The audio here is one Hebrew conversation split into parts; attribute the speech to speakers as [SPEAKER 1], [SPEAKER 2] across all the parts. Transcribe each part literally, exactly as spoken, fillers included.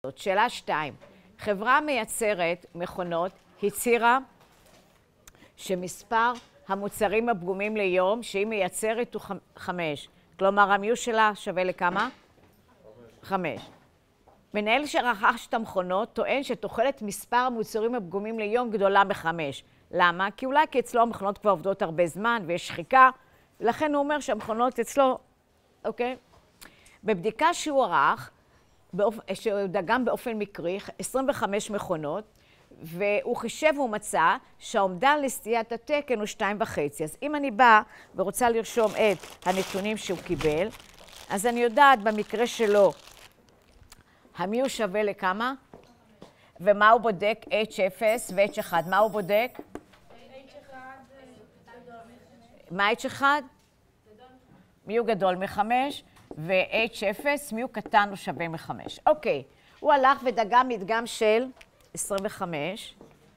[SPEAKER 1] שאלה שתיים. חברה מייצרת מכונות הצהירה שמספר המוצרים הפגומים ליום שהיא מייצרת הוא חמש. כלומר, המיו שלה שווה לכמה? חמש. מנהל שרכש את המכונות טוען שתוחלת מספר המוצרים הפגומים ליום גדולה מחמש. למה? כי אולי כי אצלו המכונות כבר עובדות הרבה זמן ויש שחיקה, ולכן הוא אומר שהמכונות אצלו, אוקיי? בבדיקה שהוא ערך, שהוא דגם באופן מקרי, עשרים וחמש מכונות, והוא חישב והוא מצא שהאומדן לסטיית התקן הוא שתיים וחצי. אז אם אני באה ורוצה לרשום את הנתונים שהוא קיבל, אז אני יודעת במקרה שלו, המיו שווה לכמה? ומה הוא בודק? אייץ' אפס ו-אייץ' אחת. מה הוא בודק?
[SPEAKER 2] אייץ' אחת גדול מחמש.
[SPEAKER 1] מה אייץ' אחת? מיו גדול מחמש, ו-אייץ' אפס, מיו קטן הוא שווה מחמש. אוקיי, הוא הלך ודגם מדגם של עשרים וחמש.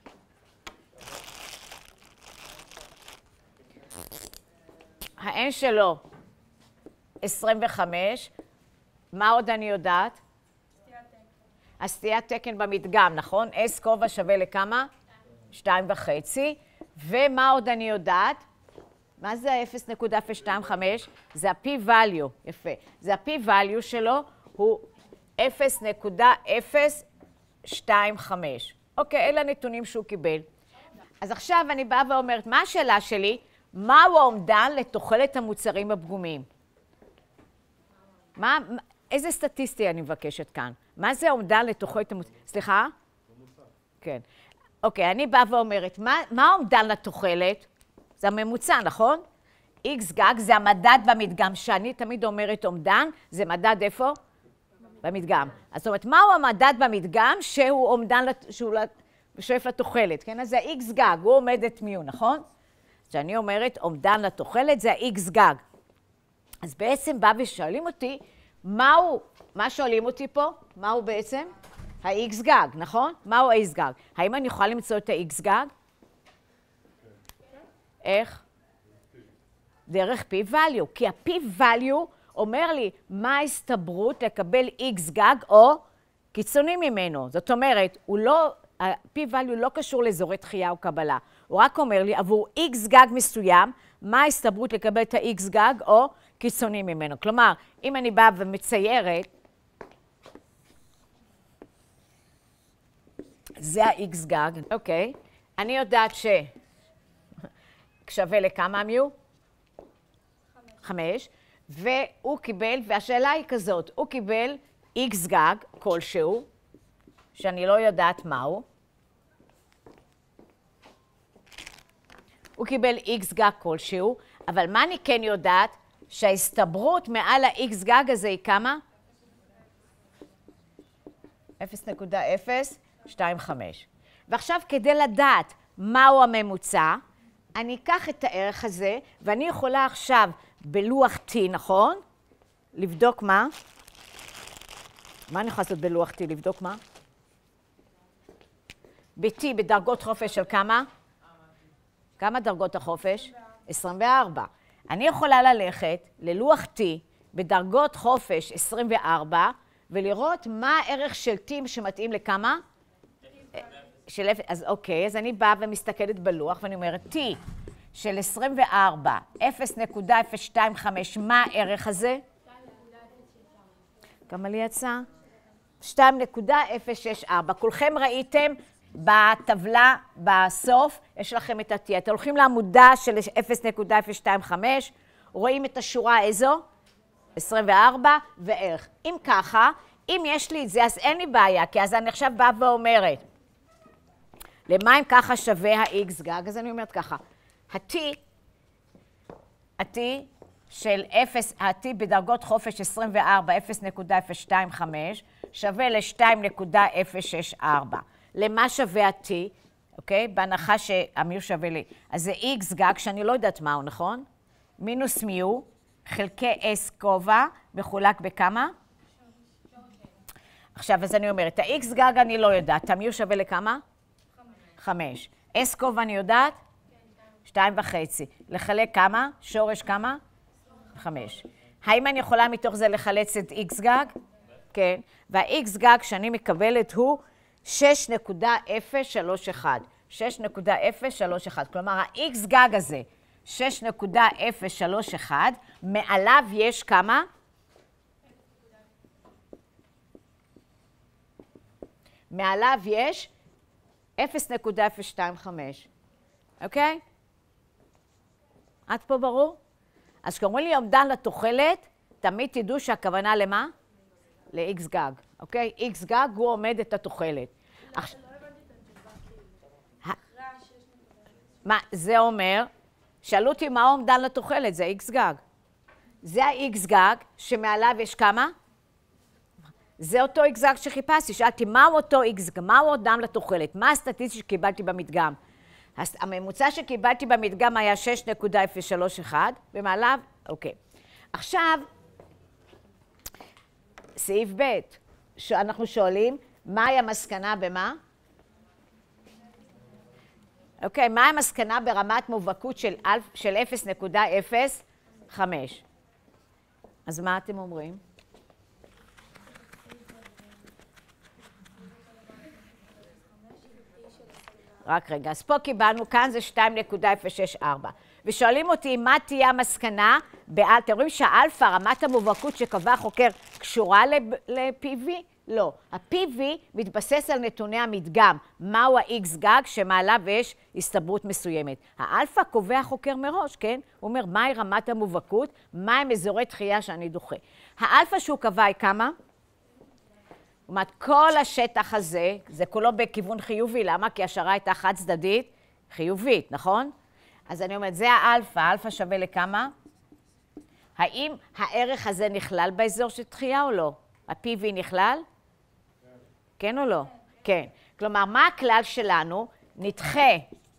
[SPEAKER 1] ה-N שלו עשרים וחמש. מה עוד אני יודעת? הסטיית תקן במדגם, נכון? S כובע שווה לכמה? שתיים וחצי. ומה עוד אני יודעת? מה זה ה-אפס נקודה אפס שתיים חמש? זה ה-P-value, יפה. זה ה-P-value שלו הוא אפס נקודה אפס שתיים חמש. אוקיי, אלה הנתונים שהוא קיבל. אז עכשיו אני באה ואומרת, מה השאלה שלי? מהו האומדן לתוחלת המוצרים הפגומים? מה, איזה סטטיסטי אני מבקשת כאן? מה זה האומדן לתוחלת המוצרים? סליחה? ממוצע. כן. אוקיי, אני באה ואומרת, מה, מה האומדן לתוחלת? זה הממוצע, נכון? X גג זה המדד במדגם, שאני תמיד אומרת אומדן, זה מדד איפה? במדגם. אז זאת אומרת, מהו המדד במדגם שהוא אומדן, שהוא שואף לתוחלת, כן? אז זה ה-X גג, הוא עומד את מיו, נכון? כשאני אומרת אומדן לתוחלת, זה ה-X גג. אז בעצם בא ושואלים אותי, מהו, מה שואלים אותי פה? מהו בעצם? ה-X גג, נכון? מהו ה-X גג? האם אני יכולה למצוא את ה-X גג? איך? דרך P-value, כי ה-P-value אומר לי מה ההסתברות לקבל X גג או קיצוני ממנו. זאת אומרת, הוא לא, ה-P-value לא קשור לאזורי דחייה או קבלה. הוא רק אומר לי, עבור X גג מסוים, מה ההסתברות לקבל את ה-X גג או קיצוני ממנו. כלומר, אם אני באה ומציירת, זה ה-X גג, אוקיי? אני יודעת ש... שווה לכמה מיו? חמש. חמש. והוא קיבל, והשאלה היא כזאת, הוא קיבל X גג כלשהו, שאני לא יודעת מהו. הוא קיבל X גג כלשהו, אבל מה אני כן יודעת? שההסתברות מעל ה-X גג הזה היא כמה? אפס נקודה אפס שתיים חמש. ועכשיו כדי לדעת מהו הממוצע, אני אקח את הערך הזה, ואני יכולה עכשיו בלוח T, נכון? לבדוק מה? מה אני יכולה לעשות בלוח T? לבדוק מה? ב-T בדרגות חופש של כמה? כמה דרגות החופש? עשרים וארבע. אני יכולה ללכת ללוח T בדרגות חופש עשרים וארבע, ולראות מה הערך של T שמתאים לכמה? של אפס, אז אוקיי, אז אני באה ומסתכלת בלוח ואני אומרת, T של עשרים וארבע, אפס נקודה אפס שתיים חמש, מה הערך הזה? כמה לי יצא? שתיים נקודה אפס שש ארבע. כולכם ראיתם בטבלה בסוף, יש לכם את ה-T. אתם הולכים לעמודה של אפס נקודה אפס שתיים חמש, רואים את השורה איזו? עשרים וארבע וערך. אם ככה, אם יש לי את זה, אז אין לי בעיה, כי אז אני עכשיו באה ואומרת, למה אם ככה שווה ה-X גג? אז אני אומרת ככה, ה-T, ה-T של אפס, ה-T בדרגות חופש עשרים וארבע, אפס נקודה אפס שתיים חמש, שווה ל-שתיים נקודה אפס שש ארבע. למה שווה ה-T? אוקיי? בהנחה שהמיו שווה לי. אז זה X גג, שאני לא יודעת מהו, נכון? מינוס מיו, חלקי S כובע, מחולק בכמה? עכשיו, אז אני אומרת, ה-X גג אני לא יודעת, המיו שווה לכמה? חמש. S כובע אני יודעת? שתיים וחצי. לחלק כמה? שורש כמה? חמש. האם אני יכולה מתוך זה לחלץ את X גג? כן, וה-x גג שאני מקבלת הוא שש נקודה אפס שלוש אחת. שש נקודה אפס שלוש אחת. כלומר, ה-x גג הזה, שש נקודה אפס שלוש אחת, מעליו יש כמה? מעליו יש אפס נקודה אפס שתיים חמש. אוקיי? עד פה ברור? אז כשאומרים לי אומדן לתוחלת, תמיד תדעו שהכוונה למה? ל-x גג. אוקיי? x גג הוא עומד את התוחלת. מה זה אומר? שאלו אותי מה אומדן לתוחלת, זה x גג. זה ה-x גג שמעליו יש כמה? זה אותו x גג שחיפשתי. שאלתי מהו אותו x גג, מהו אומדן לתוחלת, מה הסטטיסטי שקיבלתי במדגם? הממוצע שקיבלתי במדגם היה שש נקודה אפס שלוש אחת, ומעליו, אוקיי. עכשיו, סעיף ב', שאנחנו שואלים, מהי המסקנה במה? אוקיי, מה המסקנה ברמת מובהקות של, של אפס נקודה אפס חמש? אז מה אתם אומרים? רק רגע, אז פה קיבלנו, כאן זה שתיים נקודה אפס שש ארבע. ושואלים אותי, מה תהיה המסקנה? אתם רואים שהאלפא, רמת המובהקות שקבע החוקר, קשורה ל-פי וי? לא. ה-פי וי מתבסס על נתוני המדגם. מהו ה-X גג שמעליו יש הסתברות מסוימת. האלפא קובע החוקר מראש, כן? הוא אומר, מהי רמת המובהקות? מהם אזורי דחייה שאני דוחה? האלפא שהוא קבע היא כמה? זאת אומרת, כל השטח הזה, זה כולו בכיוון חיובי. למה? כי השערה הייתה חד צדדית חיובית, נכון? אז אני אומרת, זה האלפא. האלפא שווה לכמה? האם הערך הזה נכלל באזור של דחייה או לא? ה-פי וי נכלל? כן או לא? כן. כלומר, מה הכלל שלנו? נדחה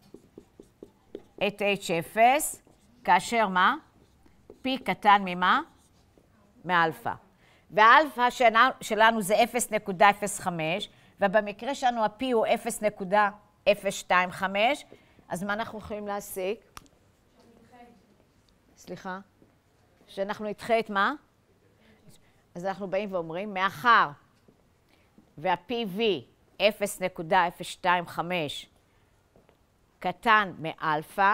[SPEAKER 1] את אייץ' אפס, כאשר מה? P קטן ממה? מאלפא. והאלפא שלנו זה אפס נקודה אפס חמש, ובמקרה שלנו ה-P הוא אפס נקודה אפס שתיים חמש, אז מה אנחנו יכולים להסיק? סליחה? שאנחנו נדחה את מה? אז אנחנו באים ואומרים, מאחר וה-פי וי אפס נקודה אפס שתיים חמש קטן מאלפא,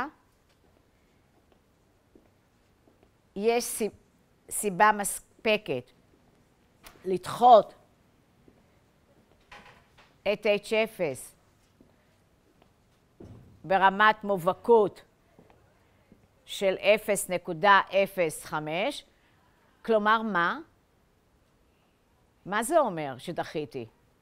[SPEAKER 1] יש סיבה מספקת לדחות את אייץ' אפס ברמת מובהקות של אפס נקודה אפס חמש, כלומר מה? מה זה אומר שדחיתי?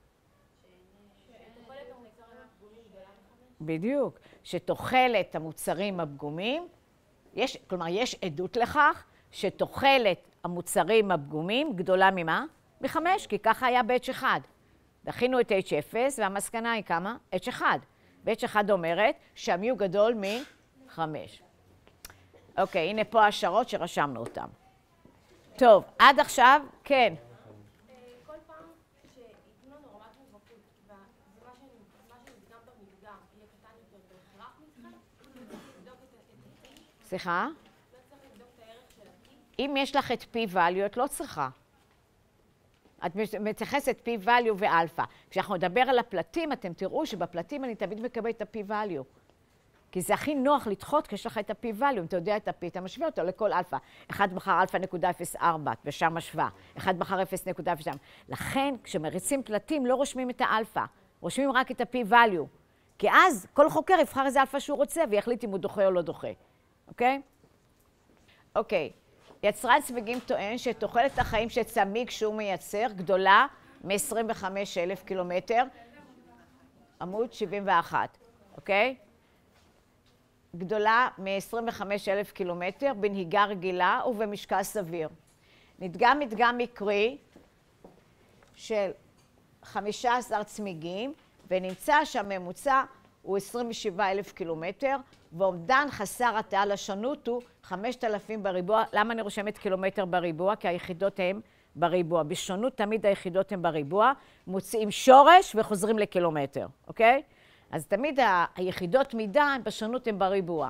[SPEAKER 1] בדיוק, שתוחלת המוצרים הפגומים, יש, כלומר יש עדות לכך שתוחלת המוצרים הפגומים גדולה ממה? מחמש, כי ככה היה ב-H אחד. דחינו את אייץ' אפס והמסקנה היא כמה? אייץ' אחד. ו-H אחד אומרת שהמי הוא גדול מחמש. אוקיי, הנה פה השערות שרשמנו אותן. טוב, עד עכשיו, כן.
[SPEAKER 2] כל פעם שייתנו לנו רמת מובהקות, ומה שנדגם במדגם יהיה קטן יותר בהכרח נדחה, לבדוק את ה-P.
[SPEAKER 1] סליחה?
[SPEAKER 2] לא צריך לבדוק את הערך של ה-P.
[SPEAKER 1] אם יש לך את P-value, את לא צריכה. את מתייחסת P-value ואלפא. כשאנחנו נדבר על הפלטים, אתם תראו שבפלטים אני תמיד מקבל את ה-P-value. כי זה הכי נוח לדחות כשיש לך את ה-P-value. אם אתה יודע את ה-P, אתה משווה אותו לכל אלפא. אחד בחר אלפא נקודה אפס ארבע, ושם משווה. אחד בחר אפס נקודה אפס שתיים. לכן, כשמריצים פלטים, לא רושמים את האלפא. רושמים רק את ה-P-value. כי אז כל חוקר יבחר איזה אלפא שהוא רוצה, ויחליט אם הוא דוחה או לא דוחה. אוקיי? אוקיי. יצרן צמיגים טוען שתוחלת החיים של צמיג שהוא מייצר גדולה מ-עשרים וחמישה אלף קילומטר, עמוד שבעים ואחת, אוקיי? גדולה מ-עשרים וחמישה אלף קילומטר בנהיגה רגילה ובמשקל סביר. נדגם מדגם מקרי של חמישה עשר צמיגים, ונמצא שהממוצע הוא עשרים ושבעה אלף קילומטר, ואומדן חסר התאה לשונות הוא חמשת אלפים בריבוע. למה אני רושמת קילומטר בריבוע? כי היחידות הן בריבוע. בשונות תמיד היחידות הן בריבוע, מוציאים שורש וחוזרים לקילומטר, אוקיי? אז תמיד היחידות מידה בשונות הן בריבוע.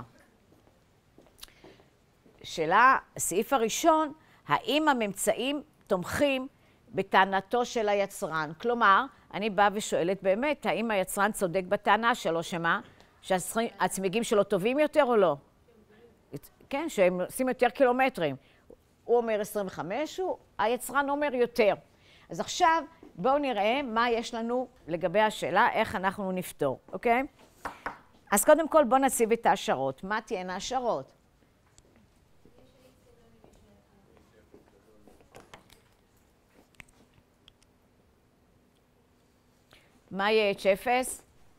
[SPEAKER 1] שאלה, הסעיף הראשון, האם הממצאים תומכים בטענתו של היצרן. כלומר, אני באה ושואלת באמת, האם היצרן צודק בטענה שלו, שמה? שהצמיגים שלו טובים יותר או לא? כן, שהם עושים יותר קילומטרים. הוא אומר עשרים וחמש, היצרן אומר יותר. אז עכשיו בואו נראה מה יש לנו לגבי השאלה, איך אנחנו נפתור, אוקיי? אז קודם כל בואו נציב את ההשערות. מה תהיינה ההשערות? מה יהיה אייץ' אפס?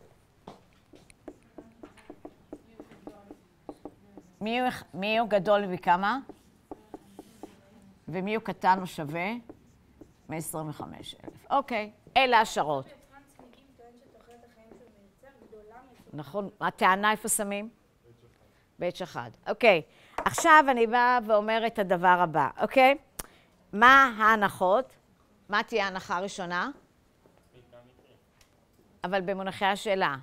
[SPEAKER 1] מי הוא גדול מכמה? ומי הוא קטן או שווה? מ-עשרים וחמש אלף. אוקיי, אלה השערות. נכון, הטענה איפה שמים? ב-אייץ' אחד. אוקיי, עכשיו אני באה ואומרת את הדבר הבא, אוקיי? מה ההנחות? מה תהיה ההנחה הראשונה? אבל במונחי השאלה.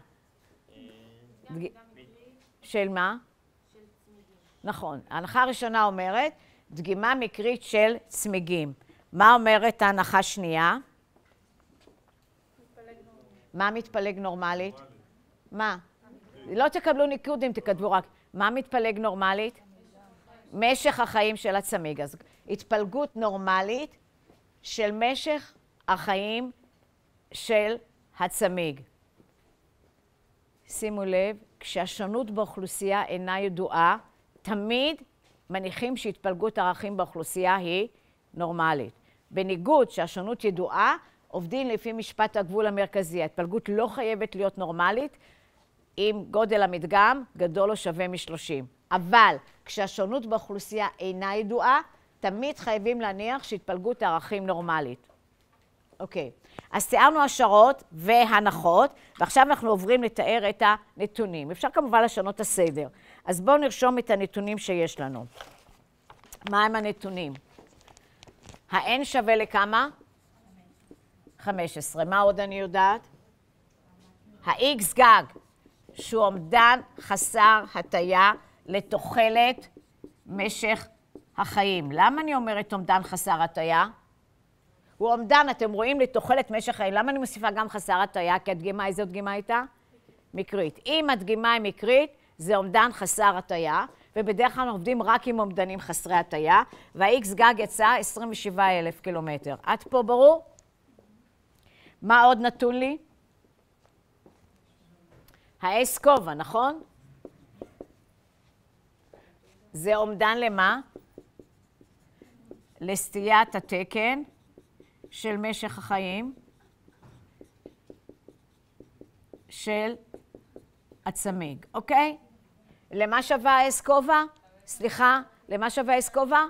[SPEAKER 1] של מה? נכון, ההנחה הראשונה אומרת דגימה מקרית של צמיגים. מה אומרת ההנחה השנייה? מה מתפלג נורמלית? מה? לא תקבלו ניקוד אם תכתבו רק. מה מתפלג נורמלית? משך החיים של הצמיג. אז התפלגות נורמלית של משך החיים של הצמיג. שימו לב, כשהשונות באוכלוסייה אינה ידועה, תמיד מניחים שהתפלגות ערכים באוכלוסייה היא נורמלית. בניגוד שהשונות ידועה, עובדים לפי משפט הגבול המרכזי. ההתפלגות לא חייבת להיות נורמלית אם גודל המדגם גדול או שווה מ-שלושים. אבל כשהשונות באוכלוסייה אינה ידועה, תמיד חייבים להניח שהתפלגות הערכים נורמלית. אוקיי, אז תיארנו השערות והנחות, ועכשיו אנחנו עוברים לתאר את הנתונים. אפשר כמובן לשנות את הסדר. אז בואו נרשום את הנתונים שיש לנו. מה הם הנתונים? ה-N שווה לכמה? חמש עשרה. מה עוד אני יודעת? ה-X גג, שהוא אומדן חסר הטיה לתוחלת משך החיים. למה אני אומרת אומדן חסר הטיה? הוא אומדן, אתם רואים, לתוחלת משך החיים. למה אני מוסיפה גם חסר הטיה? כי הדגימה, איזו דגימה הייתה? מקרית. אם הדגימה היא מקרית, זה אומדן חסר הטיה, ובדרך כלל אנחנו עובדים רק עם אומדנים חסרי הטיה, וה-X גג יצא עשרים ושבעה אלף קילומטר. עד פה ברור? מה עוד נתון לי? ה-S כובע, נכון? זה אומדן למה? לסטיית התקן של משך החיים של הצמיג, אוקיי? למה שווה ה-S כובע? סליחה, למה שווה ה-S כובע?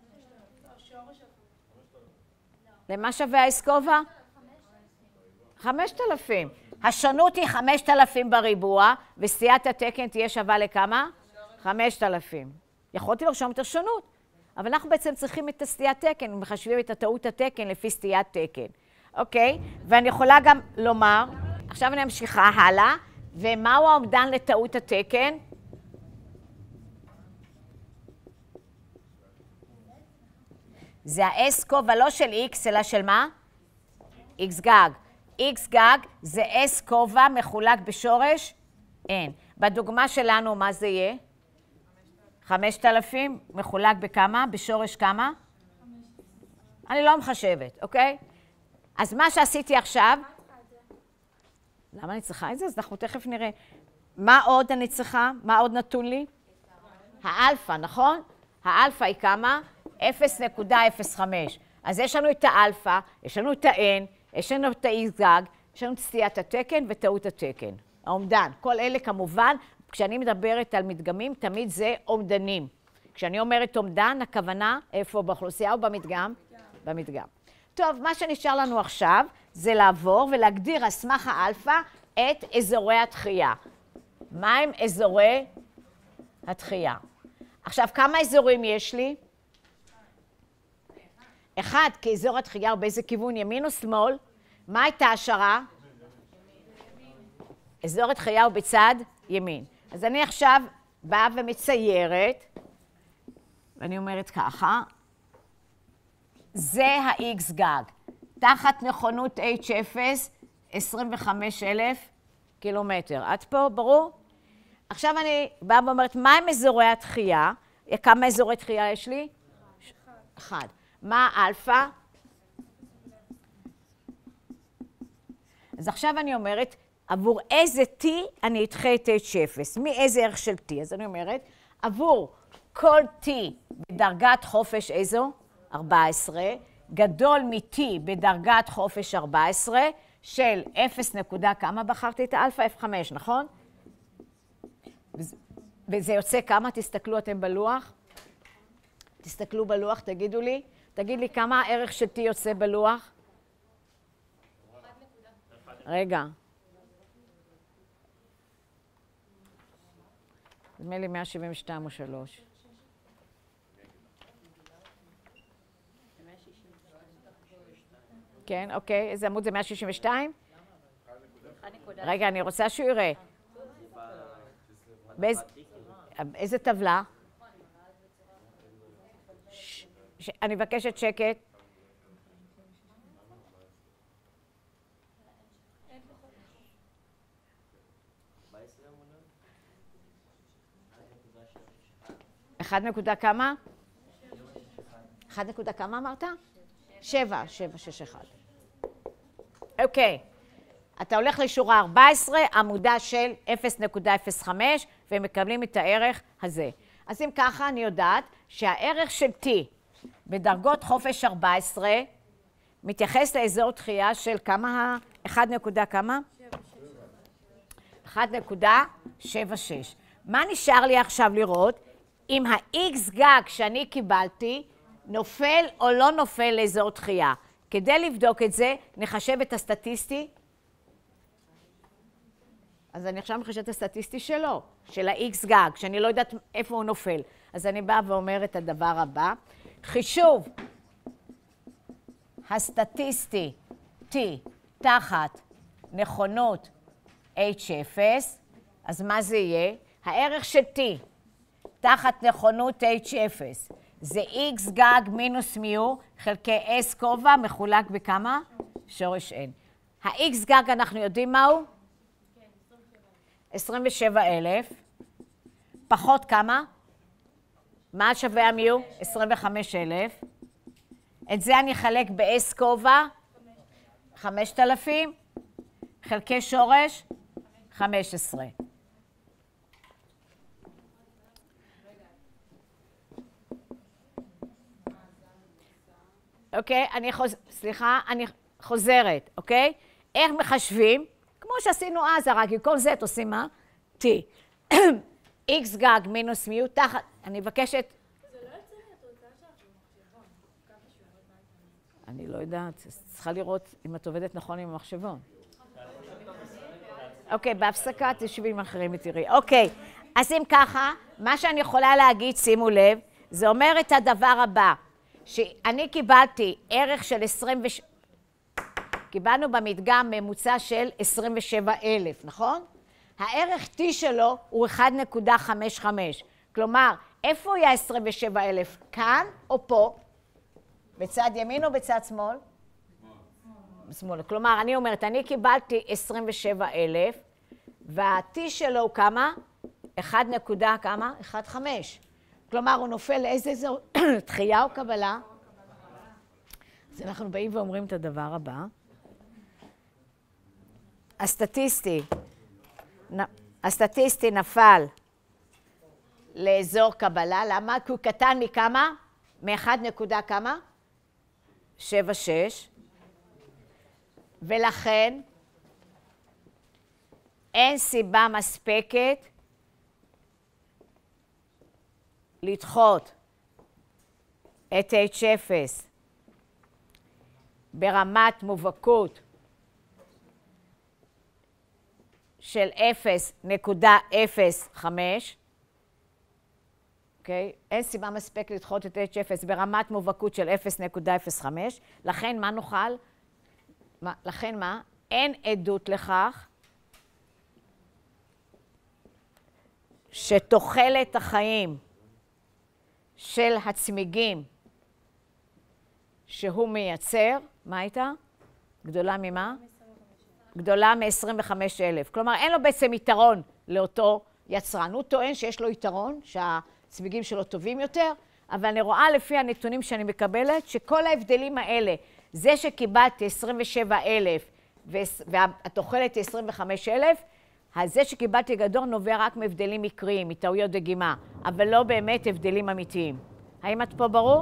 [SPEAKER 1] למה שווה ה-S כובע? חמשת אלפים. השונות היא חמשת אלפים בריבוע, וסטיית התקן תהיה שווה לכמה? חמשת אלפים. יכולתי לרשום את השונות, אבל אנחנו בעצם צריכים את הסטיית תקן, מחשבים את הטעות התקן לפי סטיית תקן. אוקיי? ואני יכולה גם לומר, עכשיו אני ממשיכה הלאה, ומהו האומדן לטעות התקן? זה ה-S כובע לא של X, אלא של מה? X גג. X גג זה S כובע מחולק בשורש N. בדוגמה שלנו, מה זה יהיה? חמשת אלפים מחולק בכמה? בשורש כמה? אני לא מחשבת, אוקיי? אז מה שעשיתי עכשיו... למה אני צריכה את זה? אז אנחנו תכף נראה. מה עוד אני צריכה? מה עוד נתון לי? האלפא, נכון? האלפא היא כמה? אפס נקודה אפס חמש. אז יש לנו את האלפא, יש לנו את ה-N, יש לנו את ה-X גג, יש לנו את סטיית התקן וטעות התקן. האומדן. כל אלה כמובן, כשאני מדברת על מדגמים, תמיד זה אומדנים. כשאני אומרת אומדן, הכוונה איפה? באוכלוסייה או במדגם? במדגם. טוב, מה שנשאר לנו עכשיו זה לעבור ולהגדיר על סמך האלפא את אזורי התחייה. מה הם אזורי התחייה? עכשיו, כמה אזורים יש לי? אחד, כי אזור התחייה הוא באיזה כיוון, ימין או שמאל? מה הייתה השערה? אזור התחייה הוא בצד ימין. אז אני עכשיו באה ומציירת, ואני אומרת ככה, זה ה-X גג. תחת נכונות H אפס, עשרים וחמישה אלף קילומטר. עד פה, ברור? עכשיו אני באה ואומרת, מה הם אזורי התחייה? כמה אזורי תחייה יש לי? אחד. מה אלפא? אז עכשיו אני אומרת, עבור איזה T אני אדחה את H אפס? מאיזה ערך של T? אז אני אומרת, עבור כל T בדרגת חופש איזו? ארבע עשרה, גדול מ-T בדרגת חופש ארבע עשרה, של אפס נקודה כמה בחרתי את האלפא? אף חמש, נכון? וזה יוצא כמה? תסתכלו אתם בלוח. תסתכלו בלוח, תגידו לי. תגיד לי כמה הערך של T יוצא בלוח? רגע. נדמה לי מאה שבעים ושתיים או שלוש. כן, אוקיי. איזה עמוד זה מאה שישים ושתיים? רגע, אני רוצה שהוא יראה. באיזה טבלה? אני מבקשת שקט. אחד נקודה כמה? אחד נקודה כמה אמרת? שבע, שבע, שש, אחד. אוקיי. אתה הולך לשורה ארבע עשרה, עמודה של אפס נקודה אפס חמש, ומקבלים את הערך הזה. אז אם ככה, אני יודעת שהערך של T בדרגות חופש ארבע עשרה מתייחס לאזור דחייה של כמה? אחד נקודה כמה? אחד נקודה שבע שש. מה נשאר לי עכשיו לראות? אם ה-X גג שאני קיבלתי נופל או לא נופל לאזור דחייה. כדי לבדוק את זה, נחשב את הסטטיסטי. אז אני עכשיו מחשבת את הסטטיסטי שלו, של ה-X גג, שאני לא יודעת איפה הוא נופל. אז אני באה ואומרת את הדבר הבא. חישוב הסטטיסטי T תחת נכונות H אפס, אז מה זה יהיה? הערך של T תחת נכונות H אפס זה X גג מינוס מיו חלקי S כובע מחולק בכמה? שורש N. ה-X גג אנחנו יודעים מהו? עשרים ושבע אלף. פחות כמה? מה שווה המיו? עשרים וחמישה אלף. את זה אני אחלק ב-S כובע? חמשת אלפים. חלקי שורש? חמש עשרה. אוקיי, אני חוז... סליחה, אני חוזרת, אוקיי? איך מחשבים? כמו שעשינו אז, רק במקום זה עושים מה? T. X גג מינוס מיו תחת, אני מבקשת...
[SPEAKER 2] זה לא יוצא לי התוצאה שלך במחשבון. כמה שיעורות מה
[SPEAKER 1] אני לא יודעת, צריכה לראות אם את עובדת נכון עם המחשבון. אוקיי, בהפסקה תשבי עם אחרים ותראי. אוקיי, אז אם ככה, מה שאני יכולה להגיד, שימו לב, זה אומר את הדבר הבא, שאני קיבלתי ערך של עשרים ושבע, קיבלנו במדגם ממוצע של עשרים ושבע אלף, נכון? הערך T שלו הוא אחד נקודה חמש חמש. כלומר, איפה יהיה עשרים ושבע אלף? כאן או פה? בצד ימין או בצד שמאל? שמאל. כלומר, אני אומרת, אני קיבלתי עשרים ושבע אלף, וה-T שלו הוא כמה? אחד נקודה כמה? אחד נקודה חמש. כלומר, הוא נופל לאיזה אזור? דחייה או קבלה? אז אנחנו באים ואומרים את הדבר הבא. הסטטיסטי, הסטטיסטי נפל לאזור קבלה. למה? כי הוא קטן מכמה? מאחד נקודה כמה? שבע שש. ולכן אין סיבה מספקת לדחות את H אפס ברמת מובהקות של אפס נקודה אפס חמש, אוקיי? אין סיבה מספקת לדחות את H אפס ברמת מובהקות של אפס נקודה אפס חמש, לכן מה נוכל? מה, לכן מה? אין עדות לכך שתוחלת החיים של הצמיגים שהוא מייצר, מה הייתה? גדולה ממה? גדולה מ-עשרים וחמישה אלף. כלומר, אין לו בעצם יתרון לאותו יצרן. הוא טוען שיש לו יתרון, שהצמיגים שלו טובים יותר, אבל אני רואה לפי הנתונים שאני מקבלת, שכל ההבדלים האלה, זה שקיבלתי עשרים ושבעה אלף והתוחלת היא עשרים וחמישה אלף, אז זה שקיבלתי גדול נובע רק מהבדלים מקריים, מטעויות דגימה, אבל לא באמת הבדלים אמיתיים. האם את פה ברור?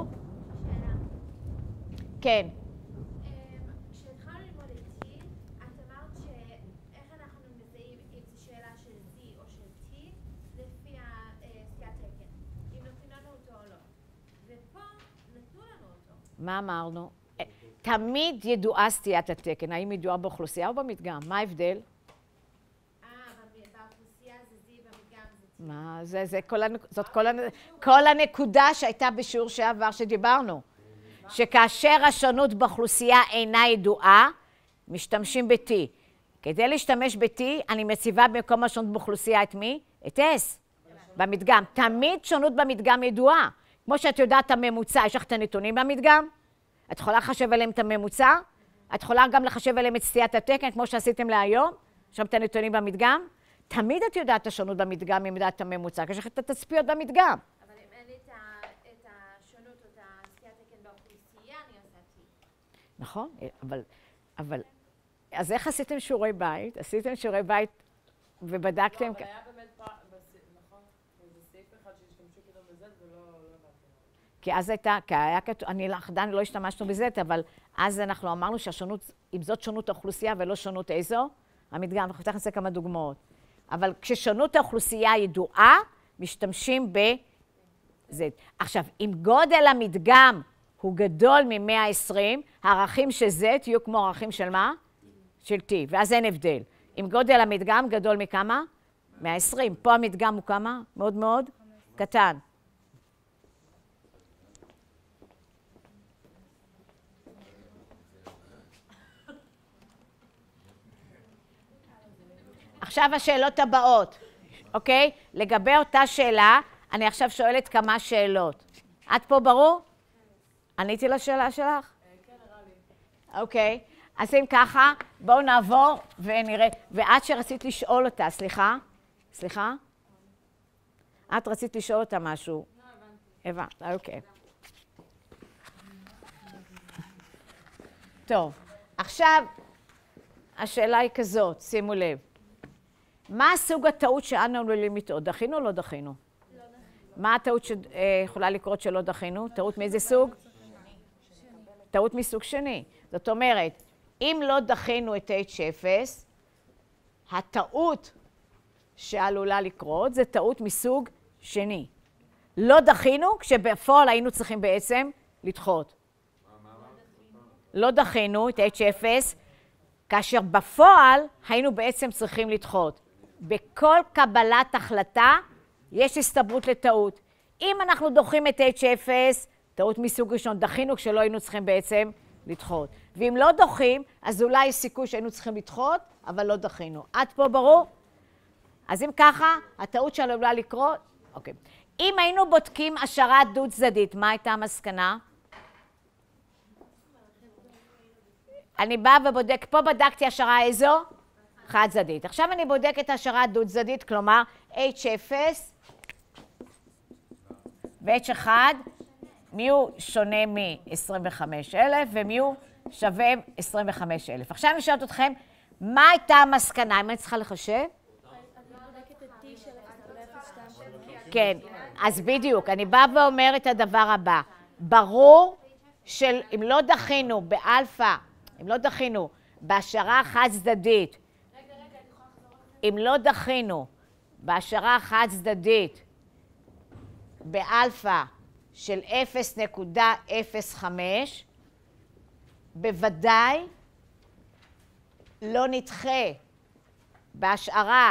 [SPEAKER 1] כן.
[SPEAKER 2] כשהתחלנו ללמוד את T, את אמרת שאיך אנחנו מזהים אם זו שאלה של Z או של T, לפי סטיית תקן, אם נותנים לנו אותו או לא. ופה נתנו לנו אותו.
[SPEAKER 1] מה אמרנו? תמיד ידועה סטיית התקן. האם ידועה באוכלוסייה או במדגם? מה ההבדל?
[SPEAKER 2] אה, באוכלוסייה זה Z, במדגם זה T.
[SPEAKER 1] מה, זה, זה כל, זאת כל, כל הנקודה שהייתה בשיעור שעבר שדיברנו. שכאשר השונות באוכלוסייה אינה ידועה, משתמשים ב-T. כדי להשתמש ב-T, אני מציבה במקום השונות באוכלוסייה את מי? את S, במדגם. תמיד שונות במדגם ידועה. כמו שאת יודעת הממוצע, יש לך את הנתונים במדגם? את יכולה לחשב עליהם את הממוצע? את יכולה גם לחשב עליהם את סטיית התקן, כמו שעשיתם להיום? יש שם את הנתונים במדגם? תמיד את יודעת את השונות במדגם, אם יודעת את הממוצע, כי יש לך את התצפיות במדגם.
[SPEAKER 2] אבל אם אין לי את השונות או את הסטיית תקן באוכלוסייה, אני עושה T.
[SPEAKER 1] נכון, אבל, אבל, אז איך עשיתם שיעורי בית? עשיתם שיעורי בית ובדקתם...
[SPEAKER 3] לא, אבל היה באמת פעם, נכון, זה סעיף אחד שהשתמשו פתאום בזה ולא הבנתי.
[SPEAKER 1] כי אז הייתה, כי היה כתוב, אני עדיין לא השתמשנו בזה, אבל אז אנחנו אמרנו שהשונות, אם זאת שונות האוכלוסייה ולא שונות איזו, המדגם, אנחנו תכף נעשה כמה דוגמאות. אבל כששונות האוכלוסייה ידועה, משתמשים ב-Z. עכשיו, אם גודל המדגם הוא גדול מ-מאה ועשרים, הערכים של Z יהיו כמו ערכים של מה? של T, ואז אין הבדל. אם גודל המדגם גדול מכמה? מאה ועשרים. פה המדגם הוא כמה? מאוד מאוד קטן. עכשיו השאלות הבאות, אוקיי? לגבי אותה שאלה, אני עכשיו שואלת כמה שאלות. את פה ברור? עניתי לשאלה שלך?
[SPEAKER 3] כן, נראה לי.
[SPEAKER 1] אוקיי. אז אם ככה, בואו נעבור ונראה. ואת שרצית לשאול אותה, סליחה? סליחה? את רצית לשאול אותה משהו.
[SPEAKER 3] לא, הבנתי.
[SPEAKER 1] הבנת, אוקיי. טוב, עכשיו השאלה היא כזאת, שימו לב. מה סוג הטעות שאנו עלולים לטעות? דחינו או לא דחינו?
[SPEAKER 2] לא דחינו.
[SPEAKER 1] מה הטעות שיכולה לקרות שלא דחינו? טעות מאיזה סוג? טעות מסוג שני. זאת אומרת, אם לא דחינו את H אפס, הטעות שעלולה לקרות זה טעות מסוג שני. לא דחינו, כשבפועל היינו צריכים בעצם לדחות. לא דחינו את H אפס, כאשר בפועל היינו בעצם צריכים לדחות. בכל קבלת החלטה יש הסתברות לטעות. אם אנחנו דוחים את H אפס, טעות מסוג ראשון, דחינו כשלא היינו צריכים בעצם לדחות. ואם לא דוחים, אז אולי יש סיכוי שהיינו צריכים לדחות, אבל לא דחינו. עד פה ברור? אז אם ככה, הטעות שעלולה לקרות, אוקיי. אם היינו בודקים השערה דו-צדדית, מה הייתה המסקנה? אני באה ובודק, פה בדקתי השערה איזו? חד-צדדית. עכשיו אני בודקת השערה דו-צדדית, כלומר H אפס ו-H אחד, מי הוא שונה מ-עשרים וחמישה אלף ומי הוא שווה עשרים וחמישה אלף. עכשיו אני שואלת אתכם, מה הייתה המסקנה? אם אני צריכה לחשב? כן, אז בדיוק, אני באה ואומרת את הדבר הבא. ברור שאם לא דחינו באלפא, אם לא דחינו בהשערה חד-צדדית, אם לא דחינו בהשערה חד-צדדית באלפא של אפס נקודה אפס חמש, בוודאי לא נדחה בהשערה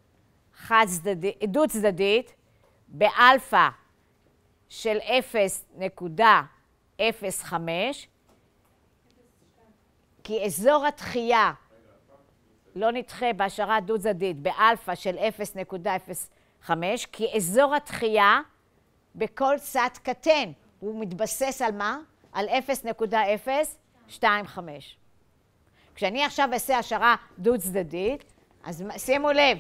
[SPEAKER 1] דו-צדדית באלפא של אפס נקודה אפס חמש, כי אזור התחייה לא נדחה בהשערה דו-צדדית באלפא של אפס נקודה אפס חמש, כי אזור התחייה בכל צד קטן, הוא מתבסס על מה? על אפס נקודה אפס שתיים חמש. כשאני עכשיו אעשה השערה דו צדדית, אז שימו לב.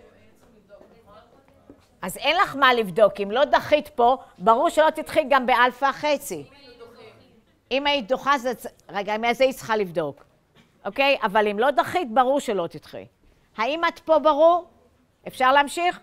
[SPEAKER 1] אז אין לך מה לבדוק, אם לא דחית פה, ברור שלא תדחי גם באלפא חצי. אם היית דוחה, זה... רגע, אז היית צריכה לבדוק, אוקיי? אבל אם לא דחית, ברור שלא תדחי. האם את פה ברור? אפשר להמשיך?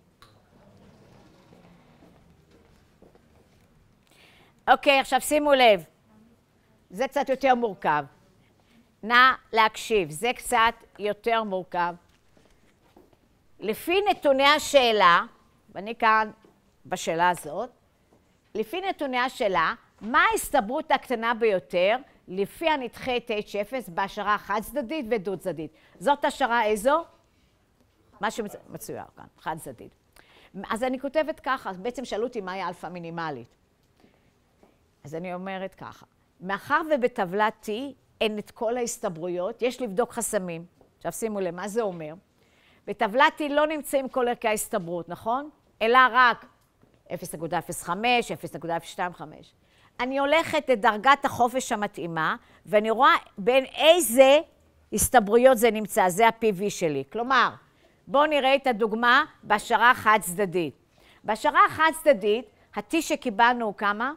[SPEAKER 1] אוקיי, עכשיו שימו לב. זה קצת יותר מורכב. נא להקשיב, זה קצת יותר מורכב. לפי נתוני השאלה, ואני כאן בשאלה הזאת, לפי נתוני השאלה, מה ההסתברות הקטנה ביותר לפי הנדחה את H אפס בהשערה חד צדדית ודו צדדית? זאת השערה איזו? מה שמצויר כאן, חד צדדית. אז אני כותבת ככה, בעצם שאלו אותי מהי אלפא מינימלית. אז אני אומרת ככה, מאחר ובטבלת T אין את כל ההסתברויות, יש לבדוק חסמים. עכשיו שימו לב, מה זה אומר? בטבלת T לא נמצאים כל ערכי ההסתברות, נכון? אלא רק אפס נקודה אפס חמש, אפס נקודה אפס שתיים חמש. אני הולכת לדרגת החופש המתאימה, ואני רואה בין איזה הסתברויות זה נמצא, זה ה-פי וי שלי. כלומר, בואו נראה את הדוגמה בהשערה חד צדדית. בהשערה חד צדדית, ה-T שקיבלנו הוא כמה?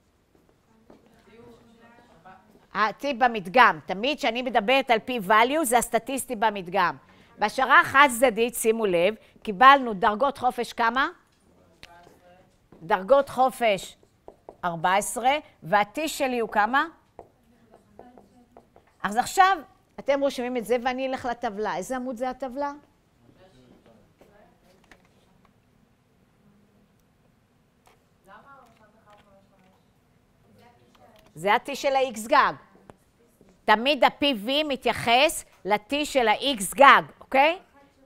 [SPEAKER 1] ה-T במדגם. תמיד כשאני מדברת על P-value זה הסטטיסטי במדגם. בהשערה חד צדדית, שימו לב, קיבלנו דרגות חופש כמה? דרגות חופש ארבע עשרה, וה-T שלי הוא כמה? אז עכשיו אתם רושמים את זה ואני אלך לטבלה. איזה עמוד זה הטבלה? זה ה-T של ה-X גג. תמיד ה-פי וי מתייחס ל-T של ה-X גג, אוקיי?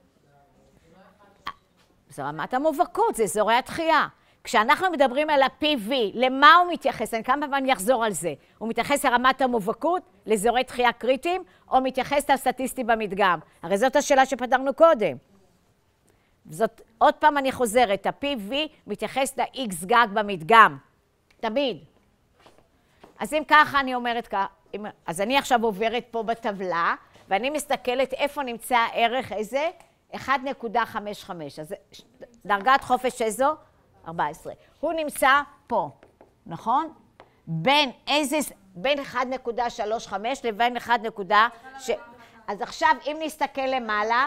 [SPEAKER 1] זה רמת המובהקות, זה אזורי התחייה. כשאנחנו מדברים על ה-פי וי, למה הוא מתייחס? אני כמה פעמים אחזור על זה. הוא מתייחס לרמת המובהקות, לאזורי תחייה קריטיים, או מתייחס לסטטיסטי במדגם? הרי זאת השאלה שפתרנו קודם. זאת, עוד פעם אני חוזרת, ה-פי וי מתייחס ל-X גג במדגם. תמיד. אז אם ככה אני אומרת ככה, אז אני עכשיו עוברת פה בטבלה, ואני מסתכלת איפה נמצא הערך איזה? אחת נקודה חמש חמש. אז דרגת חופש איזו? ארבע עשרה. הוא נמצא פה, נכון? בין איזה, בין אחת נקודה שלוש חמש לבין אחת נקודה ש... אז עכשיו אם נסתכל למעלה...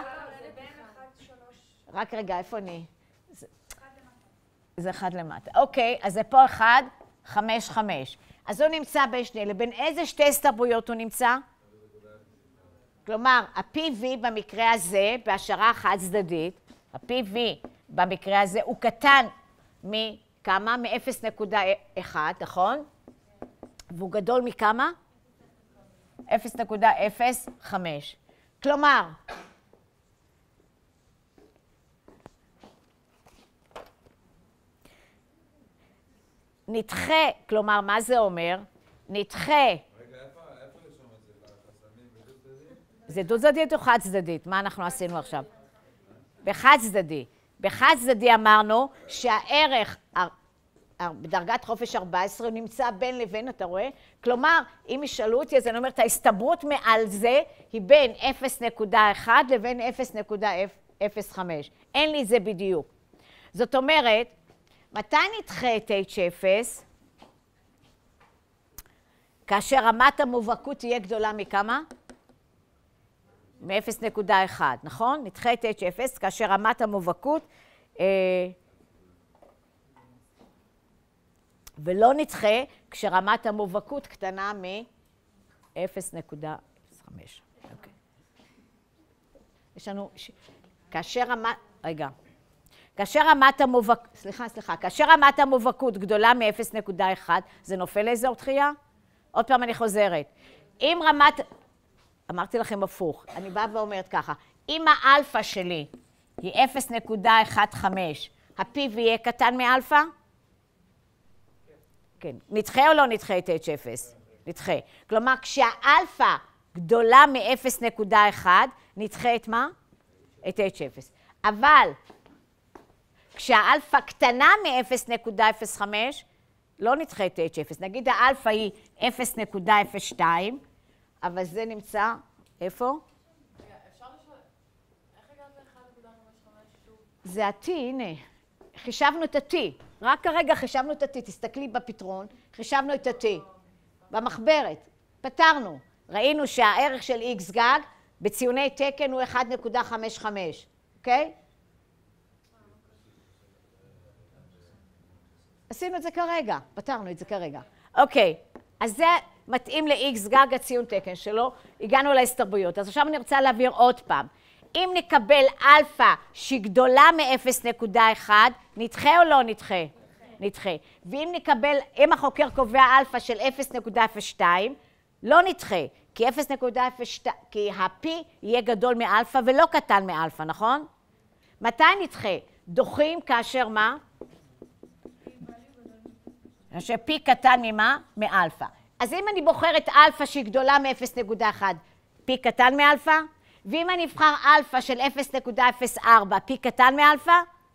[SPEAKER 1] רק רגע, איפה אני? זה אחד למטה. אוקיי, אז זה פה אחד, חמש, חמש. אז הוא נמצא בין שני, לבין איזה שתי הסתברויות הוא נמצא? כלומר, ה-פי וי במקרה הזה, בהשערה חד צדדית, ה-פי וי במקרה הזה הוא קטן מכמה? מ-אפס נקודה אחת, נכון? והוא גדול מכמה? אפס נקודה אפס חמש. כלומר, נדחה, כלומר, מה זה אומר? נדחה. רגע, איפה לרשום את זה? בחסמים בדו צדדית? זה דו צדדית או חד צדדית? מה אנחנו עשינו עכשיו? בחד צדדי. בחד צדדי אמרנו שהערך בדרגת חופש ארבע עשרה נמצא בין לבין, אתה רואה? כלומר, אם ישאלו אותי, אז אני אומרת, ההסתברות מעל זה היא בין אפס נקודה אחת לבין אפס נקודה אפס חמש. אין לי זה בדיוק. זאת אומרת, מתי נדחה את H אפס? כאשר רמת המובהקות תהיה גדולה מכמה? מ-אפס נקודה אחת, נכון? נדחה את H אפס כאשר רמת המובהקות, אה, ולא נדחה כשרמת המובהקות קטנה מ-אפס נקודה אפס חמש. אוקיי. יש לנו, ש... כאשר רמת, רגע. כאשר רמת המובהקות, סליחה, סליחה, כאשר רמת המובהקות גדולה מ-אפס נקודה אחת, זה נופל לאזור דחייה? עוד פעם אני חוזרת. אם רמת, אמרתי לכם הפוך, אני באה ואומרת ככה, אם האלפא שלי היא אפס נקודה אחת חמש, ה-פי וי יהיה קטן מאלפא? כן. נדחה או לא נדחה את H אפס? נדחה. כלומר, כשהאלפא גדולה מ-אפס נקודה אחת, נדחה את מה? את H אפס. אבל כשהאלפא קטנה מ-אפס נקודה אפס חמש, לא נדחה את H אפס. נגיד האלפא היא אפס נקודה אפס שתיים, אבל זה נמצא איפה?
[SPEAKER 3] רגע, אפשר לשאול, איך הגעת ל-אחד נקודה חמש חמש שוב?
[SPEAKER 1] זה ה-T, הנה. חישבנו את ה-T. רק כרגע חישבנו את ה-T. תסתכלי בפתרון, חישבנו את ה-T. במחברת. פתרנו. ראינו שהערך של X גג בציוני תקן הוא אחד נקודה חמש חמש. אוקיי? עשינו את זה כרגע. פתרנו את זה כרגע. אוקיי. אז זה מתאים ל-X גג הציון תקן שלו. הגענו להסתברויות. אז עכשיו אני רוצה להעביר עוד פעם. אם נקבל אלפא שהיא גדולה מ-אפס נקודה אחת, נדחה או לא נדחה? נדחה. ואם נקבל, אם החוקר קובע אלפא של אפס נקודה אפס שתיים, לא נדחה, כי אפס נקודה אפס שתיים, כי ה-P יהיה גדול מאלפא ולא קטן מאלפא, נכון? מתי נדחה? דוחים כאשר מה? כאשר P קטן ממה? מאלפא. אז אם אני בוחרת אלפא שהיא גדולה מ-אפס נקודה אחת, P קטן מאלפא? ואם אני אבחר אלפא של אפס נקודה אפס ארבע, P קטן מאלפא?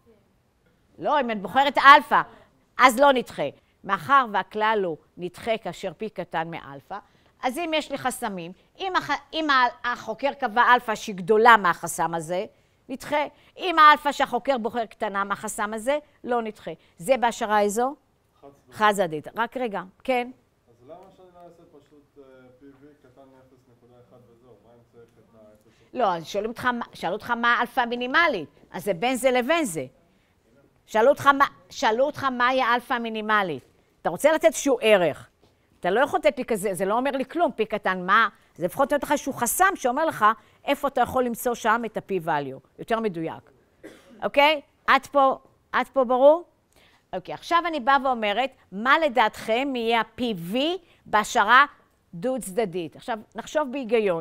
[SPEAKER 1] לא, אם אני בוחרת אלפא, אז לא נדחה. מאחר והכלל הוא נדחה כאשר P קטן מאלפא, אז אם יש לי חסמים, אם, הח... אם החוקר קבע אלפא שהיא גדולה מהחסם הזה, נדחה. אם האלפא שהחוקר בוחר קטנה מהחסם הזה, לא נדחה. זה בהשערה איזו? חד צדדית. רק רגע, כן?
[SPEAKER 4] אז למה שאני לא אעשה פשוט פי וי קטן מ-אפס נקודה אחת וזהו? מה אם צריך את ה-אפס?
[SPEAKER 1] לא, אז שאלו אותך, שאלו אותך מה האלפא המינימלית, אז זה בין זה לבין זה. שאלו אותך, שאלו אותך מהי האלפא המינימלית. אתה רוצה לתת שהוא ערך. אתה לא יכול לתת לי כזה, זה לא אומר לי כלום, פי קטן מה, זה לפחות לתת לך איזשהו חסם שאומר לך איפה אתה יכול למצוא שם את ה-P value, יותר מדויק. אוקיי? עד פה, עד פה ברור? אוקיי, עכשיו אני באה ואומרת, מה לדעתכם יהיה ה-P V בהשערה דו צדדית? עכשיו, נחשוב בהיגיון.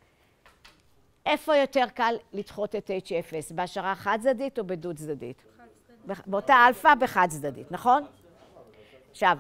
[SPEAKER 1] איפה יותר קל לדחות את H אפס? בהשערה חד צדדית או בדו צדדית? באותה אלפא בחד צדדית, נכון? עכשיו,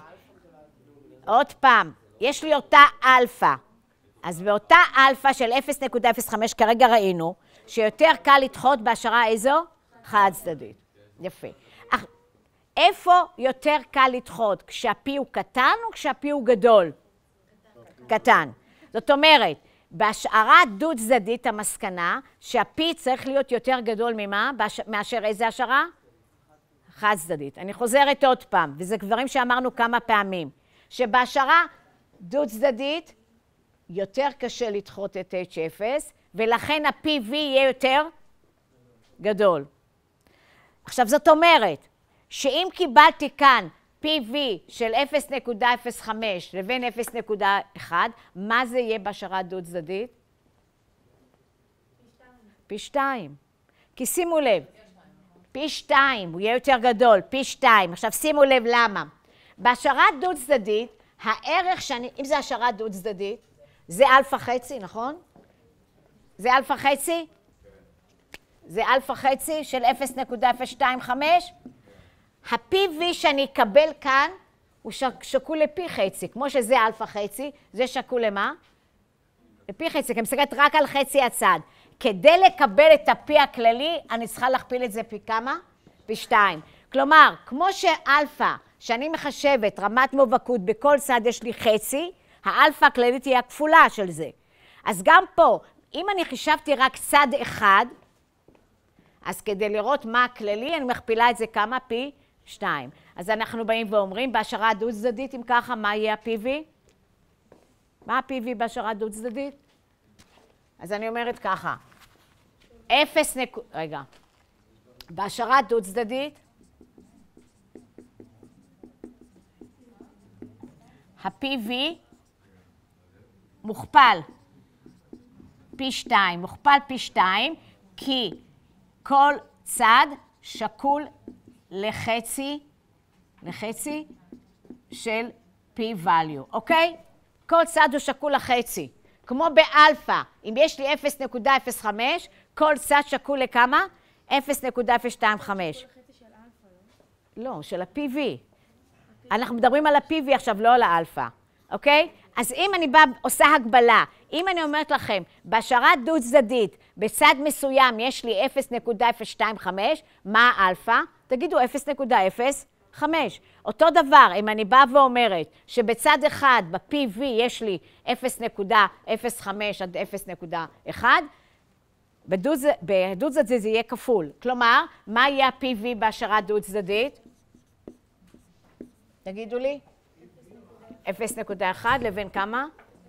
[SPEAKER 1] עוד פעם, יש לי אותה אלפא. אז באותה אלפא של אפס נקודה אפס חמש כרגע ראינו, שיותר קל לדחות בהשערה איזו? חד צדדית. יפה. אך, איפה יותר קל לדחות? כשה-P הוא קטן או כשה-P הוא גדול? קטן. קטן. זאת אומרת, בהשערה דו צדדית המסקנה שה-P צריך להיות יותר גדול ממה? מאשר איזה השערה? חד צדדית. אני חוזרת עוד פעם, וזה דברים שאמרנו כמה פעמים, שבהשערה דו צדדית יותר קשה לדחות את H אפס, ולכן ה-P V יהיה יותר גדול. עכשיו זאת אומרת, שאם קיבלתי כאן P V של אפס נקודה אפס חמש לבין אפס נקודה אחת, מה זה יהיה בהשערה דו צדדית? פי שתיים. כי שימו לב, פי שתיים, הוא יהיה יותר גדול, פי שתיים. עכשיו שימו לב למה. בהשערה דו צדדית, הערך שאני, אם זה השערה דו צדדית, זה אלפא חצי, נכון? זה אלפא חצי? זה אלפא חצי של אפס נקודה אפס שתיים חמש. ה-P V שאני אקבל כאן, הוא שקול לפי חצי. כמו שזה אלפא חצי, זה שקול למה? לפי חצי, כי אני מסתכלת רק על חצי הצד. כדי לקבל את ה-P הכללי, אני צריכה להכפיל את זה פי כמה? פי שתיים. כלומר, כמו שאלפא, שאני מחשבת רמת מובהקות בכל צד יש לי חצי, האלפא הכללית היא הכפולה של זה. אז גם פה, אם אני חישבתי רק צד אחד, אז כדי לראות מה הכללי, אני מכפילה את זה כמה? פי שתיים. אז אנחנו באים ואומרים, בהשערה דו צדדית, אם ככה, מה יהיה ה-P V? מה ה-P V בהשערה דו צדדית? אז אני אומרת ככה, אפס נקודה, רגע, בהשערה דו צדדית, ה-P V מוכפל פי שתיים, מוכפל פי שתיים, כי כל צד שקול לחצי, לחצי של P value, אוקיי? כל צד הוא שקול לחצי. כמו באלפא, אם יש לי אפס נקודה אפס חמש, כל צד שקול לכמה? אפס נקודה אפס שתיים חמש. לא, של ה-P V. אנחנו מדברים על ה-P V עכשיו, לא על האלפא, אוקיי? אז אם אני באה, עושה הגבלה, אם אני אומרת לכם, בהשערה דו צדדית, בצד מסוים יש לי אפס נקודה אפס שתיים חמש, מה האלפא? תגידו אפס נקודה אפס חמש. אותו דבר, אם אני באה ואומרת שבצד אחד ב-פי וי יש לי אפס נקודה אפס חמש עד אפס נקודה אחת, בדו-צדדי זה יהיה כפול. כלומר, מה יהיה ה-פי וי בהשערה דו-צדדית? תגידו לי. אפס נקודה אחת לבין כמה?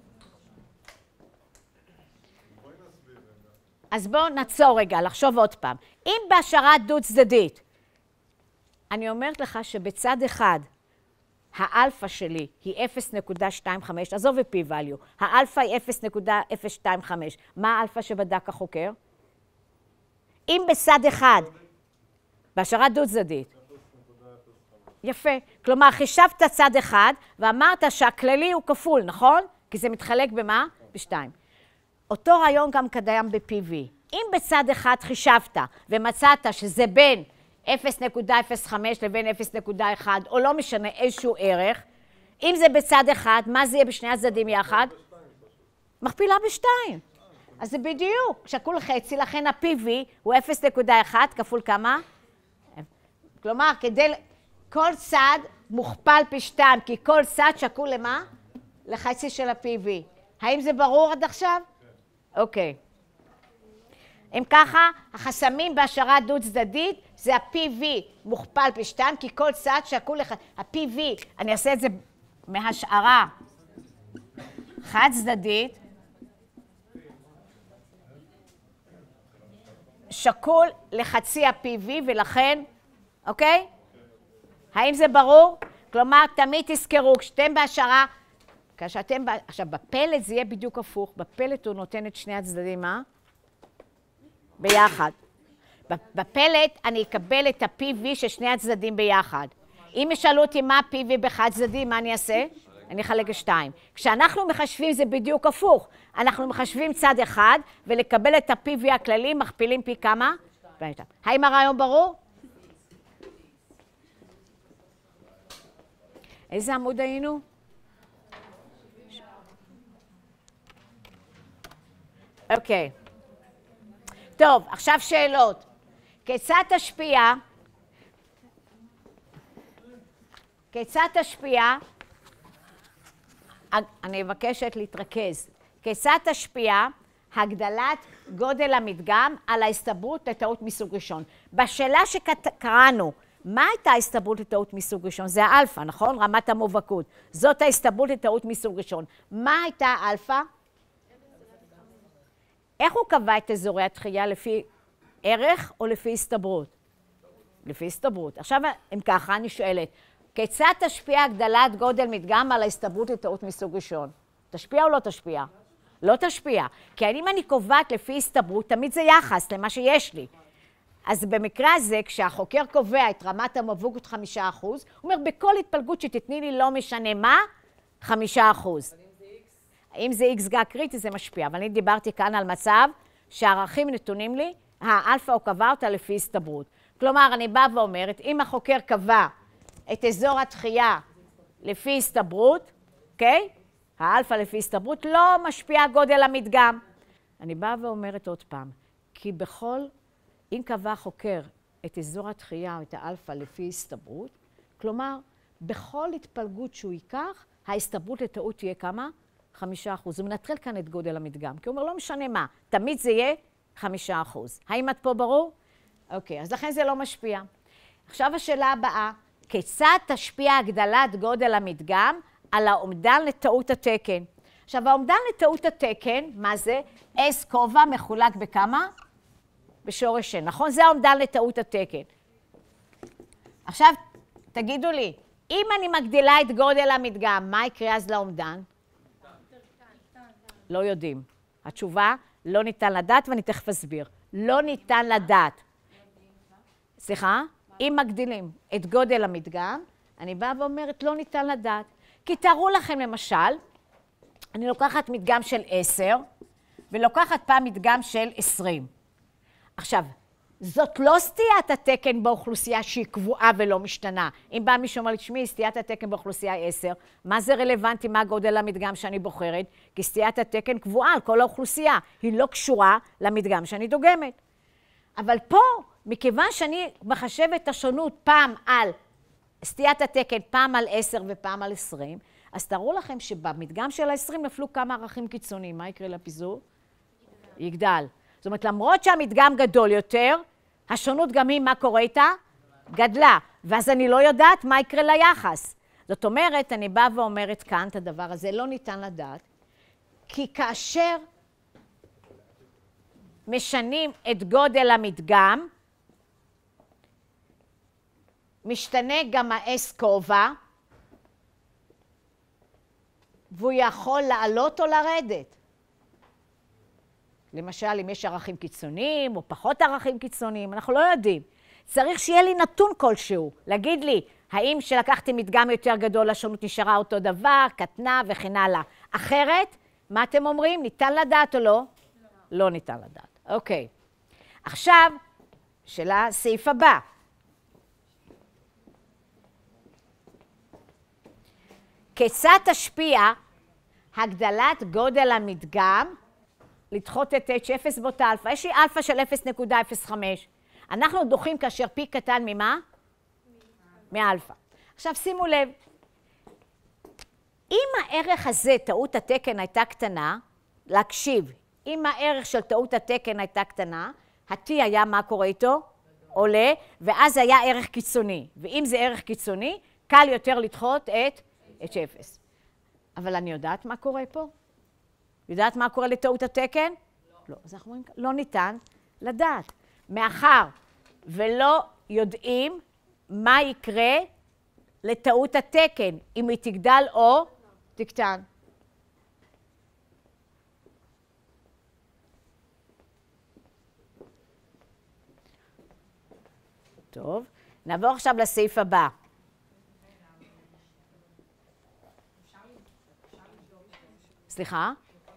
[SPEAKER 1] אז בואו נעצור רגע, לחשוב עוד פעם. אם בהשערה דו-צדדית, אני אומרת לך שבצד אחד, האלפא שלי היא אפס נקודה עשרים וחמש, עזוב ב-P value, האלפא היא אפס נקודה אפס עשרים וחמש. מה האלפא שבדק החוקר? אם בצד אחד, בהשערה דו-צדדית. יפה. כלומר, חישבת צד אחד ואמרת שהכללי הוא כפול, נכון? כי זה מתחלק במה? בשתיים. אותו רעיון גם קיים ב-פי וי. אם בצד אחד חישבת ומצאת שזה בין אפס נקודה אפס חמש לבין אפס נקודה אחת, או לא משנה איזשהו ערך, אם זה בצד אחד, מה זה יהיה בשני הצדדים יחד? מכפילה בשתיים. אז זה בדיוק, שקול חצי, לכן ה-פי וי הוא אפס נקודה אחת כפול כמה? כלומר, כדי... כל צד מוכפל פי שתיים, כי כל צד שקול למה? לחצי של ה-פי וי. האם זה ברור עד עכשיו? כן. אוקיי. אם ככה, החסמים בהשערה דו-צדדית זה ה-פי וי מוכפל פי שתיים, כי כל צד שקול לחצי. ה-פי וי, אני אעשה את זה מהשערה חד-צדדית, שקול לחצי ה-פי וי, ולכן, אוקיי? האם זה ברור? כלומר, תמיד תזכרו, כשאתם בהשערה, כשאתם, עכשיו, בפלט זה יהיה בדיוק הפוך. בפלט הוא נותן את שני הצדדים, מה? ביחד. בפלט אני אקבל את ה-פי וי של שני הצדדים ביחד. אם ישאלו אותי מה ה-פי וי בחד צדדי, מה אני אעשה? אני אחלק לשתיים. כשאנחנו מחשבים זה בדיוק הפוך. אנחנו מחשבים צד אחד, ולקבל את ה-פי וי הכללי, מכפילים פי כמה? האם הרעיון ברור? איזה עמוד היינו? אוקיי. טוב, עכשיו שאלות. כיצד תשפיע, כיצד תשפיע, אני מבקשת להתרכז, כיצד תשפיע הגדלת גודל המדגם על ההסתברות לטעות מסוג ראשון? בשאלה שקראנו, מה הייתה ההסתברות לטעות מסוג ראשון? זה האלפא, נכון? רמת המובהקות. זאת ההסתברות לטעות מסוג ראשון. מה הייתה האלפא? איך הוא קבע את אזורי התחייה? לפי ערך או לפי הסתברות? לפי הסתברות. עכשיו, אם ככה, אני שואלת, כיצד תשפיע הגדלת גודל מדגם על ההסתברות לטעות מסוג ראשון? תשפיע או לא תשפיע? לא תשפיע. כי אם אני קובעת לפי הסתברות, תמיד זה יחס למה שיש לי. אז במקרה הזה, כשהחוקר קובע את רמת המובהקות חמישה אחוז, הוא אומר, בכל התפלגות שתתני לי לא משנה מה, חמישה אחוז. אם זה X גג קריטי, זה משפיע. אבל אני דיברתי כאן על מצב שהערכים נתונים לי, האלפא הוא קבע אותה לפי הסתברות. כלומר, אני באה ואומרת, אם החוקר קבע את אזור התחייה לפי הסתברות, אוקיי? האלפא לפי הסתברות, לא משפיע גודל המדגם. אני באה ואומרת עוד פעם, כי בכל, אם קבע חוקר את אזור התחייה או את האלפא לפי הסתברות, כלומר, בכל התפלגות שהוא ייקח, ההסתברות לטעות תהיה כמה? חמישה אחוז. הוא מנטרל כאן את גודל המדגם, כי הוא אומר, לא משנה מה, תמיד זה יהיה חמישה אחוז. האם את פה ברור? אוקיי, אז לכן זה לא משפיע. עכשיו השאלה הבאה, כיצד תשפיע הגדלת גודל המדגם על האומדן לטעות התקן? עכשיו, האומדן לטעות התקן, מה זה? S כובע מחולק בכמה? בשורש n, נכון? זה האומדן לטעות התקן. עכשיו, תגידו לי, אם אני מגדילה את גודל המדגם, מה יקרה אז לאומדן? לא יודעים. התשובה, לא ניתן לדעת, ואני תכף אסביר. לא ניתן לדעת. סליחה? אם מגדילים את גודל המדגם, אני באה ואומרת, לא ניתן לדעת. כי תארו לכם למשל, אני לוקחת מדגם של עשר, ולוקחת פעם מדגם של עשרים. עכשיו, זאת לא סטיית התקן באוכלוסייה שהיא קבועה ולא משתנה. אם בא מישהו אומר לי, תשמעי, סטיית התקן באוכלוסייה עשר, מה זה רלוונטי, מה גודל המדגם שאני בוחרת? כי סטיית התקן קבועה על כל האוכלוסייה, היא לא קשורה למדגם שאני דוגמת. אבל פה, מכיוון שאני מחשבת את השונות פעם על סטיית התקן פעם על עשר ופעם על עשרים, אז תראו לכם שבמדגם של ה-עשרים נפלו כמה ערכים קיצוניים. מה יקרה לפיזור? יגדל. זאת אומרת, למרות שהמדגם גדול יותר, השונות גם היא, מה קורה איתה? גדלה. ואז אני לא יודעת מה יקרה ליחס. זאת אומרת, אני באה ואומרת כאן את הדבר הזה, לא ניתן לדעת, כי כאשר משנים את גודל המדגם, משתנה גם ה-S כובע, והוא יכול לעלות או לרדת. למשל, אם יש ערכים קיצוניים או פחות ערכים קיצוניים, אנחנו לא יודעים. צריך שיהיה לי נתון כלשהו, להגיד לי, האם שלקחתי מדגם יותר גדול, השונות נשארה אותו דבר, קטנה וכן הלאה. אחרת, מה אתם אומרים? ניתן לדעת או לא? לא, לא ניתן לדעת. אוקיי. עכשיו, שאלה, סעיף הבא. כיצד תשפיע הגדלת גודל המדגם לדחות את H אפס באותה אלפא? יש לי אלפא של אפס נקודה אפס חמש. אנחנו דוחים כאשר פי קטן ממה? מאלפא. עכשיו שימו לב, אם הערך הזה, טעות התקן הייתה קטנה, להקשיב, אם הערך של טעות התקן הייתה קטנה, ה-T היה מה קורה איתו? עולה, ואז היה ערך קיצוני. ואם זה ערך קיצוני, קל יותר לדחות את H אפס. אבל אני יודעת מה קורה פה? יודעת מה קורה לטעות התקן? לא. לא. אז אנחנו אומרים, לא ניתן לדעת. מאחר ולא יודעים מה יקרה לטעות התקן, אם היא תגדל או תקטן. טוב, נעבור עכשיו לסעיף הבא. סליחה?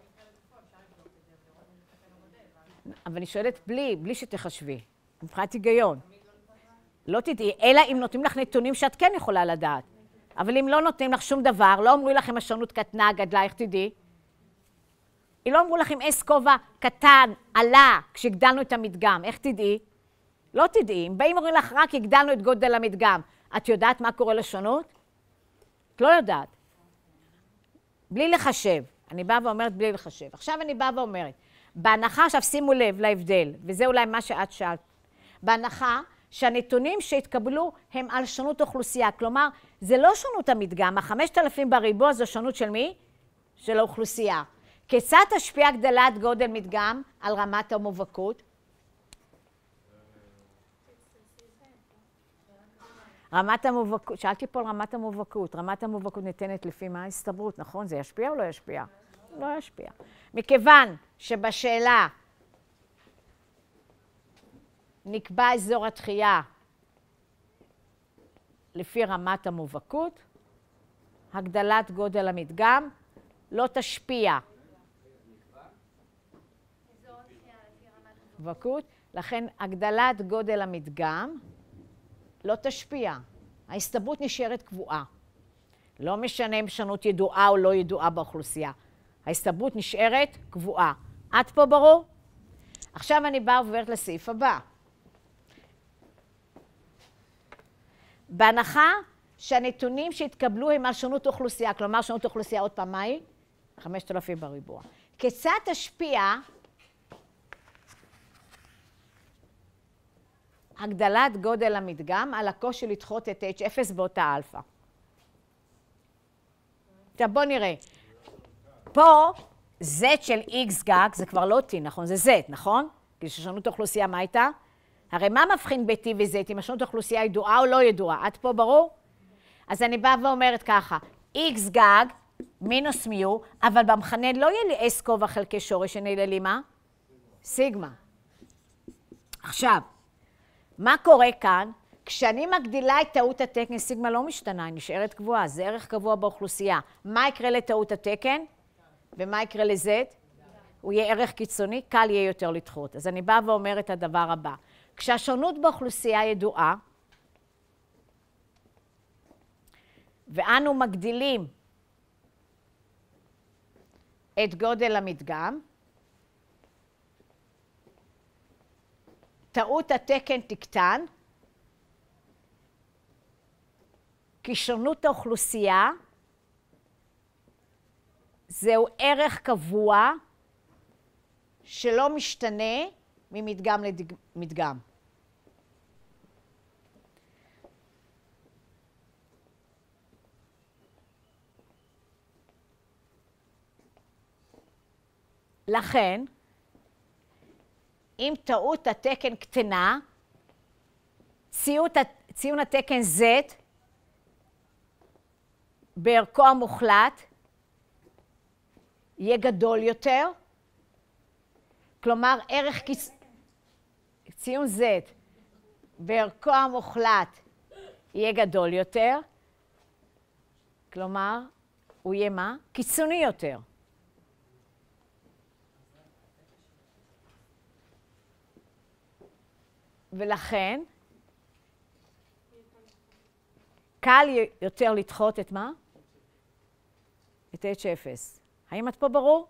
[SPEAKER 1] אבל אני שואלת בלי, בלי שתחשבי, מבחינת היגיון. לא תדעי, אלא אם נותנים לך נתונים שאת כן יכולה לדעת. אבל אם לא נותנים לך שום דבר, לא אמרו לכם השונות קטנה, גדלה, איך תדעי? אם לא אמרו לכם S כובע קטן, עלה, כשהגדלנו את המדגם, איך תדעי? לא תדעי. אם באים אומרים לך רק הגדלנו את גודל המדגם, את יודעת מה קורה לשונות? את לא יודעת. בלי לחשב. אני באה ואומרת בלי לחשב. עכשיו אני באה ואומרת, בהנחה, עכשיו שימו לב להבדל, וזה אולי מה שאת שאלת, בהנחה שהנתונים שהתקבלו הם על שונות אוכלוסייה, כלומר, זה לא שונות המדגם, ה-חמשת אלפים בריבוע זו שונות של מי? של האוכלוסייה. כיצד תשפיע הגדלת גודל מדגם על רמת המובהקות? רמת המובהקות, שאלתי פה על רמת המובהקות, רמת המובהקות ניתנת לפי מה ההסתברות, נכון? זה ישפיע או לא ישפיע? לא ישפיע. מכיוון שבשאלה נקבע אזור התחייה לפי רמת המובהקות, הגדלת גודל המדגם לא תשפיע. מובהקות, לכן הגדלת גודל המדגם לא תשפיע. ההסתברות נשארת קבועה. לא משנה אם שונות ידועה או לא ידועה באוכלוסייה. ההסתברות נשארת קבועה. עד פה ברור? עכשיו אני באה ועוברת לסעיף הבא. בהנחה שהנתונים שהתקבלו הם על שונות אוכלוסייה, כלומר שונות אוכלוסייה עוד פעם מהי? חמשת אלפים בריבוע. כיצד תשפיע הגדלת גודל המדגם על הקושי לדחות את H אפס באותה אלפא? עכשיו בואו נראה. פה Z של X גג זה כבר לא T, נכון? זה Z, נכון? כי ששונות אוכלוסייה מה הייתה? הרי מה מבחין ב-T ו-Z אם השונות אוכלוסייה ידועה או לא ידועה? עד פה ברור? אז אני באה ואומרת ככה, X גג מינוס מיו, אבל במכנה לא יהיה לי S כובע חלקי שורש, שנעלה לי מה? סיגמה. עכשיו, מה קורה כאן? כשאני מגדילה את טעות התקן, סיגמה לא משתנה, היא נשארת קבועה, זה ערך קבוע באוכלוסייה. מה יקרה לטעות התקן? ומה יקרה ל-Z? הוא יהיה ערך קיצוני, קל יהיה יותר לדחות. אז אני באה ואומרת את הדבר הבא. כשהשונות באוכלוסייה ידועה, ואנו מגדילים את גודל המדגם, טעות התקן תקטן, כי שונות האוכלוסייה זהו ערך קבוע שלא משתנה ממדגם למדגם. לכן, אם טעות התקן קטנה, ציון התקן Z בערכו המוחלט יהיה גדול יותר, כלומר ערך קיצ... ציון Z בערכו המוחלט יהיה גדול יותר, כלומר הוא יהיה מה? קיצוני יותר. ולכן קל יותר לדחות את מה? את H אפס. האם את פה ברור?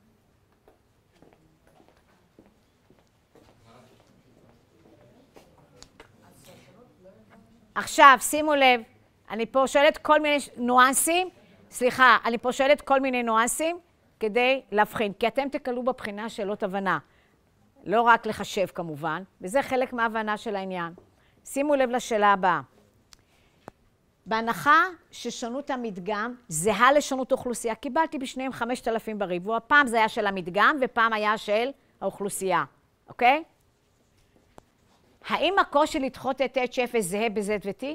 [SPEAKER 1] עכשיו, שימו לב, אני פה שואלת כל מיני ניואנסים, סליחה, אני פה שואלת כל מיני ניואנסים כדי להבחין, כי אתם תקלו בבחינה שאלות הבנה. לא רק לחשב כמובן, וזה חלק מההבנה של העניין. שימו לב לשאלה הבאה. בהנחה ששונות המדגם זהה לשונות האוכלוסייה, קיבלתי בשניהם חמשת אלפים בריבוע, פעם זה היה של המדגם ופעם היה של האוכלוסייה, אוקיי? האם הקושי לדחות את H אפס זהה ב-Z ו-T?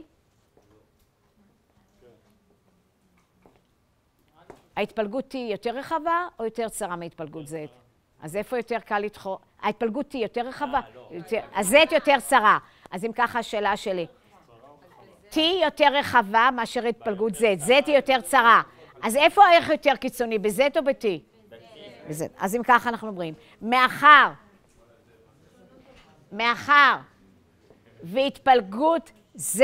[SPEAKER 1] ההתפלגות T יותר רחבה או יותר צרה מהתפלגות Z? אז איפה יותר קל לדחות? ההתפלגות T יותר רחבה? אז Z יותר צרה. אז אם ככה השאלה שלי. T יותר רחבה מאשר התפלגות Z. Z היא יותר צרה. אז איפה הערך יותר קיצוני? ב-Z או ב-T? ב-Z. אז אם ככה אנחנו אומרים. מאחר, מאחר והתפלגות Z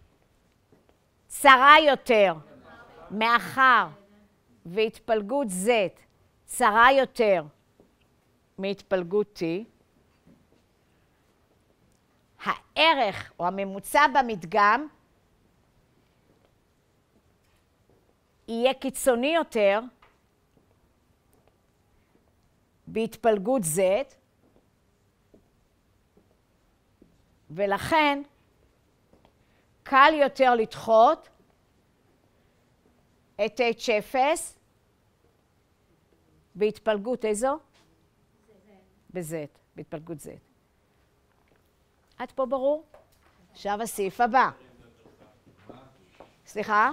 [SPEAKER 1] צרה יותר, מאחר והתפלגות Z צרה יותר מהתפלגות T, הערך או הממוצע במדגם יהיה קיצוני יותר בהתפלגות Z, ולכן קל יותר לדחות את H אפס בהתפלגות איזו? ב-Z, בהתפלגות Z. עד פה ברור? עכשיו הסעיף הבא. סליחה?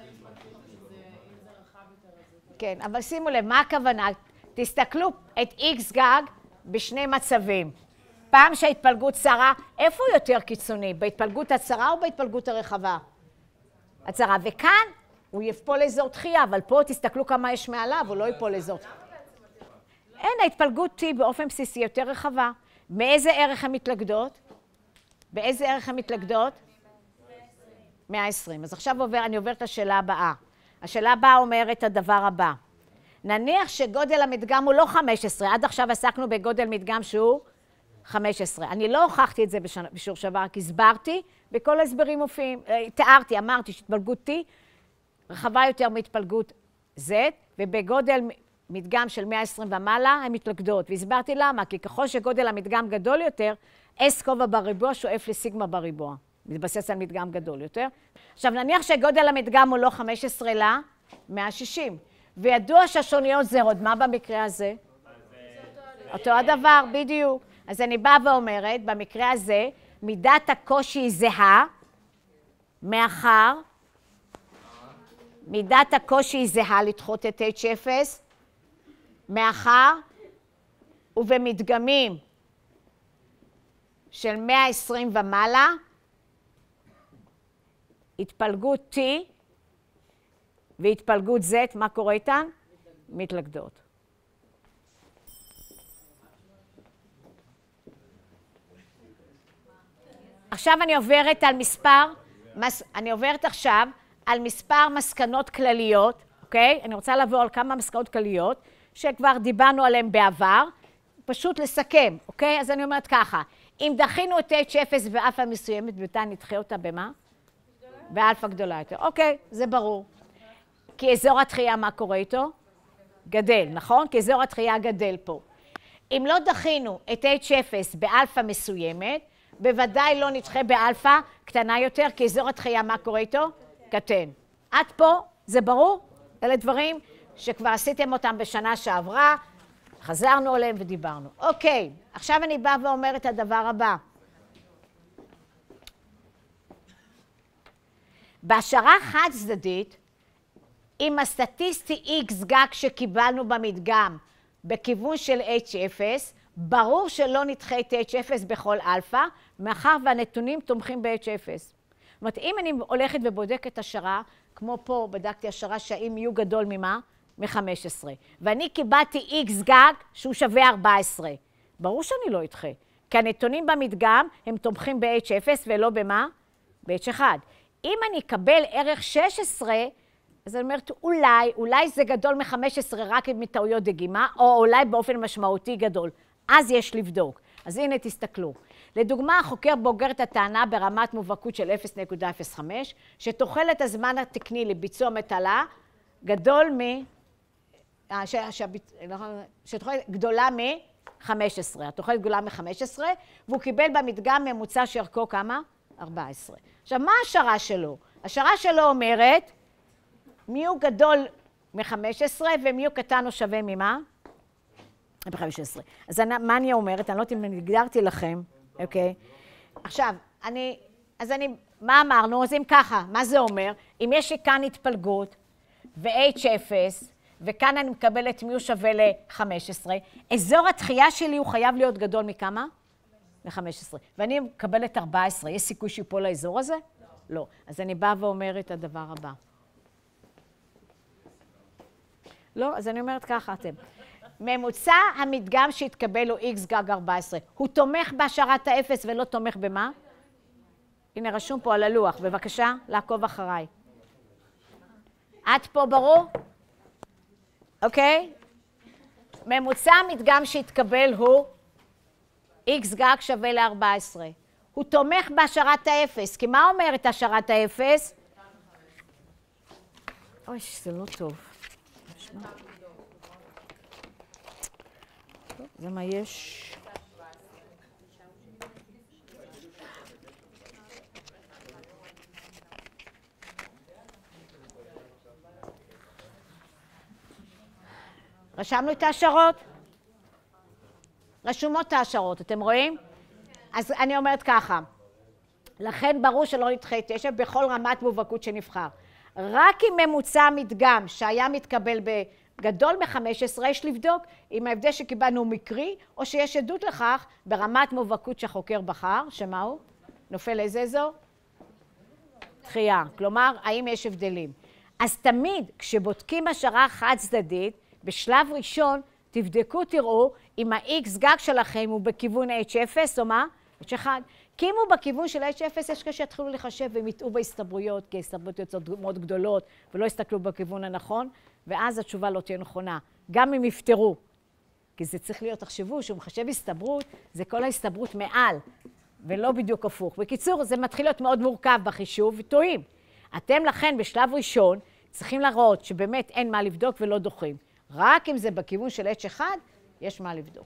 [SPEAKER 1] כן, אבל שימו לב, מה הכוונה? תסתכלו את X גג בשני מצבים. פעם שההתפלגות צרה, איפה הוא יותר קיצוני? בהתפלגות הצרה או בהתפלגות הרחבה? הצרה. וכאן הוא יפול לאזור דחייה, אבל פה תסתכלו כמה יש מעליו, הוא לא יפול לאזור דחייה. אין, ההתפלגות T באופן בסיסי יותר רחבה. מאיזה ערך הן מתלכדות? באיזה ערך הן מתלכדות? מאה ועשרים. אז עכשיו עובר, אני עוברת לשאלה הבאה. השאלה הבאה אומרת את הדבר הבא. נניח שגודל המדגם הוא לא חמש עשרה, עד עכשיו עסקנו בגודל מדגם שהוא חמש עשרה. אני לא הוכחתי את זה בשיעור שעבר, רק הסברתי, בכל ההסברים מופיעים, תיארתי, אמרתי שהתפלגות T רחבה יותר מהתפלגות Z, ובגודל מדגם של מאה ועשרים ומעלה הן מתלכדות. והסברתי למה, כי ככל שגודל המדגם גדול יותר, S כובע בריבוע שואף לסיגמה בריבוע. מתבסס על מדגם גדול יותר. עכשיו נניח שגודל המדגם הוא לא חמש עשרה אלא מאה ושישים. וידוע שהשוניות זהות, מה במקרה הזה? אותו הדבר, בדיוק. אז אני באה ואומרת, במקרה הזה, מידת הקושי היא זהה, מאחר, מידת הקושי היא זהה לדחות את H אפס, מאחר, ובמדגמים של מאה ועשרים ומעלה, התפלגות T והתפלגות Z, מה קורה איתן? מתלכדות. עכשיו אני עוברת על מספר, אני עוברת עכשיו על מספר מסקנות כלליות, אוקיי? אני רוצה לעבור על כמה מסקנות כלליות שכבר דיברנו עליהן בעבר, פשוט לסכם, אוקיי? אז אני אומרת ככה, אם דחינו את H אפס באלפא מסוימת, ואתה נדחה אותה במה? ואלפא גדולה יותר. אוקיי, זה ברור. כי אזור התחייה, מה קורה איתו? גדל, נכון? כי אזור התחייה גדל פה. אם לא דחינו את H אפס באלפא מסוימת, בוודאי לא נדחה באלפא קטנה יותר, כי אזור התחייה, מה קורה איתו? קטן. עד פה, זה ברור? אלה דברים שכבר עשיתם אותם בשנה שעברה, חזרנו עליהם ודיברנו. אוקיי, עכשיו אני באה ואומרת את הדבר הבא. בהשערה חד צדדית, אם הסטטיסטי X גג שקיבלנו במדגם בכיוון של H אפס, ברור שלא נדחה את H אפס בכל אלפא, מאחר והנתונים תומכים ב-H אפס. זאת אומרת, אם אני הולכת ובודקת השערה, כמו פה בדקתי השערה שהאם יהיו גדול ממה? מ-חמש עשרה. ואני קיבלתי X גג שהוא שווה ארבע עשרה. ברור שאני לא אדחה, כי הנתונים במדגם הם תומכים ב-H אפס ולא במה? ב-H אחד. אם אני אקבל ערך שש עשרה, אז אני אומרת, אולי, אולי זה גדול מ-חמש עשרה רק מטעויות דגימה, או אולי באופן משמעותי גדול. אז יש לבדוק. אז הנה תסתכלו. לדוגמה, החוקר בוגר את הטענה ברמת מובהקות של אפס נקודה אפס חמש, שתוחלת הזמן התקני לביצוע מטלה גדול מ... שתוחלת גדולה מ-חמש עשרה. התוחלת גדולה מ-חמש עשרה, והוא קיבל במדגם ממוצע שערכו כמה? ארבע עשרה. עכשיו, מה השערה שלו? השערה שלו אומרת, מיו גדול מ-חמש עשרה ומיו קטן או שווה ממה? ב-חמש עשרה. אז אני, מה אני אומרת? אני לא יודעת אם אני הגדרתי לכם, אוקיי? עכשיו, אני, אז אני, מה אמרנו? אז אם ככה, מה זה אומר? אם יש לי כאן התפלגות ו-H אפס, וכאן אני מקבלת מיו שווה ל-חמש עשרה, אזור התחייה שלי הוא חייב להיות גדול מכמה? מ-חמש עשרה. ואני מקבלת ארבע עשרה, יש סיכוי שיפול לאזור הזה? לא. לא. אז אני באה ואומרת את הדבר הבא. לא, אז אני אומרת ככה, אתם. ממוצע המדגם שהתקבל הוא X גג ארבע עשרה. הוא תומך בהשערת האפס ולא תומך במה? הנה, רשום פה על הלוח. בבקשה, לעקוב אחריי. עד פה ברור? אוקיי? ממוצע המדגם שהתקבל הוא X גג שווה ל-ארבע עשרה. הוא תומך בהשערת האפס, כי מה אומרת השערת האפס? אוי, זה לא טוב. זה מה יש. רשמנו את ההשערות? רשומות ההשערות, אתם רואים? אז אני אומרת ככה, לכן ברור שלא נדחה את תשע בכל רמת מובהקות שנבחר. רק אם ממוצע מדגם שהיה מתקבל בגדול מ-חמש עשרה, יש לבדוק אם ההבדל שקיבלנו הוא מקרי, או שיש עדות לכך ברמת מובהקות שהחוקר בחר, שמה הוא? נופל איזה אזור? דחייה. כלומר, האם יש הבדלים? אז תמיד כשבודקים השערה חד צדדית, בשלב ראשון תבדקו, תראו אם ה-X גג שלכם הוא בכיוון H אפס או מה? H אחד. כי אם הוא בכיוון של H אפס, יש קשה שיתחילו לחשב והם יטעו בהסתברויות, כי ההסתברויות יוצאות מאוד גדולות ולא יסתכלו בכיוון הנכון, ואז התשובה לא תהיה נכונה. גם אם יפתרו. כי זה צריך להיות, תחשבו, שהוא מחשב הסתברות, זה כל ההסתברות מעל, ולא בדיוק הפוך. בקיצור, זה מתחיל להיות מאוד מורכב בחישוב וטועים. אתם לכן בשלב ראשון צריכים להראות שבאמת אין מה לבדוק ולא דוחים. רק אם זה בכיוון של H אחד, יש מה לבדוק.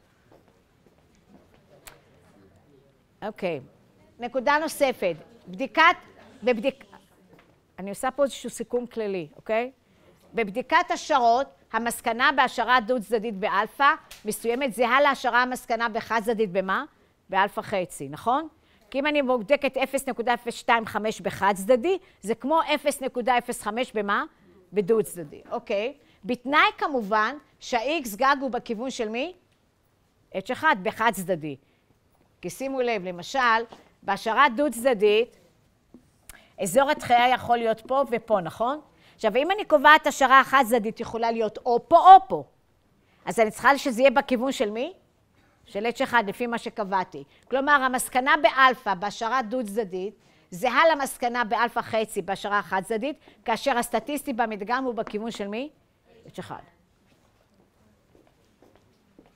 [SPEAKER 1] אוקיי. נקודה נוספת. בדיקת, בבדיק... אני עושה פה איזשהו סיכום כללי, אוקיי? בבדיקת השערות, המסקנה בהשערה דו-צדדית באלפא מסוימת זהה להשערה המסקנה בחד-צדדית במה? באלפא חצי, נכון? כי אם אני בודקת אפס נקודה אפס שתיים חמש בחד-צדדי, זה כמו אפס נקודה אפס חמש במה? בדו-צדדי, אוקיי? בתנאי כמובן שה-X גג הוא בכיוון של מי? H אחד בחד-צדדי. כי שימו לב, למשל, בהשערה דו-צדדית, אזור התחייה יכול להיות פה ופה, נכון? עכשיו, אם אני קובעת השערה חד-צדדית, יכולה להיות או פה או פה. אז אני צריכה שזה יהיה בכיוון של מי? של H אחד, לפי מה שקבעתי. כלומר, המסקנה באלפא, בהשערה דו-צדדית, זהה למסקנה באלפא חצי בהשערה חד-צדדית, כאשר הסטטיסטי במדגם הוא בכיוון של מי? H אחד.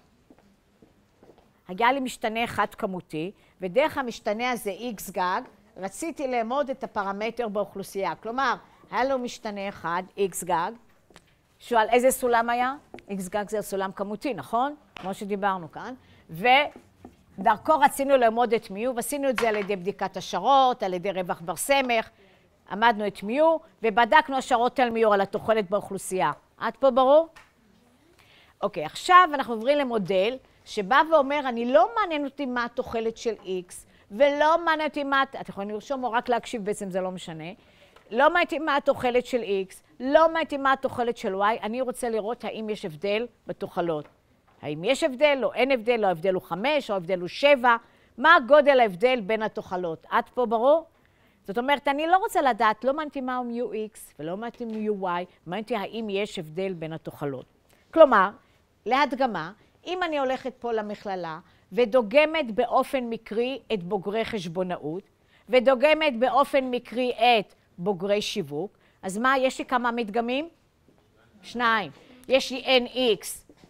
[SPEAKER 1] היה לי משתנה אחד כמותי, ודרך המשתנה הזה X גג, רציתי לאמוד את הפרמטר באוכלוסייה. כלומר, היה לו משתנה אחד, x גג, שהוא על איזה סולם היה? x גג זה סולם כמותי, נכון? כמו שדיברנו כאן. ודרכו רצינו לאמוד את מיו, ועשינו את זה על ידי בדיקת השערות, על ידי רווח בר סמך, עמדנו את מיו, ובדקנו השערות על מיו, על התוחלת באוכלוסייה. עד פה ברור? אוקיי, עכשיו אנחנו עוברים למודל שבא ואומר, אני לא מעניין אותי מה התוחלת של x, ולא מעניין אותי מה, אתם יכולים לרשום או רק להקשיב, בעצם זה לא משנה. לא מעניין אותי מה התוחלת של x, לא מעניין אותי מה התוחלת של y, אני רוצה לראות האם יש הבדל בתוחלות. האם יש הבדל או אין הבדל, או ההבדל הוא חמש, או ההבדל הוא שבע, מה הגודל ההבדל בין התוחלות. עד פה ברור? זאת אומרת, אני לא רוצה לדעת, לא מעניין אותי מהו מיו x ולא מעניין אותי מיו y, מעניין אותי האם יש הבדל בין התוחלות. כלומר, להדגמה, אם אני הולכת פה למכללה ודוגמת באופן מקרי את בוגרי חשבונאות, ודוגמת באופן מקרי את בוגרי שיווק, אז מה, יש לי כמה מדגמים? שניים. יש לי nx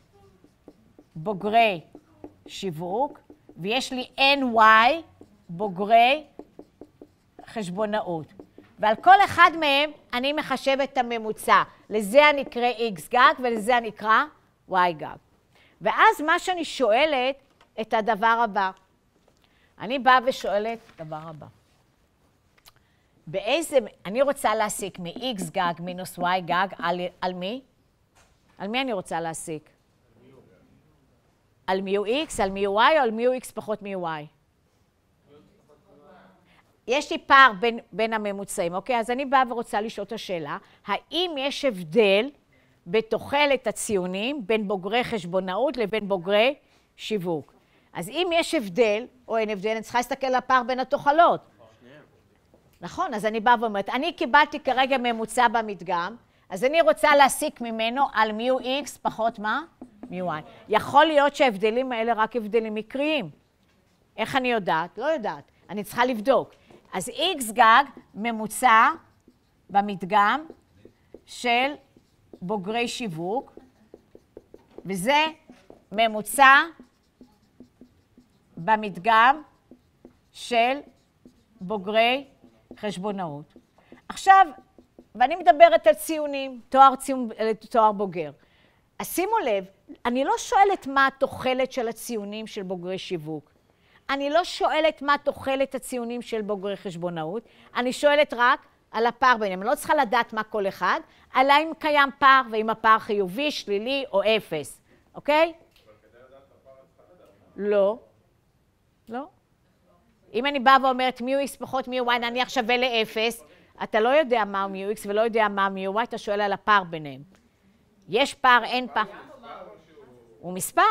[SPEAKER 1] בוגרי שיווק, ויש לי ny בוגרי חשבונאות. ועל כל אחד מהם אני מחשבת את הממוצע. לזה אני אקרא x גג ולזה אני אקרא y גג. ואז מה שאני שואלת את הדבר הבא. אני באה ושואלת את הדבר הבא. באיזה, אני רוצה להסיק מ-x גג מינוס y גג על, על מי? על מי אני רוצה להסיק? על מיו x, על מיו y או על מיו x פחות מיו y? יש לי פער בין, בין הממוצעים, אוקיי? אז אני באה ורוצה לשאול את השאלה, האם יש הבדל בתוחלת הציונים בין בוגרי חשבונאות לבין בוגרי שיווק? אז אם יש הבדל או אין הבדל, אני צריכה להסתכל על הפער בין התוחלות. נכון, אז אני באה ואומרת, אני קיבלתי כרגע ממוצע במדגם, אז אני רוצה להסיק ממנו על מיו x פחות מה? מיו y. יכול להיות שההבדלים האלה רק הבדלים מקריים. איך אני יודעת? לא יודעת. אני צריכה לבדוק. אז x גג ממוצע במדגם של בוגרי שיווק, וזה ממוצע במדגם של בוגרי חשבונאות. עכשיו, ואני מדברת על ציונים, תואר, ציון, תואר בוגר. אז שימו לב, אני לא שואלת מה התוחלת של הציונים של בוגרי שיווק. אני לא שואלת מה תוחלת הציונים של בוגרי חשבונאות, אני שואלת רק על הפער ביניהם. אני לא צריכה לדעת מה כל אחד, אלא אם קיים פער, ואם הפער חיובי, שלילי או אפס. אוקיי?
[SPEAKER 4] אבל כדי לדעת את הפער את צריכה לדעת.
[SPEAKER 1] לא. לא. אם אני באה ואומרת מיו x פחות מיו y, נניח שווה לאפס, אתה לא יודע מהו מיו x ולא יודע מה מיו y, אתה שואל על הפער ביניהם. יש פער, אין פער. הוא מספר.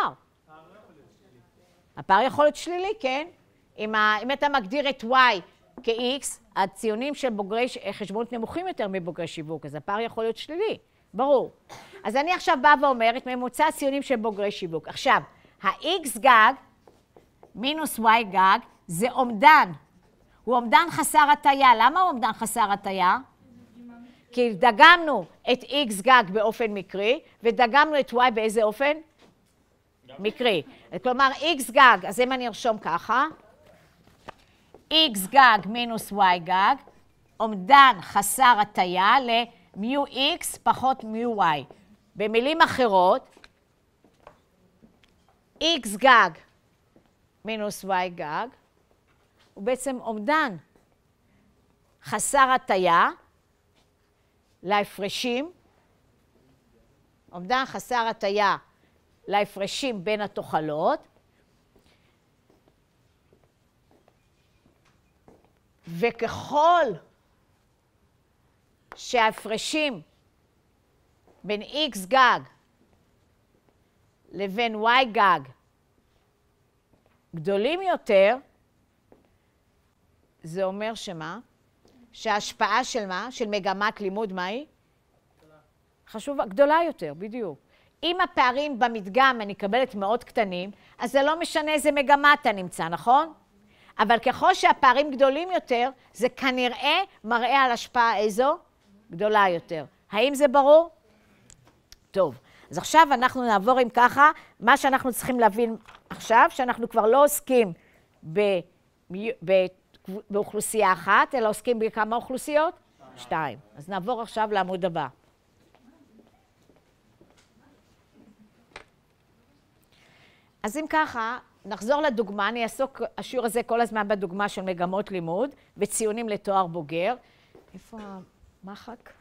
[SPEAKER 1] הפער יכול להיות שלילי, כן? אם, ה... אם אתה מגדיר את y כ-x, הציונים של בוגרי חשבונות נמוכים יותר מבוגרי שיווק, אז הפער יכול להיות שלילי, ברור. אז אני עכשיו באה ואומרת, ממוצע הציונים של בוגרי שיווק. עכשיו, ה-x גג מינוס y גג זה אומדן. הוא אומדן חסר הטיה. למה הוא אומדן חסר הטיה? כי דגמנו את x גג באופן מקרי, ודגמנו את y באיזה אופן? מקרי. כלומר, x גג, אז אם אני ארשום ככה, x גג מינוס y גג, אומדן חסר הטיה למיו x פחות מיו y. במילים אחרות, x גג מינוס y גג, הוא בעצם אומדן חסר הטיה להפרשים, אומדן חסר הטיה להפרשים בין התוחלות, וככל שההפרשים בין x גג לבין y גג גדולים יותר, זה אומר שמה? שההשפעה של מה? של מגמת לימוד, מה היא? חשובה, גדולה יותר, בדיוק. אם הפערים במדגם אני אקבלת מאוד קטנים, אז זה לא משנה איזה מגמה אתה נמצא, נכון? אבל ככל שהפערים גדולים יותר, זה כנראה מראה על השפעה איזו? גדולה יותר. האם זה ברור? טוב, אז עכשיו אנחנו נעבור עם ככה, מה שאנחנו צריכים להבין עכשיו, שאנחנו כבר לא עוסקים באוכלוסייה אחת, אלא עוסקים בכמה אוכלוסיות? שתיים. אז נעבור עכשיו לעמוד הבא. אז אם ככה, נחזור לדוגמה, אני אעסוק השיעור הזה כל הזמן בדוגמה של מגמות לימוד וציונים לתואר בוגר. איפה המחק?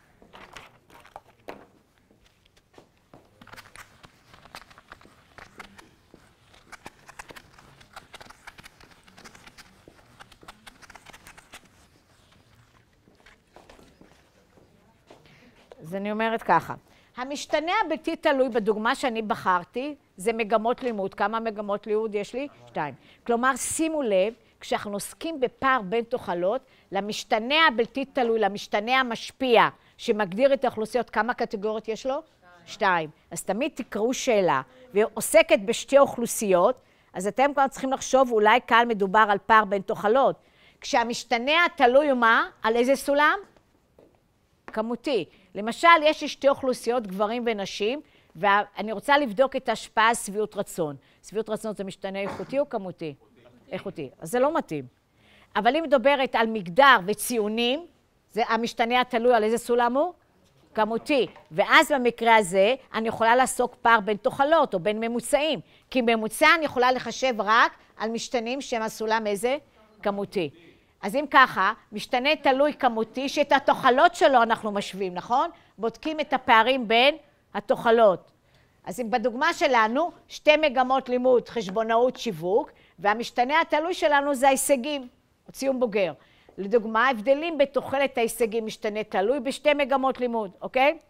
[SPEAKER 1] אז אני אומרת ככה, המשתנה הבלתי תלוי בדוגמה שאני בחרתי, זה מגמות לימוד. כמה מגמות לימוד יש לי? שתיים. כלומר, שימו לב, כשאנחנו עוסקים בפער בין תוחלות, למשתנה הבלתי תלוי, למשתנה המשפיע, שמגדיר את האוכלוסיות, כמה קטגוריות יש לו? שתיים. אז תמיד תקראו שאלה, ועוסקת בשתי אוכלוסיות, אז אתם כבר צריכים לחשוב, אולי כאן מדובר על פער בין תוחלות. כשהמשתנה התלוי הוא מה? על איזה סולם? כמותי. למשל, יש לי שתי אוכלוסיות, גברים ונשים, ואני רוצה לבדוק את ההשפעה על שביעות רצון. שביעות רצון זה משתנה איכותי או כמותי? איכותי. אז זה לא מתאים. אבל אם מדברת על מגדר וציונים, זה המשתנה התלוי על איזה סולם הוא? כמותי. ואז במקרה הזה, אני יכולה לעסוק פער בין תוחלות או בין ממוצעים. כי ממוצע אני יכולה לחשב רק על משתנים שהם הסולם איזה? כמותי. אז אם ככה, משתנה תלוי כמותי, שאת התוחלות שלו אנחנו משווים, נכון? בודקים את הפערים בין התוחלות. אז אם בדוגמה שלנו, שתי מגמות לימוד, חשבונאות, שיווק, והמשתנה התלוי שלנו זה ההישגים, או ציון בוגר. לדוגמה, הבדלים בתוחלת ההישגים משתנה תלוי בשתי מגמות לימוד, אוקיי?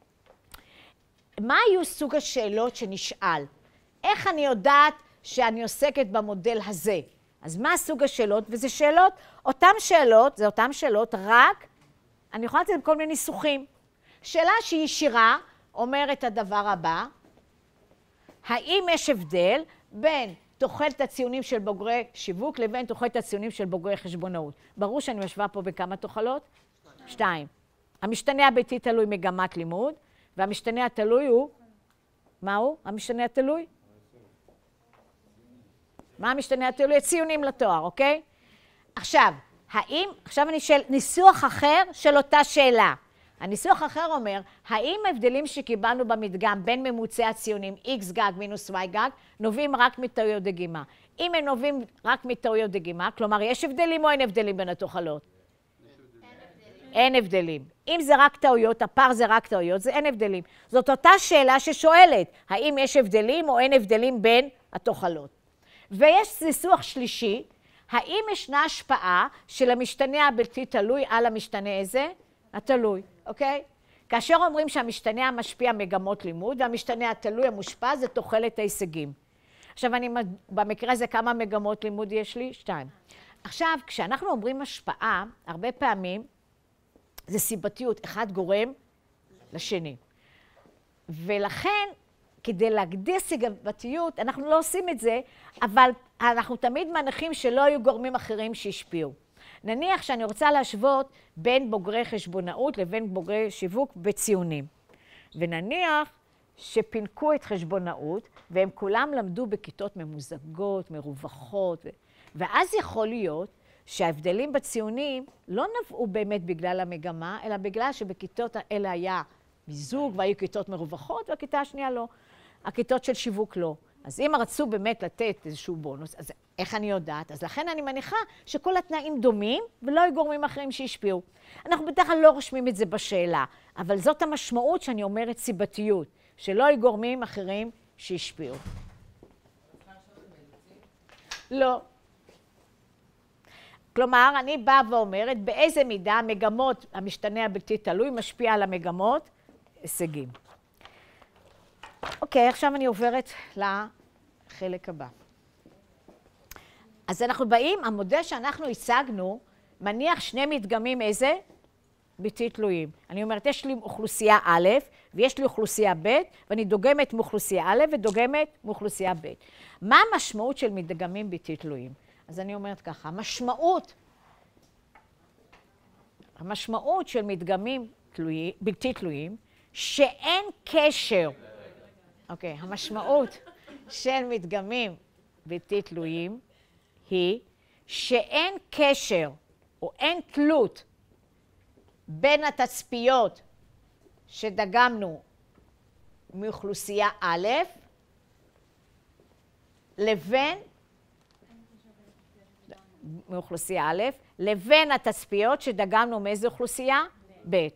[SPEAKER 1] מה היו סוג השאלות שנשאל? איך אני יודעת שאני עוסקת במודל הזה? אז מה סוג השאלות? וזה שאלות, אותן שאלות, זה אותן שאלות, רק, אני יכולה לתת כל מיני ניסוחים. שאלה שהיא ישירה, אומרת הדבר הבא, האם יש הבדל בין תוחלת הציונים של בוגרי שיווק לבין תוחלת הציונים של בוגרי חשבונאות? ברור שאני משווה פה בכמה תוחלות? שתיים. שתיים. המשתנה הבלתי תלוי מגמת לימוד, והמשתנה התלוי הוא, מה הוא? המשתנה התלוי? מה המשתנה התלוי? ציונים לתואר, אוקיי? עכשיו, האם, עכשיו אני שואל, ניסוח אחר של אותה שאלה. הניסוח אחר אומר, האם ההבדלים שקיבלנו במדגם בין ממוצעי הציונים x גג מינוס y גג, נובעים רק מטעויות דגימה? אם הם נובעים רק מטעויות דגימה, כלומר, יש הבדלים או אין הבדלים בין התוחלות? אין הבדלים. אם זה רק טעויות, הפער זה רק טעויות, זה אין הבדלים. זאת אותה שאלה ששואלת, האם יש הבדלים או אין הבדלים בין התוחלות? ויש ניסוח שלישי, האם ישנה השפעה של המשתנה הבלתי תלוי על המשתנה איזה? התלוי, אוקיי? כאשר אומרים שהמשתנה המשפיע מגמות לימוד, והמשתנה התלוי המושפע זה תוחלת ההישגים. עכשיו, אני, במקרה הזה כמה מגמות לימוד יש לי? שתיים. עכשיו, כשאנחנו אומרים השפעה, הרבה פעמים זה סיבתיות, אחד גורם לשני. ולכן, כדי להגדיר סיבתיות, אנחנו לא עושים את זה, אבל אנחנו תמיד מניחים שלא היו גורמים אחרים שהשפיעו. נניח שאני רוצה להשוות בין בוגרי חשבונאות לבין בוגרי שיווק בציונים. ונניח שפינקו את חשבונאות, והם כולם למדו בכיתות ממוזגות, מרווחות, ו... ואז יכול להיות שההבדלים בציונים לא נבעו באמת בגלל המגמה, אלא בגלל שבכיתות האלה היה מיזוג והיו כיתות מרווחות, והכיתה השנייה לא. הכיתות של שיווק לא. אז אם רצו באמת לתת איזשהו בונוס, אז איך אני יודעת? אז לכן אני מניחה שכל התנאים דומים ולא היו גורמים אחרים שהשפיעו. אנחנו בדרך כלל לא רושמים את זה בשאלה, אבל זאת המשמעות שאני אומרת סיבתיות, שלא היו גורמים אחרים שהשפיעו. לא. כלומר, אני באה ואומרת באיזה מידה המגמות, המשתנה הבלתי תלוי, משפיע על המגמות, הישגים. אוקיי, עכשיו אני עוברת לחלק הבא. אז אנחנו באים, המודל שאנחנו הצגנו, מניח שני מדגמים איזה? בלתי תלויים. אני אומרת, יש לי אוכלוסייה א' ויש לי אוכלוסייה ב', ואני דוגמת מאוכלוסייה א' ודוגמת מאוכלוסייה ב'. מה המשמעות של מדגמים בלתי תלויים? אז אני אומרת ככה, המשמעות, המשמעות של מדגמים תלויים, בלתי תלויים, שאין קשר, אוקיי, המשמעות של מדגמים בלתי תלויים היא שאין קשר או אין תלות בין התצפיות שדגמנו מאוכלוסייה א' לבין, מאוכלוסייה א', לבין התצפיות שדגמנו מאיזו אוכלוסייה? ב'.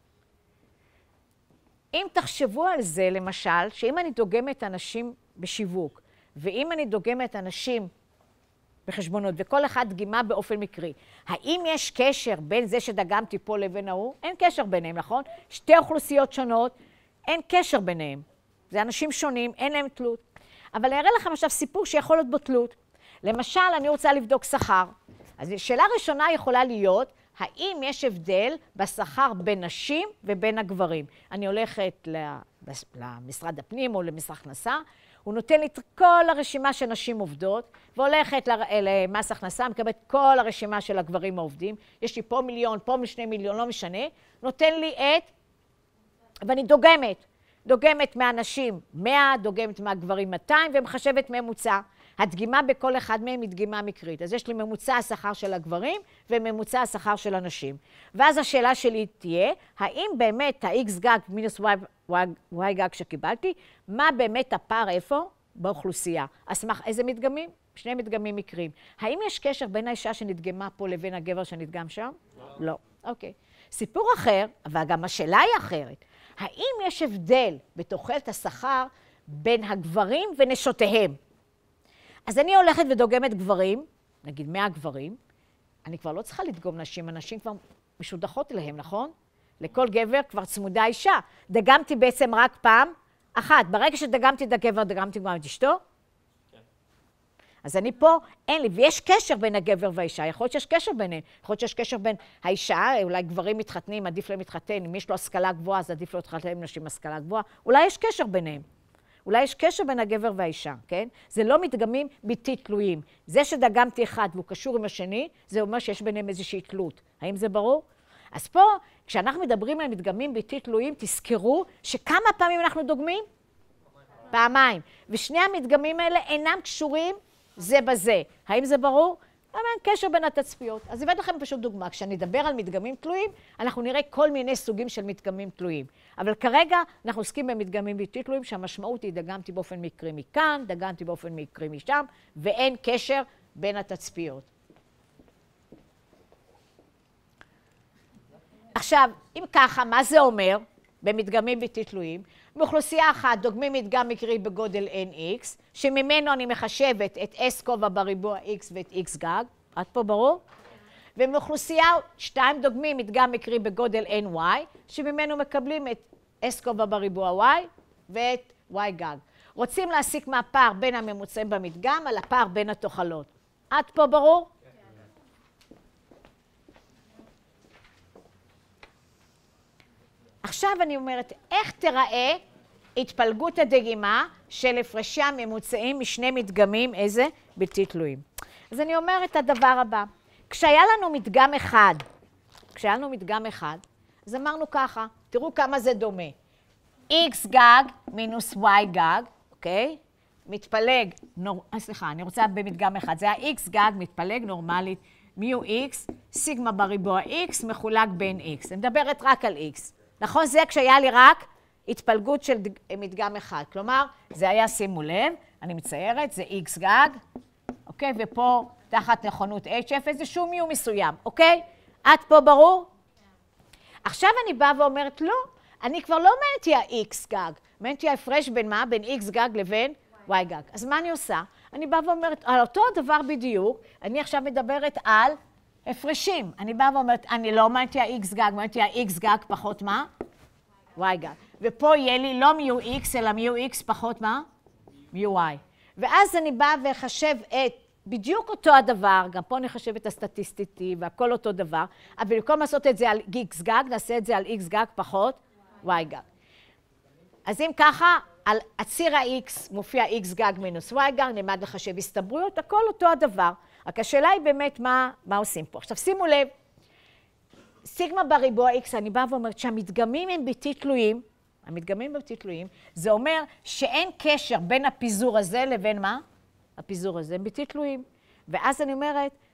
[SPEAKER 1] אם תחשבו על זה, למשל, שאם אני דוגמת אנשים בשיווק, ואם אני דוגמת אנשים בחשבונות, וכל אחד דגימה באופן מקרי, האם יש קשר בין זה שדגמתי פה לבין ההוא? אין קשר ביניהם, נכון? שתי אוכלוסיות שונות, אין קשר ביניהם. זה אנשים שונים, אין להם תלות. אבל אני אראה לכם עכשיו סיפור שיכול להיות בו תלות. למשל, אני רוצה לבדוק שכר. אז שאלה ראשונה יכולה להיות, האם יש הבדל בשכר בין נשים ובין הגברים? אני הולכת למשרד הפנים או למשרד הכנסה, הוא נותן לי את כל הרשימה של נשים עובדות, והולכת למס הכנסה, מקבלת כל הרשימה של הגברים העובדים. יש לי פה מיליון, פה משני מיליון, לא משנה. נותן לי את, ואני דוגמת. דוגמת מהנשים מאה, דוגמת מהגברים מאתיים, ומחשבת ממוצע. הדגימה בכל אחד מהם היא דגימה מקרית. אז יש לי ממוצע השכר של הגברים וממוצע השכר של הנשים. ואז השאלה שלי תהיה, האם באמת ה-X גג מינוס Y, y, y גג שקיבלתי, מה באמת הפער איפה? באוכלוסייה. אז איזה מדגמים? שני מדגמים מקריים. האם יש קשר בין האישה שנדגמה פה לבין הגבר שנדגם שם? לא. לא. אוקיי. סיפור אחר, אבל גם השאלה היא אחרת. האם יש הבדל בתוחלת השכר בין הגברים ונשותיהם? אז אני הולכת ודוגמת גברים, נגיד מאה גברים, אני כבר לא צריכה לדגום נשים, הנשים כבר משודחות אליהם, נכון? לכל גבר כבר צמודה אישה. דגמתי בעצם רק פעם אחת. ברגע שדגמתי את הגבר, דגמתי כבר את אשתו? כן. אז אני פה, אין לי, ויש קשר בין הגבר והאישה, יכול להיות שיש קשר ביניהם, יכול להיות שיש קשר בין האישה, אולי גברים מתחתנים, עדיף להם להתחתן, אם יש לו השכלה גבוהה, אז עדיף לו להתחתן עם נשים השכלה גבוהה, אולי יש קשר ביניהם. אולי יש קשר בין הגבר והאישה, כן? זה לא מדגמים בלתי תלויים. זה שדגמתי אחד והוא קשור עם השני, זה אומר שיש ביניהם איזושהי תלות. האם זה ברור? אז פה, כשאנחנו מדברים על מדגמים בלתי תלויים, תזכרו שכמה פעמים אנחנו דוגמים? פעמיים. ושני המדגמים האלה אינם קשורים זה בזה. האם זה ברור? אבל אין קשר בין התצפיות. אז הבאת לכם פשוט דוגמה. כשאני אדבר על מדגמים תלויים, אנחנו נראה כל מיני סוגים של מדגמים תלויים. אבל כרגע אנחנו עוסקים במדגמים בלתי תלויים, שהמשמעות היא דגמתי באופן מקרי מכאן, דגמתי באופן מקרי משם, ואין קשר בין התצפיות. עכשיו, אם ככה, מה זה אומר במדגמים בלתי תלויים? מאוכלוסייה אחת דוגמים מדגם מקרי בגודל Nx, שממנו אני מחשבת את S כובע בריבוע X ואת X גג, עד פה ברור? ומאוכלוסייה שתיים דוגמים מדגם מקרי בגודל Ny, שממנו מקבלים את S כובע בריבוע Y ואת Y גג. רוצים להסיק מהפער בין הממוצעים במדגם על הפער בין התוחלות. עד פה ברור? עכשיו אני אומרת, איך תראה התפלגות הדגימה של הפרשי הממוצעים משני מדגמים, איזה? בלתי תלויים. אז אני אומרת את הדבר הבא. כשהיה לנו מדגם אחד, כשהיה לנו מדגם אחד, אז אמרנו ככה, תראו כמה זה דומה. X גג מינוס Y גג, אוקיי? מתפלג, נור... סליחה, אני רוצה במדגם אחד. זה ה-X גג מתפלג נורמלית, מיו X, סיגמה בריבוע X מחולק בין X. אני מדברת רק על X. נכון? זה כשהיה לי רק התפלגות של מדגם אחד. כלומר, זה היה, שימו לב, אני מציירת, זה X גג, אוקיי? ופה תחת נכונות H אפס זה שום מיו מסוים, אוקיי? עד פה ברור? עכשיו אני באה ואומרת, לא, אני כבר לא מעניתי ה-X גג, מעניתי ההפרש בין מה? בין X גג לבין Y גג. אז מה אני עושה? אני באה ואומרת, על אותו הדבר בדיוק, אני עכשיו מדברת על הפרשים. אני באה ואומרת, אני לא מעניתי ה-X גג, מעניתי ה-X גג פחות מה? Y גג. ופה יהיה לי לא מיו X, אלא מיו X פחות מה? מיו Y. ואז אני באה וחשב את בדיוק אותו הדבר, גם פה נחשב את הסטטיסטיתי והכל אותו דבר, אבל במקום לעשות את זה על X גג, נעשה את זה על X גג פחות Y גג. אז אם ככה, על הציר ה-X מופיע X גג מינוס Y גג, נלמד לחשב הסתברויות, הכל אותו הדבר. רק השאלה היא באמת מה, מה עושים פה. עכשיו שימו לב, סיגמה בריבוע X, אני באה ואומרת שהמדגמים הם בלתי תלויים, המדגמים בלתי תלויים, זה אומר שאין קשר בין הפיזור הזה לבין מה? הפיזור הזה הם בלתי תלויים. ואז אני אומרת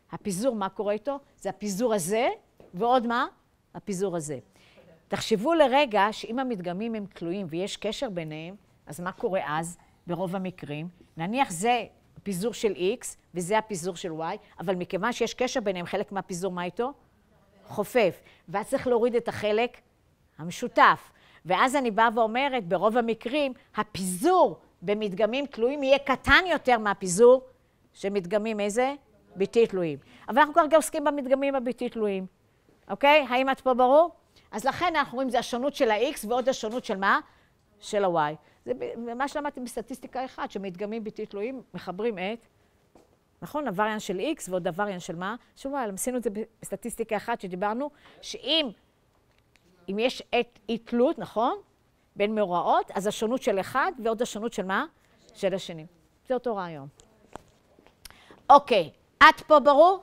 [SPEAKER 1] הפיזור, מה קורה איתו? זה הפיזור הזה, ועוד מה? הפיזור הזה. תחשבו לרגע שאם המדגמים הם תלויים ויש קשר ביניהם, אז מה קורה אז ברוב המקרים? נניח זה פיזור של X וזה הפיזור של Y, אבל מכיוון שיש קשר ביניהם, חלק מהפיזור מה איתו? חופף. ואז צריך להוריד את החלק המשותף. ואז אני באה ואומרת, ברוב המקרים, הפיזור במדגמים תלויים יהיה קטן יותר מהפיזור שמדגמים איזה? בלתי תלויים. אבל אנחנו כרגע עוסקים במדגמים הבלתי תלויים. אוקיי? האם את פה ברור? אז לכן אנחנו רואים, זה השונות של ה-X ועוד השונות של מה? של ה-Y. זה מה שלמדתי בסטטיסטיקה אחת, שמדגמים בלתי תלויים מחברים את, נכון? הווריאנס של X ועוד הווריאנס של מה? של Y. עשינו את זה בסטטיסטיקה אחת שדיברנו, שאם אם יש את אי תלות, נכון? בין מאורעות, אז השונות של אחד ועוד השונות של מה? של השני. זה אותו רעיון. אוקיי, את פה ברור?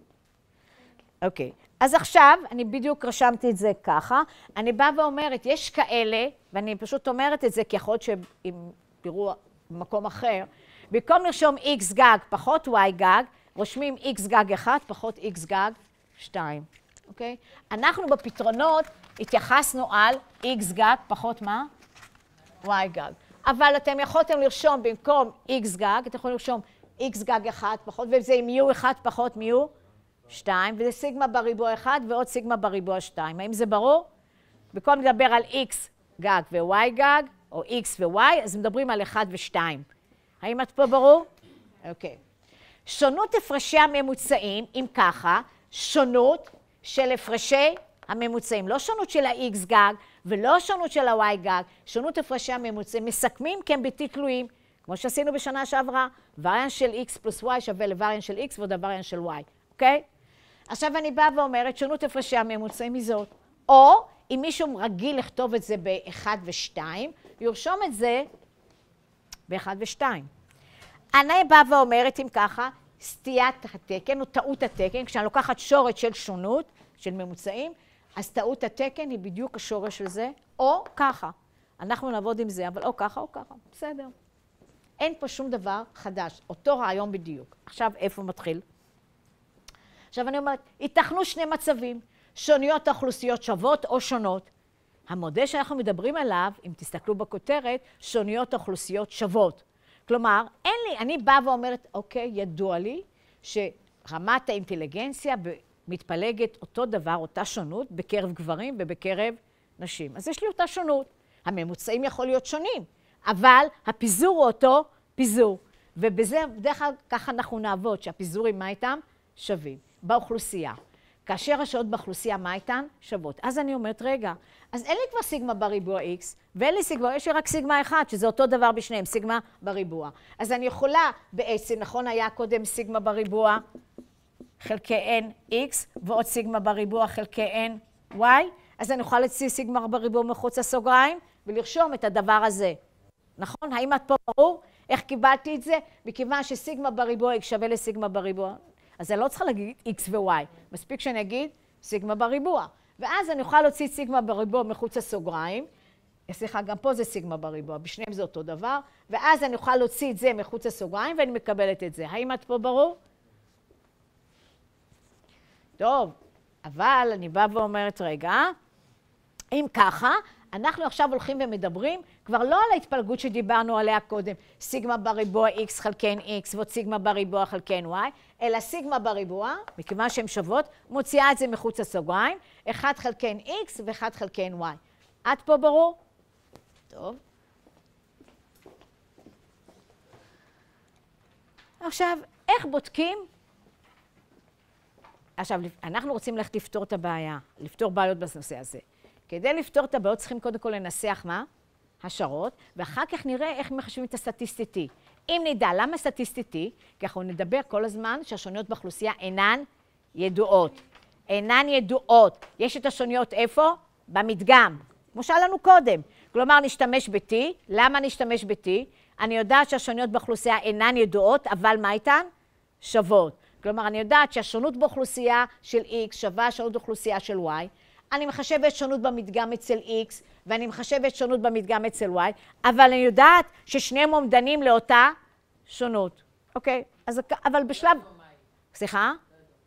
[SPEAKER 1] אוקיי. אז עכשיו, אני בדיוק רשמתי את זה ככה, אני באה ואומרת, יש כאלה, ואני פשוט אומרת את זה, כי יכול להיות שאם תראו במקום אחר, במקום לרשום X גג פחות Y גג, רושמים X גג אחד פחות X גג שתיים, אוקיי? אנחנו בפתרונות התייחסנו על X גג פחות מה? Y גג. אבל אתם יכולתם לרשום במקום X גג, אתם יכולים לרשום X גג אחד פחות, וזה עם U אחד פחות מ-U שתיים, וזה סיגמה בריבוע אחד ועוד סיגמה בריבוע שתיים. האם זה ברור? במקום לדבר על X גג ו-Y גג, או X ו-Y, אז מדברים על אחד ו-שתיים. האם את פה ברור? אוקיי. שונות הפרשי הממוצעים, אם ככה, שונות של הפרשי הממוצעים. לא שונות של ה-X גג ולא שונות של ה-Y גג, שונות הפרשי הממוצעים מסכמים כי הם בלתי תלויים, כמו שעשינו בשנה שעברה, וריאנס של X פלוס Y שווה לווריאנס של X ועוד הווריאנס של Y. אוקיי? עכשיו אני באה ואומרת, שונות הפרשי הממוצעים היא זאת. או אם מישהו רגיל לכתוב את זה ב-אחד ו-שתיים, ירשום את זה ב-אחד ו-שתיים. אני באה ואומרת, אם ככה, סטיית התקן או טעות התקן, כשאני לוקחת שורש של שונות, של ממוצעים, אז טעות התקן היא בדיוק השורש של זה, או ככה. אנחנו נעבוד עם זה, אבל או ככה או ככה. בסדר. אין פה שום דבר חדש, אותו רעיון בדיוק. עכשיו, איפה מתחיל? עכשיו אני אומרת, ייתכנו שני מצבים, שוניות האוכלוסיות שוות או שונות. המודל שאנחנו מדברים עליו, אם תסתכלו בכותרת, שוניות האוכלוסיות שוות. כלומר, אין לי, אני באה ואומרת, אוקיי, ידוע לי שרמת האינטליגנציה מתפלגת אותו דבר, אותה שונות, בקרב גברים ובקרב נשים. אז יש לי אותה שונות. הממוצעים יכול להיות שונים, אבל הפיזור הוא אותו פיזור. ובזה, בדרך כלל, ככה אנחנו נעבוד, שהפיזורים, מה איתם? שווים. באוכלוסייה. כאשר השעות באוכלוסייה, מה איתן? שוות. אז אני אומרת, רגע, אז אין לי כבר סיגמה בריבוע X, ואין לי סיגמה, יש לי רק סיגמה אחד, שזה אותו דבר בשניהם, סיגמה בריבוע. אז אני יכולה בעצם, נכון היה קודם סיגמה בריבוע חלקי N X, ועוד סיגמה בריבוע חלקי N Y, אז אני יכולה להוציא סיגמה בריבוע מחוץ לסוגריים, ולרשום את הדבר הזה. נכון? האם את פה ברור? איך קיבלתי את זה? מכיוון שסיגמה בריבוע X שווה לסיגמה בריבוע. אז אני לא צריכה להגיד X ו-Y, מספיק שאני אגיד סיגמה בריבוע. ואז אני אוכל להוציא סיגמה בריבוע מחוץ לסוגריים, סליחה, גם פה זה סיגמה בריבוע, בשניהם זה אותו דבר, ואז אני אוכל להוציא את זה מחוץ לסוגריים ואני מקבלת את זה. האם את פה ברור? טוב, אבל אני באה ואומרת, רגע, אם ככה, אנחנו עכשיו הולכים ומדברים כבר לא על ההתפלגות שדיברנו עליה קודם, סיגמה בריבוע X חלקי X ועוד סיגמה בריבוע חלקי Y, אלא סיגמה בריבוע, מכיוון שהן שוות, מוציאה את זה מחוץ לסוגריים, אחד חלקי X ואחד חלקי Y. עד פה ברור? טוב. עכשיו, איך בודקים? עכשיו, אנחנו רוצים ללכת לפתור את הבעיה, לפתור בעיות בנושא הזה. כדי לפתור את הבעיות צריכים קודם כל לנסח מה? השערות, ואחר כך נראה איך מחשבים את הסטטיסטי. אם נדע למה סטטיסטי, כי אנחנו נדבר כל הזמן שהשוניות באוכלוסייה אינן ידועות. אינן ידועות. יש את השוניות איפה? במדגם. כמו שהיה לנו קודם. כלומר, נשתמש ב-T. למה נשתמש ב-T? אני יודעת שהשוניות באוכלוסייה אינן ידועות, אבל מה איתן? שוות. כלומר, אני יודעת שהשונות באוכלוסייה של X שווה השונות באוכלוסייה של Y. אני מחשבת שונות במדגם אצל X, ואני מחשבת שונות במדגם אצל Y, אבל אני יודעת ששניהם עומדנים לאותה שונות. אוקיי? אז, אבל בשלב... סליחה?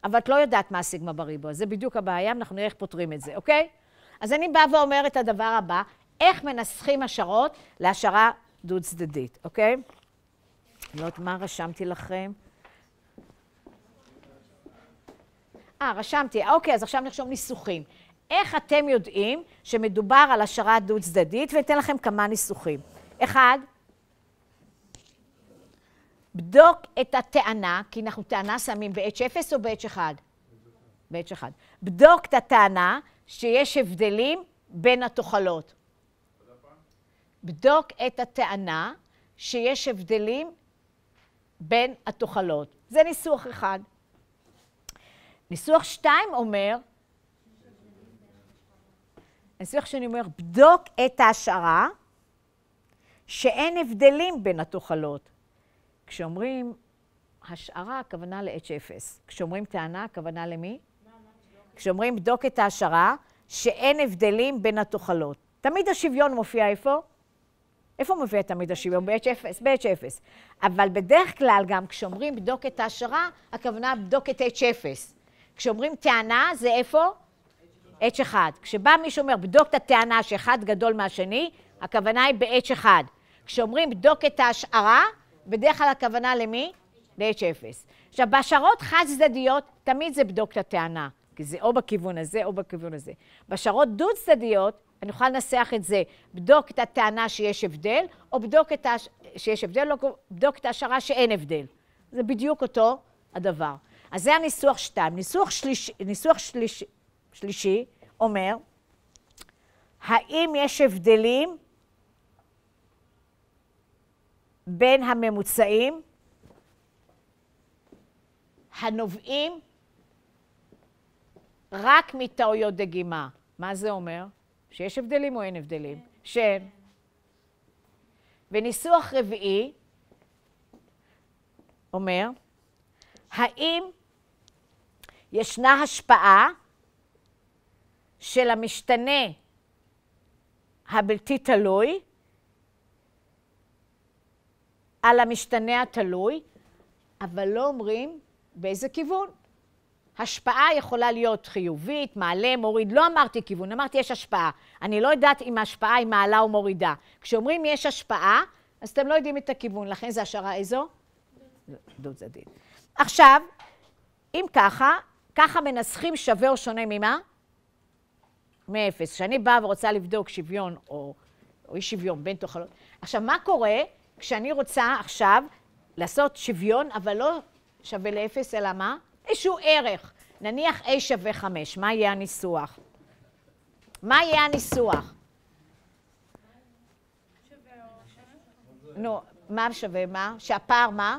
[SPEAKER 1] אבל את לא יודעת מה הסיגמה בריבוע. זה בדיוק הבעיה, אנחנו נראה איך פותרים את זה, אוקיי? אז אני באה ואומרת את הדבר הבא, איך מנסחים השערות להשערה דו-צדדית, אוקיי? אני לא יודעת מה רשמתי לכם. אה, רשמתי, אוקיי, אז עכשיו נרשום ניסוחים. איך אתם יודעים שמדובר על השערה דו-צדדית, ואתן לכם כמה ניסוחים. אחד, בדוק את הטענה, כי אנחנו טענה שמים ב-אייץ' אפס או ב-אייץ' אחד? ב-אייץ' אחד. בדוק את הטענה שיש הבדלים בין התוחלות. בדוק את הטענה שיש הבדלים בין התוחלות. זה ניסוח אחד. ניסוח שתיים אומר, ניסוח שאני אומר, בדוק את ההשערה שאין הבדלים בין התוחלות. כשאומרים השערה, הכוונה ל-אייץ' אפס. כשאומרים טענה, הכוונה למי? כשאומרים בדוק את ההשערה שאין הבדלים בין התוחלות. תמיד השוויון מופיע איפה? איפה מופיע תמיד השוויון? ב-אייץ' אפס, ב-אייץ' אפס. אבל בדרך כלל גם כשאומרים בדוק את ההשערה, הכוונה בדוק את אייץ' אפס. כשאומרים טענה, זה איפה? אייץ' אחד. כשבא מישהו אומר בדוק את הטענה שאחד גדול מהשני, הכוונה היא ב-אייץ' אחד. כשאומרים בדוק את ההשערה, בדרך כלל הכוונה למי? ל-אייץ' אפס. עכשיו, בהשערות חד צדדיות, תמיד זה בדוק את הטענה, כי זה או בכיוון הזה או בכיוון הזה. בהשערות דו צדדיות, אני יכולה לנסח את זה, בדוק את הטענה שיש הבדל, או בדוק את הש... שיש הבדל, או בדוק את ההשערה שאין הבדל. זה בדיוק אותו הדבר. אז זה הניסוח שתיים. ניסוח שלישי, ניסוח שלישי, שלישי אומר, האם יש הבדלים בין הממוצעים הנובעים רק מטעויות דגימה. מה זה אומר? שיש הבדלים או אין הבדלים? שאין. וניסוח רביעי אומר, האם ישנה השפעה של המשתנה הבלתי תלוי על המשתנה התלוי, אבל לא אומרים באיזה כיוון. השפעה יכולה להיות חיובית, מעלה, מוריד. לא אמרתי כיוון, אמרתי יש השפעה. אני לא יודעת אם ההשפעה היא מעלה או מורידה. כשאומרים יש השפעה, אז אתם לא יודעים את הכיוון. לכן זה השערה איזו? דו צדדית. עכשיו, אם ככה, ככה מנסחים שווה או שונה ממה? מאפס. כשאני באה ורוצה לבדוק שוויון או, או אי שוויון בין תוחלות. עכשיו, מה קורה כשאני רוצה עכשיו לעשות שוויון, אבל לא שווה לאפס, אלא מה? איזשהו ערך. נניח A שווה חמש. מה יהיה הניסוח? מה יהיה הניסוח? נו, מה שווה? מה? שהפער מה?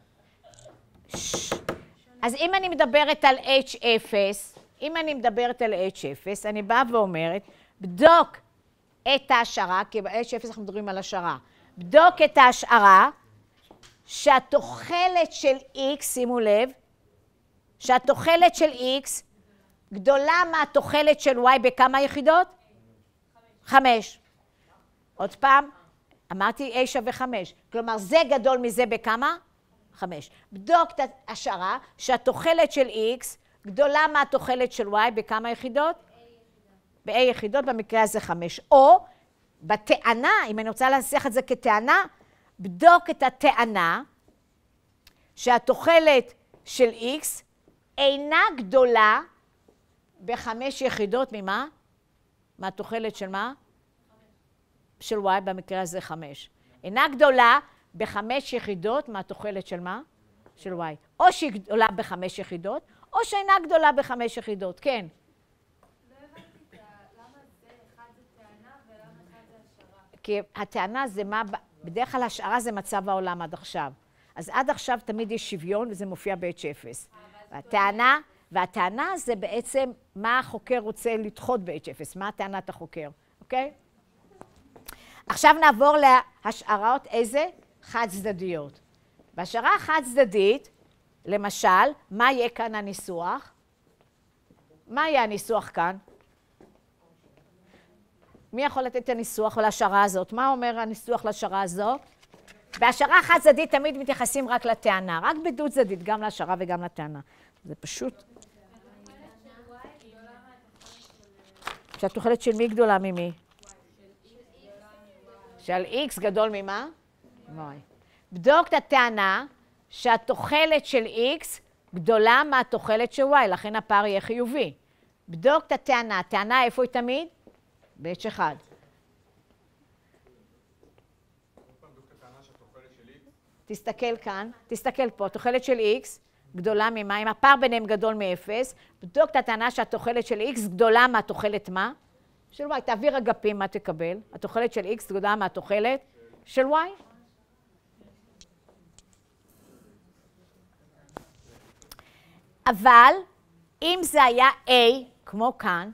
[SPEAKER 1] אז אם אני מדברת על אייץ' אפס, אם אני מדברת על אייץ' אפס, אני באה ואומרת, בדוק את ההשערה, כי ב-אייץ' אפס אנחנו מדברים על השערה, בדוק את ההשערה שהתוחלת של X, שימו לב, שהתוחלת של X גדולה מהתוחלת של Y בכמה יחידות? חמש. עוד פעם, אמרתי A שווה חמש. כלומר, זה גדול מזה בכמה? חמש. בדוק את ההשערה שהתוחלת של X גדולה מהתוחלת של Y בכמה יחידות? ב-A יחידות, במקרה הזה חמש. או בטענה, אם אני רוצה להניח את זה כטענה, בדוק את הטענה שהתוחלת של X אינה גדולה בחמש יחידות ממה? מהתוחלת של מה? של Y, במקרה הזה חמש. אינה גדולה בחמש יחידות מהתוחלת של מה? של Y. או שהיא גדולה בחמש יחידות, או שאינה גדולה בחמש יחידות. כן.
[SPEAKER 2] לא הבנתי למה זה אחד זה טענה ולמה אחד זה השערה.
[SPEAKER 1] כי הטענה זה מה, בדרך כלל השערה זה מצב העולם עד עכשיו. אז עד עכשיו תמיד יש שוויון וזה מופיע ב-אייץ' אפס. והטענה, והטענה זה בעצם מה החוקר רוצה לדחות ב-אייץ' אפס, מה טענת החוקר, אוקיי? עכשיו נעבור להשערות איזה? חד צדדיות. בהשערה חד צדדית, למשל, מה יהיה כאן הניסוח? מה יהיה הניסוח כאן? מי יכול לתת את הניסוח להשערה הזאת? מה אומר הניסוח להשערה הזאת? בהשערה חד צדדית תמיד מתייחסים רק לטענה, רק בדו צדדית, גם להשערה וגם לטענה. זה פשוט שהתוחלת של מי גדולה ממי? של x גדול ממה? y. בדוק את הטענה שהתוחלת של x גדולה מהתוחלת של y, לכן הפער יהיה חיובי. בדוק את הטענה, הטענה איפה היא תמיד? ב-H אחד. תסתכל כאן, תסתכל פה, התוחלת של x גדולה ממה? אם הפער ביניהם גדול מ-אפס, בדוק את הטענה שהתוחלת של x גדולה מהתוחלת מה? של y. תעביר אגפים, מה תקבל? התוחלת של x גדולה מהתוחלת של y. אבל אם זה היה a, כמו כאן,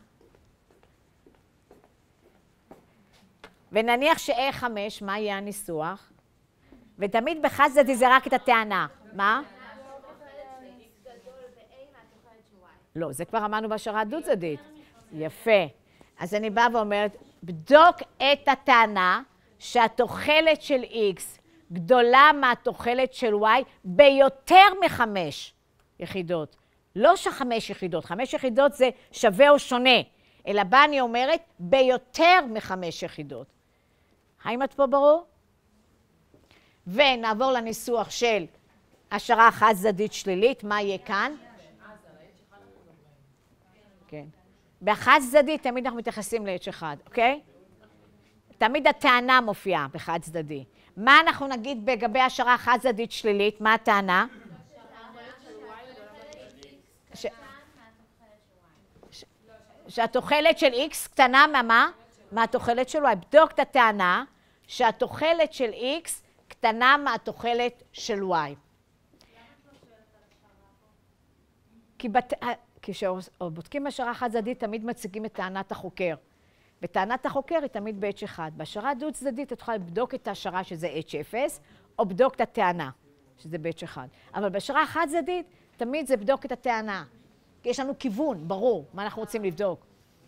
[SPEAKER 1] ונניח ש-a חמש, מה יהיה הניסוח? ותמיד בחד צדדי זה רק את הטענה. מה? לא, זה כבר אמרנו בהשערה דו-צדדית. יפה. אז אני באה ואומרת, בדוק את הטענה שהתוחלת של x גדולה מהתוחלת של y ביותר מחמש יחידות. לא שחמש יחידות, חמש יחידות זה שווה או שונה, אלא בה אני אומרת ביותר מחמש יחידות. האם את פה ברור? ונעבור לניסוח של השערה חד צדדית שלילית, מה יהיה כאן? כן. בחד צדדי תמיד אנחנו מתייחסים ל-H אחד, אוקיי? תמיד הטענה מופיעה בחד צדדי. מה אנחנו נגיד לגבי השערה חד צדדית שלילית? מה הטענה? ש... ש... שהתוחלת של x קטנה מהמה? מהתוחלת של y. בדוק את הטענה שהתוחלת של x קטנה מהתוחלת של y. כי, בת... כי כשבודקים השערה חד צדדית תמיד מציגים את טענת החוקר. וטענת החוקר היא תמיד ב-H אחד. בהשערה דו צדדית את יכולה לבדוק את ההשערה שזה H אפס, או בדוק את הטענה שזה ב-H אחד. אבל בהשערה חד צדדית תמיד זה בדוק את הטענה. כי יש לנו כיוון, ברור, מה אנחנו רוצים לבדוק.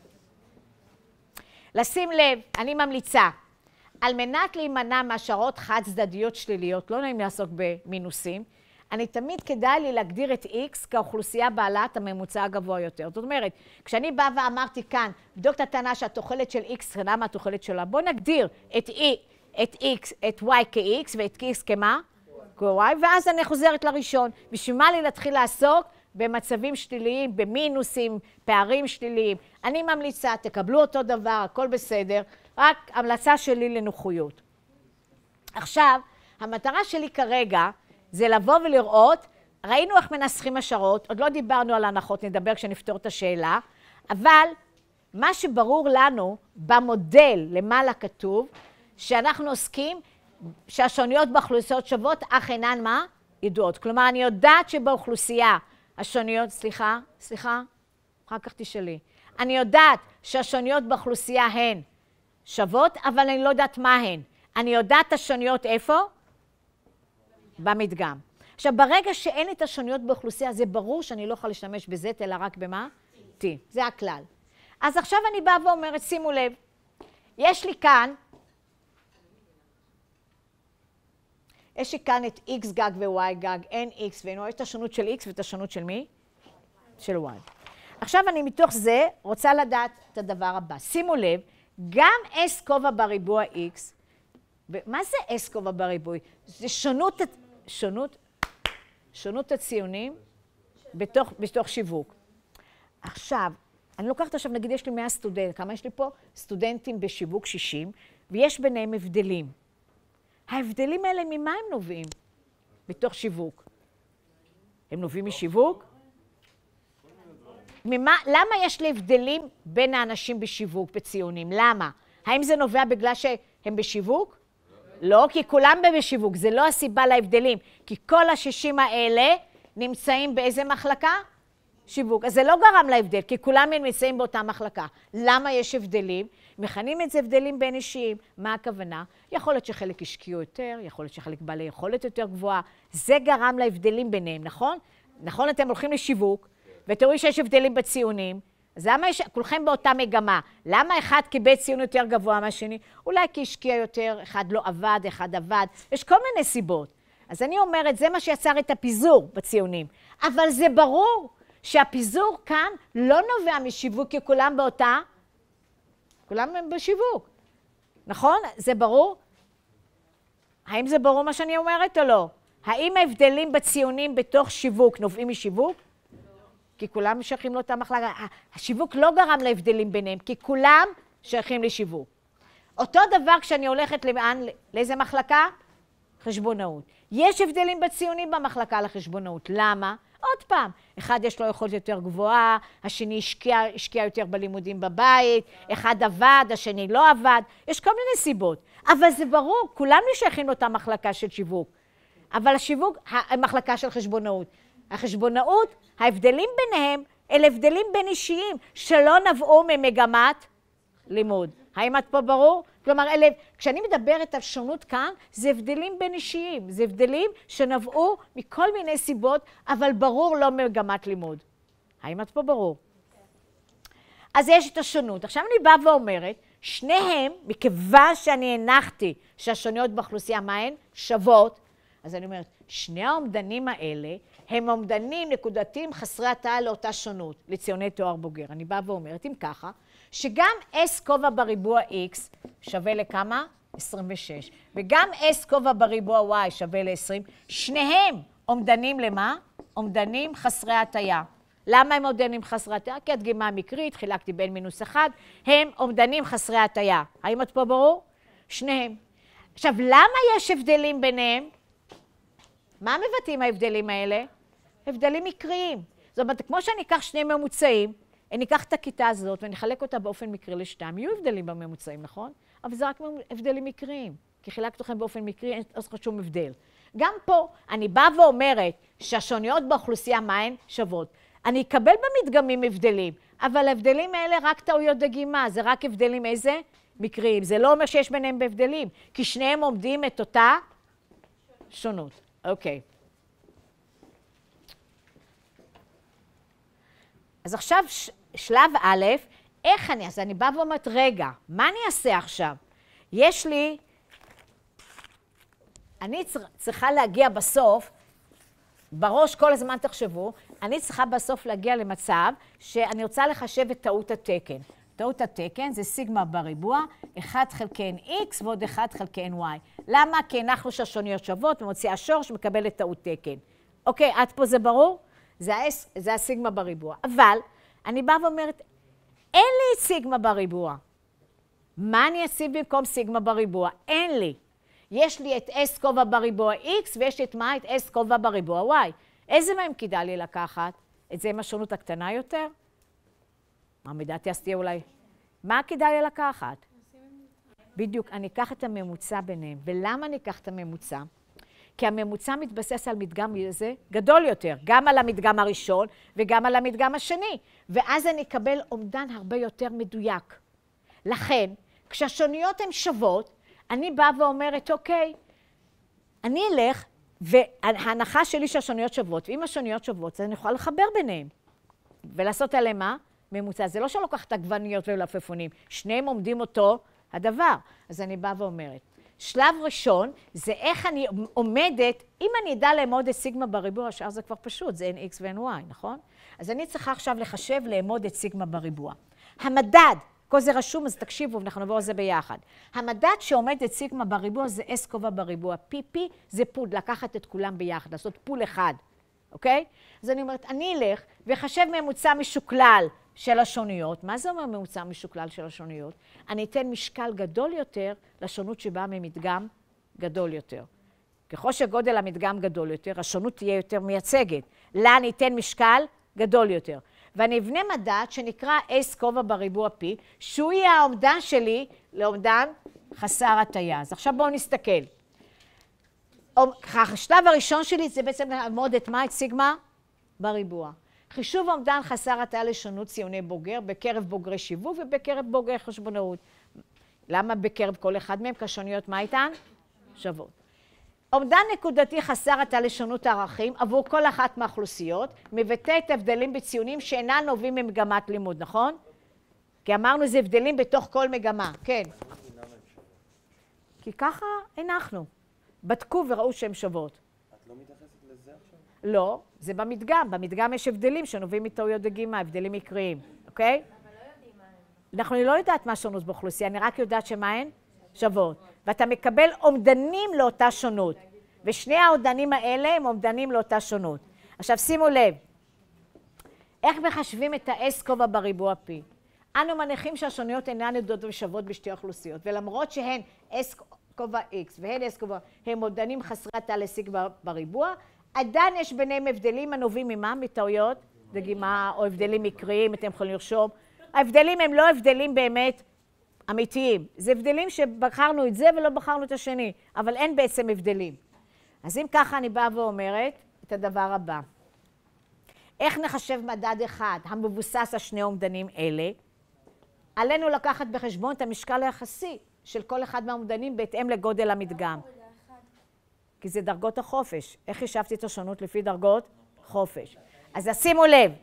[SPEAKER 1] לשים לב, אני ממליצה, על מנת להימנע מהשערות חד צדדיות שליליות, לא נעים לעסוק במינוסים, אני תמיד כדאי לי להגדיר את X כאוכלוסייה בעלת הממוצע הגבוה יותר. זאת אומרת, כשאני באה ואמרתי כאן, בדוק את הטענה שהתוחלת של X קטנה מהתוחלת שלה, בואו נגדיר את, e, את, X, את Y כ-X ואת X כמה? כ-Y, ואז אני חוזרת לראשון. בשביל מה לי להתחיל לעסוק במצבים שליליים, במינוסים, פערים שליליים? אני ממליצה, תקבלו אותו דבר, הכל בסדר, רק המלצה שלי לנוחיות. עכשיו, המטרה שלי כרגע, זה לבוא ולראות, ראינו איך מנסחים השערות, עוד לא דיברנו על ההנחות, נדבר כשנפתור את השאלה, אבל מה שברור לנו במודל למעלה כתוב, שאנחנו עוסקים שהשוניות באוכלוסיות שוות, אך אינן מה? ידועות. כלומר, אני יודעת שבאוכלוסייה השוניות, סליחה, סליחה, אחר כך תשאלי. אני יודעת שהשוניות באוכלוסייה הן שוות, אבל אני לא יודעת מה הן. אני יודעת השוניות איפה? במדגם. עכשיו, ברגע שאין את השוניות באוכלוסייה, זה ברור שאני לא יכולה להשתמש בזה, אלא רק במה? T. זה הכלל. אז עכשיו אני באה ואומרת, שימו לב, יש לי כאן, יש לי כאן את X גג ו-Y גג, אין X ואין Y, את השונות של X ואת השונות של מי? של Y. עכשיו אני מתוך זה רוצה לדעת את הדבר הבא. שימו לב, גם S כובע בריבוע X, מה זה S כובע בריבוי? זה שונות, שונות, שונות הציונים בתוך, בתוך שיווק. עכשיו, אני לוקחת עכשיו, נגיד יש לי מאה סטודנט, כמה יש לי פה? סטודנטים בשיווק שישים, ויש ביניהם הבדלים. ההבדלים האלה, ממה הם נובעים? בתוך שיווק. הם נובעים משיווק? ממה, למה יש לי הבדלים בין האנשים בשיווק, בציונים? למה? האם זה נובע בגלל שהם בשיווק? לא, כי כולם בשיווק, זה לא הסיבה להבדלים. כי כל השישים האלה נמצאים באיזה מחלקה? שיווק. אז זה לא גרם להבדל, כי כולם נמצאים באותה מחלקה. למה יש הבדלים? מכנים את זה הבדלים בין אישיים. מה הכוונה? יכול להיות שחלק השקיעו יותר, יכול להיות שחלק בעלי יכולת יותר גבוהה. זה גרם להבדלים ביניהם, נכון? נכון, אתם הולכים לשיווק, ותראו שיש הבדלים בציונים. אז למה יש, כולכם באותה מגמה? למה אחד קיבל ציון יותר גבוה מהשני? אולי כי השקיע יותר, אחד לא עבד, אחד עבד. יש כל מיני סיבות. אז אני אומרת, זה מה שיצר את הפיזור בציונים. אבל זה ברור שהפיזור כאן לא נובע משיווק, כי כולם באותה כולם הם בשיווק. נכון? זה ברור? האם זה ברור מה שאני אומרת או לא? האם ההבדלים בציונים בתוך שיווק נובעים משיווק? כי כולם שייכים לאותה מחלקה. השיווק לא גרם להבדלים ביניהם, כי כולם שייכים לשיווק. אותו דבר כשאני הולכת לאן, לאיזה מחלקה? חשבונאות. יש הבדלים בציונים במחלקה לחשבונאות. למה? עוד פעם, אחד יש לו יכולת יותר גבוהה, השני השקיע, השקיע יותר בלימודים בבית, אחד עבד, השני לא עבד, יש כל מיני סיבות. אבל זה ברור, כולם שייכים לאותה מחלקה של שיווק. אבל השיווק, המחלקה של חשבונאות. החשבונאות, ההבדלים ביניהם, אלה הבדלים בין אישיים, שלא נבעו ממגמת לימוד. האם את פה ברור? כלומר, אלה, כשאני מדברת על שונות כאן, זה הבדלים בין אישיים, זה הבדלים שנבעו מכל מיני סיבות, אבל ברור לא ממגמת לימוד. האם את פה ברור? אז יש את השונות. עכשיו אני באה ואומרת, שניהם, מכיוון שאני הנחתי שהשוניות באוכלוסייה מה הן? שוות, אז אני אומרת, שני האומדנים האלה הם אומדנים נקודתיים חסרי התאה לאותה שונות, לציוני תואר בוגר. אני באה ואומרת, אם ככה, שגם S כובע בריבוע X שווה לכמה? עשרים ושש. וגם S כובע בריבוע Y שווה ל-עשרים. שניהם אומדנים למה? אומדנים חסרי הטיה. למה הם אומדנים חסרי הטיה? כי הדגימה המקרית, חילקתי בין מינוס אחד, הם אומדנים חסרי הטיה. האם את פה ברור? שניהם. עכשיו, למה יש הבדלים ביניהם? מה מבטאים ההבדלים האלה? הבדלים מקריים. זאת אומרת, כמו שאני אקח שני ממוצעים, אני אקח את הכיתה הזאת ואני אחלק אותה באופן מקרי לשתיים. יהיו הבדלים בממוצעים, נכון? אבל זה רק הבדלים מקריים. כי חילקת לכם באופן מקרי, אין שום הבדל. גם פה, אני באה ואומרת שהשוניות באוכלוסייה מה הן? שוות. אני אקבל במדגמים הבדלים, אבל ההבדלים האלה רק טעויות דגימה, זה רק הבדלים איזה? מקריים. זה לא אומר שיש ביניהם בהבדלים, כי שניהם עומדים את אותה שונות. אוקיי. אז עכשיו ש- שלב א', איך אני, אז אני באה ואומרת, רגע, מה אני אעשה עכשיו? יש לי, אני צר, צריכה להגיע בסוף, בראש כל הזמן תחשבו, אני צריכה בסוף להגיע למצב שאני רוצה לחשב את טעות התקן. טעות התקן זה סיגמה בריבוע, אחד חלקי X ועוד אחד חלקי Y. למה? כי אנחנו שהשוניות שוות ומוציאה שורש מקבלת טעות תקן. אוקיי, עד פה זה ברור? זה, הס, זה הסיגמה בריבוע. אבל אני באה ואומרת, אין לי סיגמה בריבוע. מה אני אשים במקום סיגמה בריבוע? אין לי. יש לי את S כובע בריבוע X ויש לי את מה? את S כובע בריבוע Y. איזה מהם כדאי לי לקחת? את זה עם השונות הקטנה יותר? מה מידת תהיה אולי? מה כדאי לי לקחת? בדיוק, אני אקח את הממוצע ביניהם. ולמה אני אקח את הממוצע? כי הממוצע מתבסס על מדגם איזה גדול יותר, גם על המדגם הראשון וגם על המדגם השני. ואז אני אקבל אומדן הרבה יותר מדויק. לכן, כשהשוניות הן שוות, אני באה ואומרת, אוקיי, אני אלך, וההנחה שלי שהשוניות שוות, ואם השוניות שוות, אז אני יכולה לחבר ביניהם. ולעשות עליהם מה? ממוצע. זה לא שלא לוקח את עגבניות ולפפונים, שניהם עומדים אותו הדבר. אז אני באה ואומרת, שלב ראשון זה איך אני עומדת, אם אני אדע לאמוד את סיגמה בריבוע, השאר זה כבר פשוט, זה אין X ואין Y, נכון? אז אני צריכה עכשיו לחשב לאמוד את סיגמה בריבוע. המדד, כל זה רשום, אז תקשיבו, אנחנו נעבור על זה ביחד. המדד שעומד את סיגמה בריבוע זה S כובע בריבוע. פי פי זה פול, לקחת את כולם ביחד, לעשות פול אחד, אוקיי? אז אני אומרת, אני אלך וחשב ממוצע משוקלל של השוניות. מה זה אומר ממוצע משוקלל של השוניות? אני אתן משקל גדול יותר לשונות שבאה ממדגם גדול יותר. ככל שגודל המדגם גדול יותר, השונות תהיה יותר מייצגת. לה אני אתן משקל גדול יותר. ואני אבנה מדד שנקרא S כובע בריבוע P, שהוא יהיה האומדן שלי לאומדן חסר הטיה. אז עכשיו בואו נסתכל. השלב הראשון שלי זה בעצם לעמוד את מה? את סיגמה בריבוע. חישוב אומדן חסר הטיה לשונות ציוני בוגר בקרב בוגרי שיווק ובקרב בוגרי חשבונאות. למה בקרב כל אחד מהם? כשוניות מה איתן? שוות. אומדן נקודתי חסר הטיה לשונות הערכים עבור כל אחת מהאוכלוסיות, מבטא את הבדלים בציונים שאינם נובעים ממגמת לימוד, נכון? כי אמרנו זה הבדלים בתוך כל מגמה, כן. כי ככה הנחנו. בדקו וראו שהן שוות.
[SPEAKER 5] את לא מתייחסת לזה עכשיו?
[SPEAKER 1] לא, זה במדגם. במדגם יש הבדלים שנובעים מטעויות דגימה, הבדלים מקריים, אוקיי?
[SPEAKER 2] אבל לא יודעים מה הם,
[SPEAKER 1] אנחנו לא יודעת מה שונות באוכלוסייה, אני רק יודעת שמה הן? שוות. ואתה מקבל אומדנים לאותה שונות. ושני האומדנים האלה הם אומדנים לאותה שונות. עכשיו שימו לב, איך מחשבים את ה-S כובע בריבוע P? אנו מניחים שהשונויות אינן יודעות ושוות בשתי האוכלוסיות, ולמרות שהן S כובע X והן S כובע, הם אומדנים חסרי התא לסיגמה בריבוע, עדיין יש ביניהם הבדלים הנובעים ממה? מטעויות דגימה או הבדלים מקריים, אתם יכולים לרשום. ההבדלים הם לא הבדלים באמת אמיתיים. זה הבדלים שבחרנו את זה ולא בחרנו את השני, אבל אין בעצם הבדלים. אז אם ככה אני באה ואומרת את הדבר הבא. איך נחשב מדד אחד המבוסס על שני אומדנים אלה? עלינו לקחת בחשבון את המשקל היחסי של כל אחד מהאומדנים בהתאם לגודל המדגם. כי זה דרגות החופש. איך חישבתי את השונות לפי דרגות? חופש. אז שימו לב,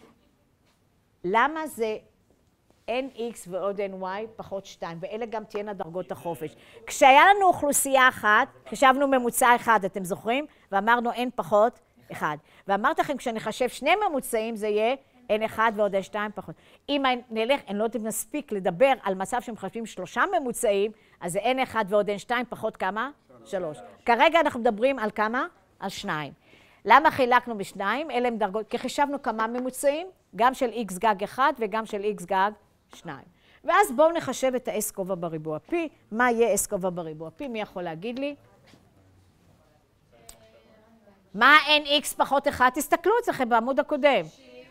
[SPEAKER 1] למה זה אן אקס ועוד אן וואי פחות שתיים, ואלה גם תהיינה דרגות החופש. כשהיה לנו אוכלוסייה אחת, חישבנו ממוצע אחד, אתם זוכרים? ואמרנו N פחות אחד. ואמרתי לכם, כשאני חשב שני ממוצעים, זה יהיה N אחד ועוד N שתיים פחות. אם נלך, אני לא יודעת אם נספיק לדבר על מצב שמחשבים שלושה ממוצעים, אז זה N אחד ועוד N שתיים פחות כמה? שלוש. כרגע אנחנו מדברים על כמה? על שניים. למה חילקנו בשניים? אלה הם דרגות, כי חישבנו כמה ממוצעים, גם של X גג אחד וגם של X גג שניים. ואז בואו נחשב את ה-S כובע בריבוע P. מה יהיה S כובע בריבוע P? מי יכול להגיד לי? מה N X פחות אחד? תסתכלו אצלכם בעמוד הקודם.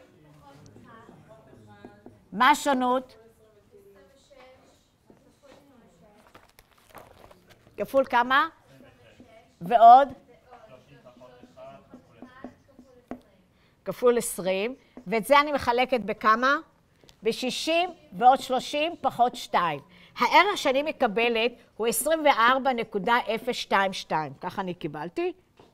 [SPEAKER 1] מה השונות? כפול כמה? ועוד? כפול עשרים. ואת זה אני מחלקת בכמה? ב-שישים ועוד שלושים פחות שתיים. הערך שאני מקבלת הוא עשרים וארבע נקודה אפס שתיים שתיים. ככה אני קיבלתי.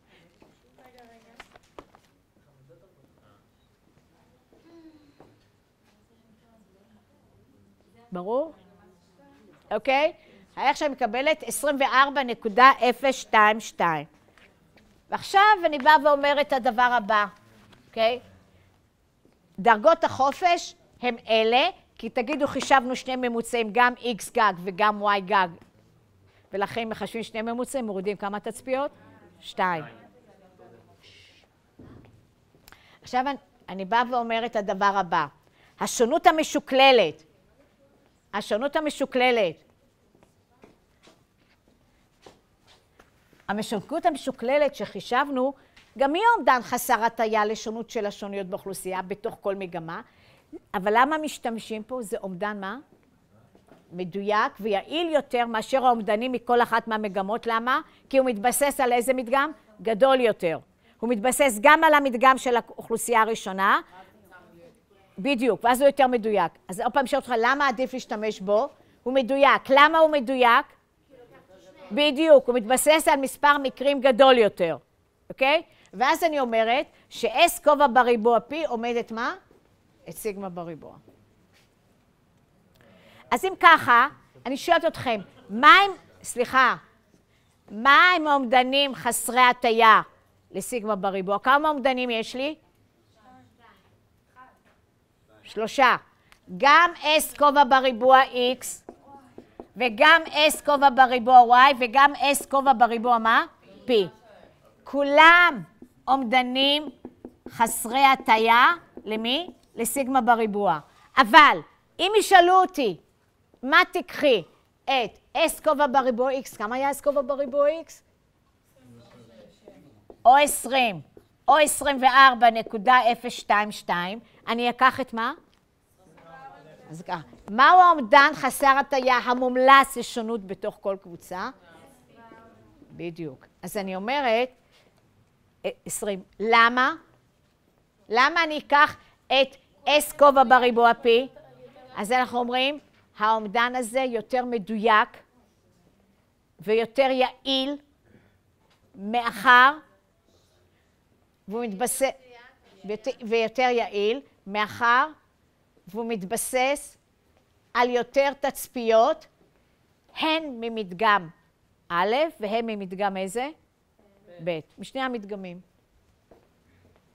[SPEAKER 1] ברור? אוקיי? הערך שאני מקבלת עשרים וארבע נקודה אפס שתיים שתיים. ועכשיו אני באה ואומרת את הדבר הבא. אוקיי? דרגות החופש הם אלה, כי תגידו חישבנו שני ממוצעים, גם X גג וגם Y גג, ולכן מחשבים שני ממוצעים, מורידים כמה תצפיות? שתיים. עכשיו אני באה ואומרת את הדבר הבא. השונות המשוקללת, השונות המשוקללת, המשוקלות המשוקללת שחישבנו, גם היא אומדן חסר הטיה לשונות של השונויות באוכלוסייה בתוך כל מגמה, אבל למה משתמשים פה? זה אומדן מה? מדויק ויעיל יותר מאשר האומדנים מכל אחת מהמגמות. למה? כי הוא מתבסס על איזה מדגם? גדול יותר. הוא מתבסס גם על המדגם של האוכלוסייה הראשונה. בדיוק, ואז הוא יותר מדויק. אז עוד פעם שואל אותך, למה עדיף להשתמש בו? הוא מדויק. למה הוא מדויק? בדיוק, הוא מתבסס על מספר מקרים גדול יותר. אוקיי? ואז אני אומרת ש-S כובע בריבוע P עומדת מה? את סיגמה בריבוע. אז אם ככה, אני שואלת אתכם, מה הם, סליחה, מה הם האומדנים חסרי הטיה לסיגמה בריבוע? כמה אומדנים יש לי? שלושה. גם S כובע בריבוע X, וגם S כובע בריבוע Y, וגם S כובע בריבוע מה? P. כולם אומדנים חסרי הטיה, למי? לסיגמה בריבוע. אבל אם ישאלו אותי, מה תקחי את S כובע בריבוע X, כמה היה S כובע בריבוע X? או עשרים, או עשרים וארבע נקודה אפס שתיים שתיים, אני אקח את מה? אז ככה, מהו האומדן חסר הטיה המומלץ לשונות בתוך כל קבוצה? בדיוק. אז אני אומרת, עשרים. למה? למה אני אקח את S כובע בריבוע P? אז אנחנו אומרים, האומדן הזה יותר מדויק ויותר יעיל מאחר, והוא מתבסס, ויותר יעיל מאחר, והוא מתבסס על יותר תצפיות, הן ממדגם א' והן ממדגם איזה? ב', משני המדגמים.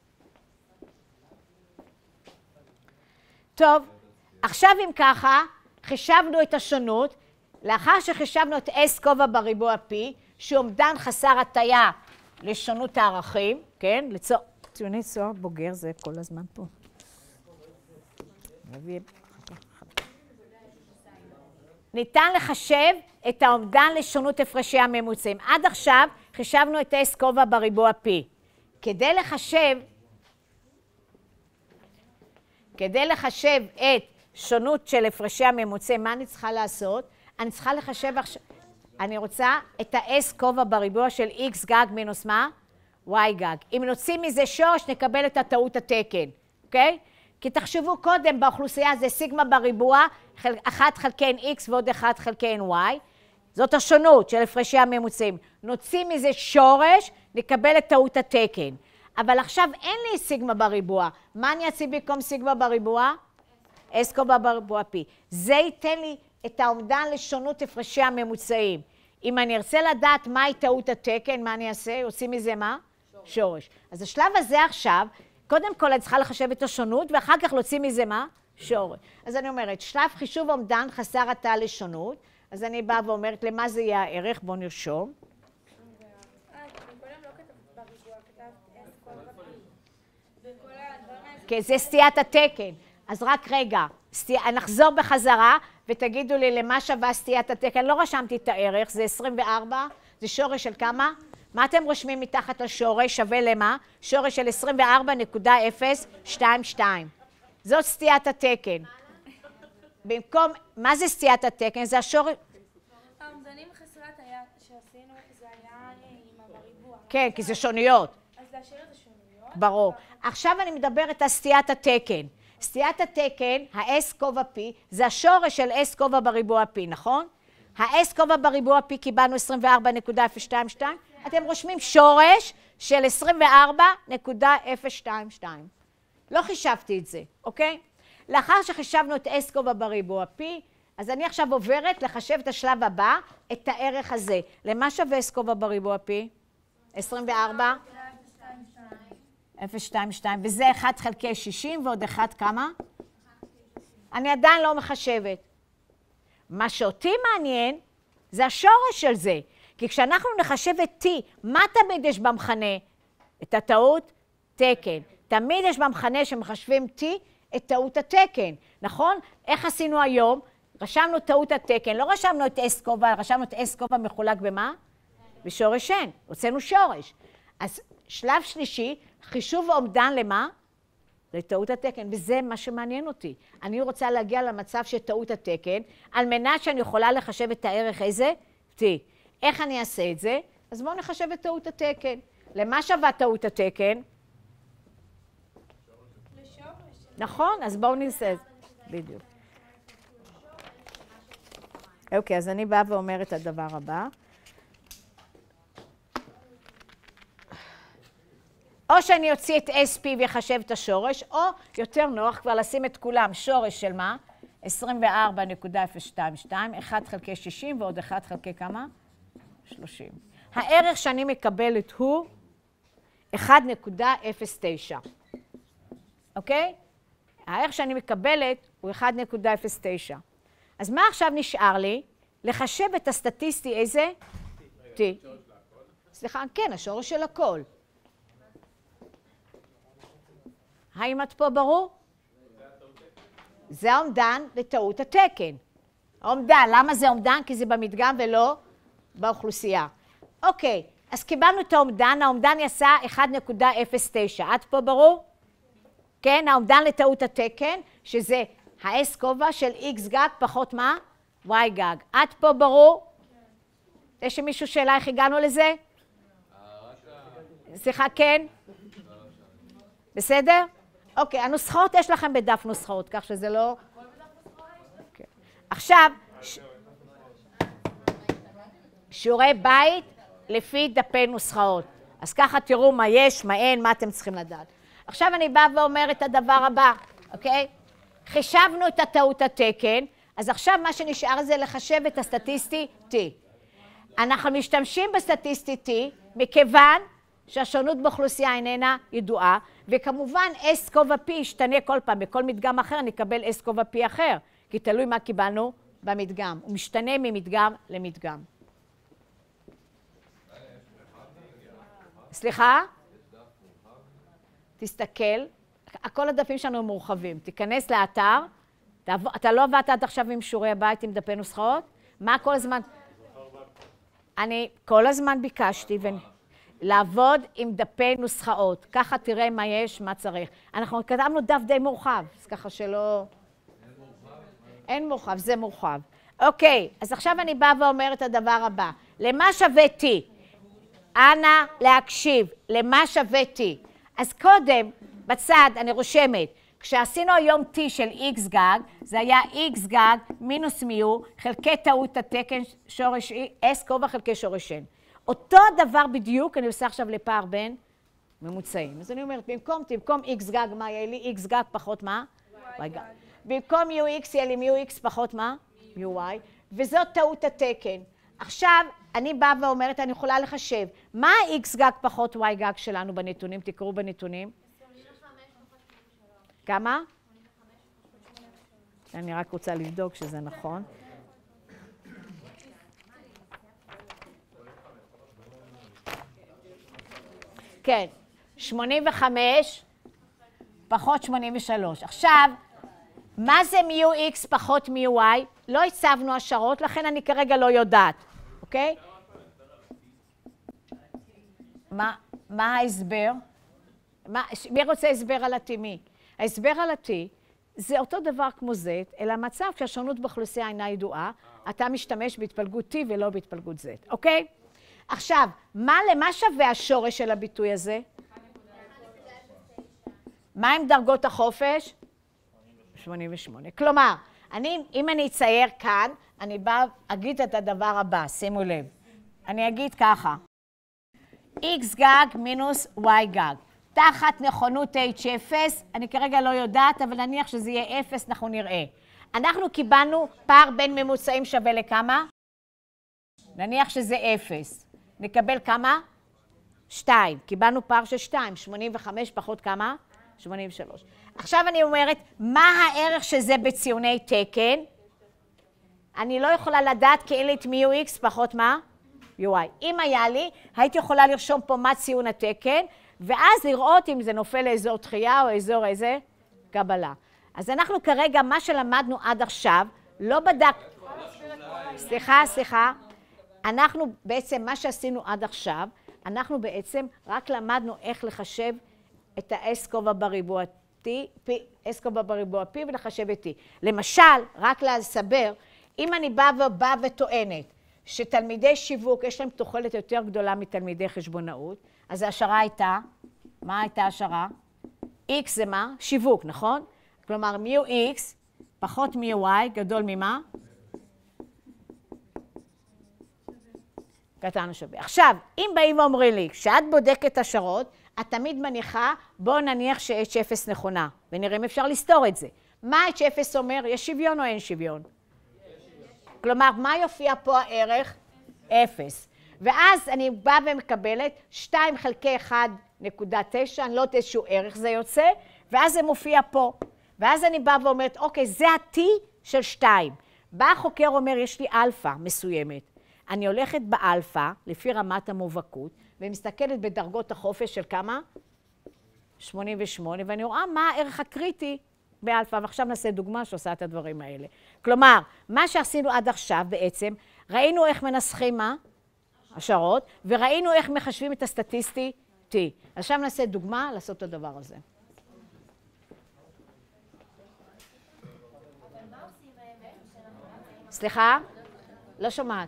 [SPEAKER 1] טוב, עכשיו אם ככה, חישבנו את השונות, לאחר שחישבנו את S כובע בריבוע P, שהוא אומדן חסר הטיה לשונות הערכים, כן? לצור... ציוני צוהר בוגר, זה כל הזמן פה. ניתן לחשב את האומדן לשונות הפרשי הממוצעים. עד עכשיו חישבנו את S כובע בריבוע P. כדי לחשב, כדי לחשב את שונות של הפרשי הממוצעים, מה אני צריכה לעשות? אני צריכה לחשב עכשיו, אני רוצה את ה-S כובע בריבוע של X גג מינוס מה? Y גג. אם נוציא מזה שורש, נקבל את הטעות התקן, אוקיי? כי תחשבו קודם, באוכלוסייה זה סיגמה בריבוע, אחת חלקי X ועוד אחת חלקי Y. זאת השונות של הפרשי הממוצעים. נוציא מזה שורש, נקבל את טעות התקן. אבל עכשיו אין לי סיגמה בריבוע. מה אני אציב במקום סיגמה בריבוע? S כובע בריבוע P. זה ייתן לי את האומדן לשונות הפרשי הממוצעים. אם אני ארצה לדעת מהי טעות התקן, מה אני אעשה? יוצאים מזה מה? שורש. שורש. אז השלב הזה עכשיו, קודם כל אני צריכה לחשב את השונות, ואחר כך להוציא מזה מה? שורש. אז אני אומרת, שלב חישוב אומדן חסר הטיה לשונות, אז אני באה ואומרת, למה זה יהיה הערך? בואו נרשום. כן, זה סטיית התקן. אז רק רגע, נחזור בחזרה ותגידו לי למה שווה סטיית התקן. לא רשמתי את הערך, זה עשרים וארבע, זה שורש של כמה? מה אתם רושמים מתחת לשורש? שווה למה? שורש של עשרים וארבע נקודה אפס שתיים שתיים. זאת סטיית התקן. במקום, מה זה סטיית התקן? זה השורש...
[SPEAKER 2] האומדנים חסרת היה שעשינו, זה היה עם הבריבוע.
[SPEAKER 1] כן, כי זה שוניות.
[SPEAKER 2] אז להשאיר את השוניות.
[SPEAKER 1] ברור. עכשיו אני מדברת על סטיית התקן. סטיית התקן, ה-S כובע P, זה השורש של S כובע בריבוע P, נכון? ה-S כובע בריבוע P קיבלנו עשרים וארבע נקודה אפס שתיים שתיים, אתם רושמים שורש של עשרים וארבע נקודה אפס שתיים שתיים. לא חישבתי את זה, אוקיי? לאחר שחישבנו את S כובע בריבוע P, אז אני עכשיו עוברת לחשב את השלב הבא, את הערך הזה. למה שווה S כובע בריבוע P? עשרים וארבע? אפס שתיים שתיים, וזה אחד חלקי שישים ועוד אחד כמה? אני עדיין לא מחשבת. מה שאותי מעניין זה השורש של זה. כי כשאנחנו נחשב את T, מה תמיד יש במכנה? את הטעות? תקן. תמיד יש במכנה שמחשבים T את טעות התקן, נכון? איך עשינו היום? רשמנו טעות התקן, לא רשמנו את S כובע, רשמנו את S כובע מחולק במה? בשורש N, הוצאנו שורש. אז שלב שלישי, חישוב האומדן למה? לטעות התקן, וזה מה שמעניין אותי. אני רוצה להגיע למצב של טעות התקן, על מנת שאני יכולה לחשב את הערך איזה? T. איך אני אעשה את זה? אז בואו נחשב את טעות התקן. למה שווה טעות התקן? לשורש. נכון, אז בואו נעשה את זה. בדיוק. אוקיי, אז אני באה ואומרת את הדבר הבא. או שאני אוציא את S P ויחשב את השורש, או יותר נוח כבר לשים את כולם, שורש של מה? עשרים וארבע נקודה אפס שתיים שתיים, אחד חלקי שישים ועוד אחד חלקי כמה? שלושים. הערך שאני מקבלת הוא אחד נקודה אפס תשע. אוקיי? הערך שאני מקבלת הוא אחד נקודה אפס תשע. אז מה עכשיו נשאר לי? לחשב את הסטטיסטי איזה? T. סליחה, כן, השורש של הכל. האם את פה ברור? זה האומדן לטעות התקן. האומדן, למה זה אומדן? כי זה במדגם ולא באוכלוסייה. אוקיי, אז קיבלנו את האומדן, האומדן יצא אחד נקודה אפס תשע. את פה ברור? כן, האומדן לטעות התקן, שזה ה-S כובע של X גג פחות מה? Y גג. את פה ברור? יש למישהו שאלה איך הגענו לזה? סליחה, כן? בסדר? אוקיי, הנוסחאות יש לכם בדף נוסחאות, כך שזה לא... עכשיו, שיעורי בית לפי דפי נוסחאות. אז ככה תראו מה יש, מה אין, מה אתם צריכים לדעת. עכשיו אני באה ואומרת את הדבר הבא, אוקיי? חישבנו את הטעות התקן, אז עכשיו מה שנשאר זה לחשב את הסטטיסטי T. אנחנו משתמשים בסטטיסטי T מכיוון שהשונות באוכלוסייה איננה ידועה, וכמובן S כובע P ישתנה כל פעם, בכל מדגם אחר נקבל S כובע P אחר, כי תלוי מה קיבלנו במדגם. הוא משתנה ממדגם למדגם. סליחה? תסתכל, כל הדפים שלנו מורחבים. תיכנס לאתר, אתה לא עבדת עד עכשיו עם שיעורי הבית עם דפי נוסחאות? מה כל הזמן? אני כל הזמן ביקשתי לעבוד עם דפי נוסחאות. ככה תראה מה יש, מה צריך. אנחנו כתבנו דף די מורחב, אז ככה שלא... אין מורחב, זה מורחב. אוקיי, אז עכשיו אני באה ואומרת את הדבר הבא. למה שווה T? אנא להקשיב, למה שווה T? אז קודם, בצד, אני רושמת, כשעשינו היום T של X גג, זה היה X גג מינוס מיו, חלקי טעות התקן שורש S כובע חלקי שורש N. אותו דבר בדיוק אני עושה עכשיו לפער בין ממוצעים. אז אני אומרת, במקום, במקום X גג, מה יהיה לי? X גג פחות מה? Y גג. במקום μx יהיה לי μx פחות מה? μy, וזאת טעות התקן. עכשיו, אני באה ואומרת, אני יכולה לחשב, מה ה-x גג פחות y גג שלנו בנתונים? תקראו בנתונים. כמה? אני רק רוצה לבדוק שזה נכון. כן, שמונים וחמש פחות שמונים ושלוש. עכשיו, מה זה μx פחות μy? לא הצבנו השערות, לכן אני כרגע לא יודעת, אוקיי? מה, מה ההסבר? מה, מי רוצה הסבר על ה-T? מי? ההסבר על ה-T זה אותו דבר כמו Z, אלא המצב כשהשונות באוכלוסייה אינה ידועה, אתה משתמש בהתפלגות T ולא בהתפלגות Z, אוקיי? עכשיו, מה, למה שווה השורש של הביטוי הזה? מה עם דרגות החופש? שמונים ושמונה. כלומר, אני, אם אני אצייר כאן, אני באה, אגיד את הדבר הבא, שימו לב. אני אגיד ככה, X גג מינוס Y גג. תחת נכונות H אפס, אני כרגע לא יודעת, אבל נניח שזה יהיה אפס, אנחנו נראה. אנחנו קיבלנו פער בין ממוצעים שווה לכמה? נניח שזה אפס. נקבל כמה? שתיים. קיבלנו פער של שתיים. שמונים וחמש פחות כמה? שמונים ושלוש. עכשיו אני אומרת, מה הערך שזה בציוני תקן? אני לא יכולה לדעת כי אין לי את μx פחות מה? y. אם היה לי, הייתי יכולה לרשום פה מה ציון התקן, ואז לראות אם זה נופל לאזור דחייה או אזור איזה קבלה. אז אנחנו כרגע, מה שלמדנו עד עכשיו, לא בדק... סליחה, סליחה. אנחנו בעצם, מה שעשינו עד עכשיו, אנחנו בעצם רק למדנו איך לחשב את ה-S כובע בריבוע T, S כובע בריבוע P ולחשב את T. למשל, רק להסבר, אם אני באה ובאה וטוענת שתלמידי שיווק יש להם תוחלת יותר גדולה מתלמידי חשבונאות, אז ההשערה הייתה, מה הייתה ההשערה? X זה מה? שיווק, נכון? כלומר, μx פחות μy גדול ממה? קטן או שווה. עכשיו, אם באים ואומרים לי, כשאת בודקת השערות, את תמיד מניחה, בואו נניח ש-H אפס נכונה, ונראה אם אפשר לסתור את זה. מה H אפס אומר? יש שוויון או אין שוויון? כלומר, מה יופיע פה הערך? אפס. ואז אני באה ומקבלת שתיים חלקי אחת נקודה תשע, אני לא יודעת איזשהו ערך זה יוצא, ואז זה מופיע פה. ואז אני באה ואומרת, אוקיי, זה ה-T של שתיים. בא החוקר אומר, יש לי אלפא מסוימת. אני הולכת באלפא, לפי רמת המובהקות, ומסתכלת בדרגות החופש של כמה? שמונים ושמונה, ואני רואה מה הערך הקריטי באלפא, ועכשיו נעשה דוגמה שעושה את הדברים האלה. כלומר, מה שעשינו עד עכשיו בעצם, ראינו איך מנסחים מה? השערות, וראינו איך מחשבים את הסטטיסטי T. עכשיו נעשה דוגמה לעשות את הדבר הזה. סליחה? לא שומעת.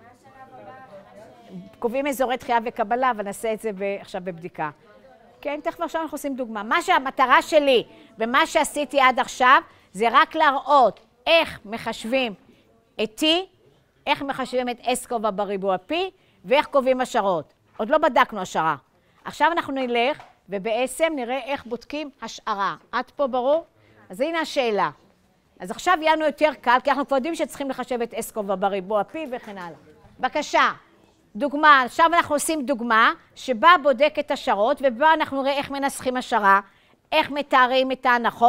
[SPEAKER 1] קובעים אזורי דחייה וקבלה, אבל נעשה את זה עכשיו בבדיקה. כן, תכף עכשיו אנחנו עושים דוגמה. מה שהמטרה שלי ומה שעשיתי עד עכשיו, זה רק להראות איך מחשבים את T, איך מחשבים את S כובע בריבוע P, ואיך קובעים השערות. עוד לא בדקנו השערה. עכשיו אנחנו נלך, ובעצם נראה איך בודקים השערה. עד פה ברור? אז הנה השאלה. אז עכשיו יהיה לנו יותר קל, כי אנחנו כבר יודעים שצריכים לחשב את S כובע בריבוע P וכן הלאה. בבקשה. דוגמה, עכשיו אנחנו עושים דוגמה שבה בודק את השערות, ובה אנחנו נראה איך מנסחים השערה, איך מתארים את ההנחות,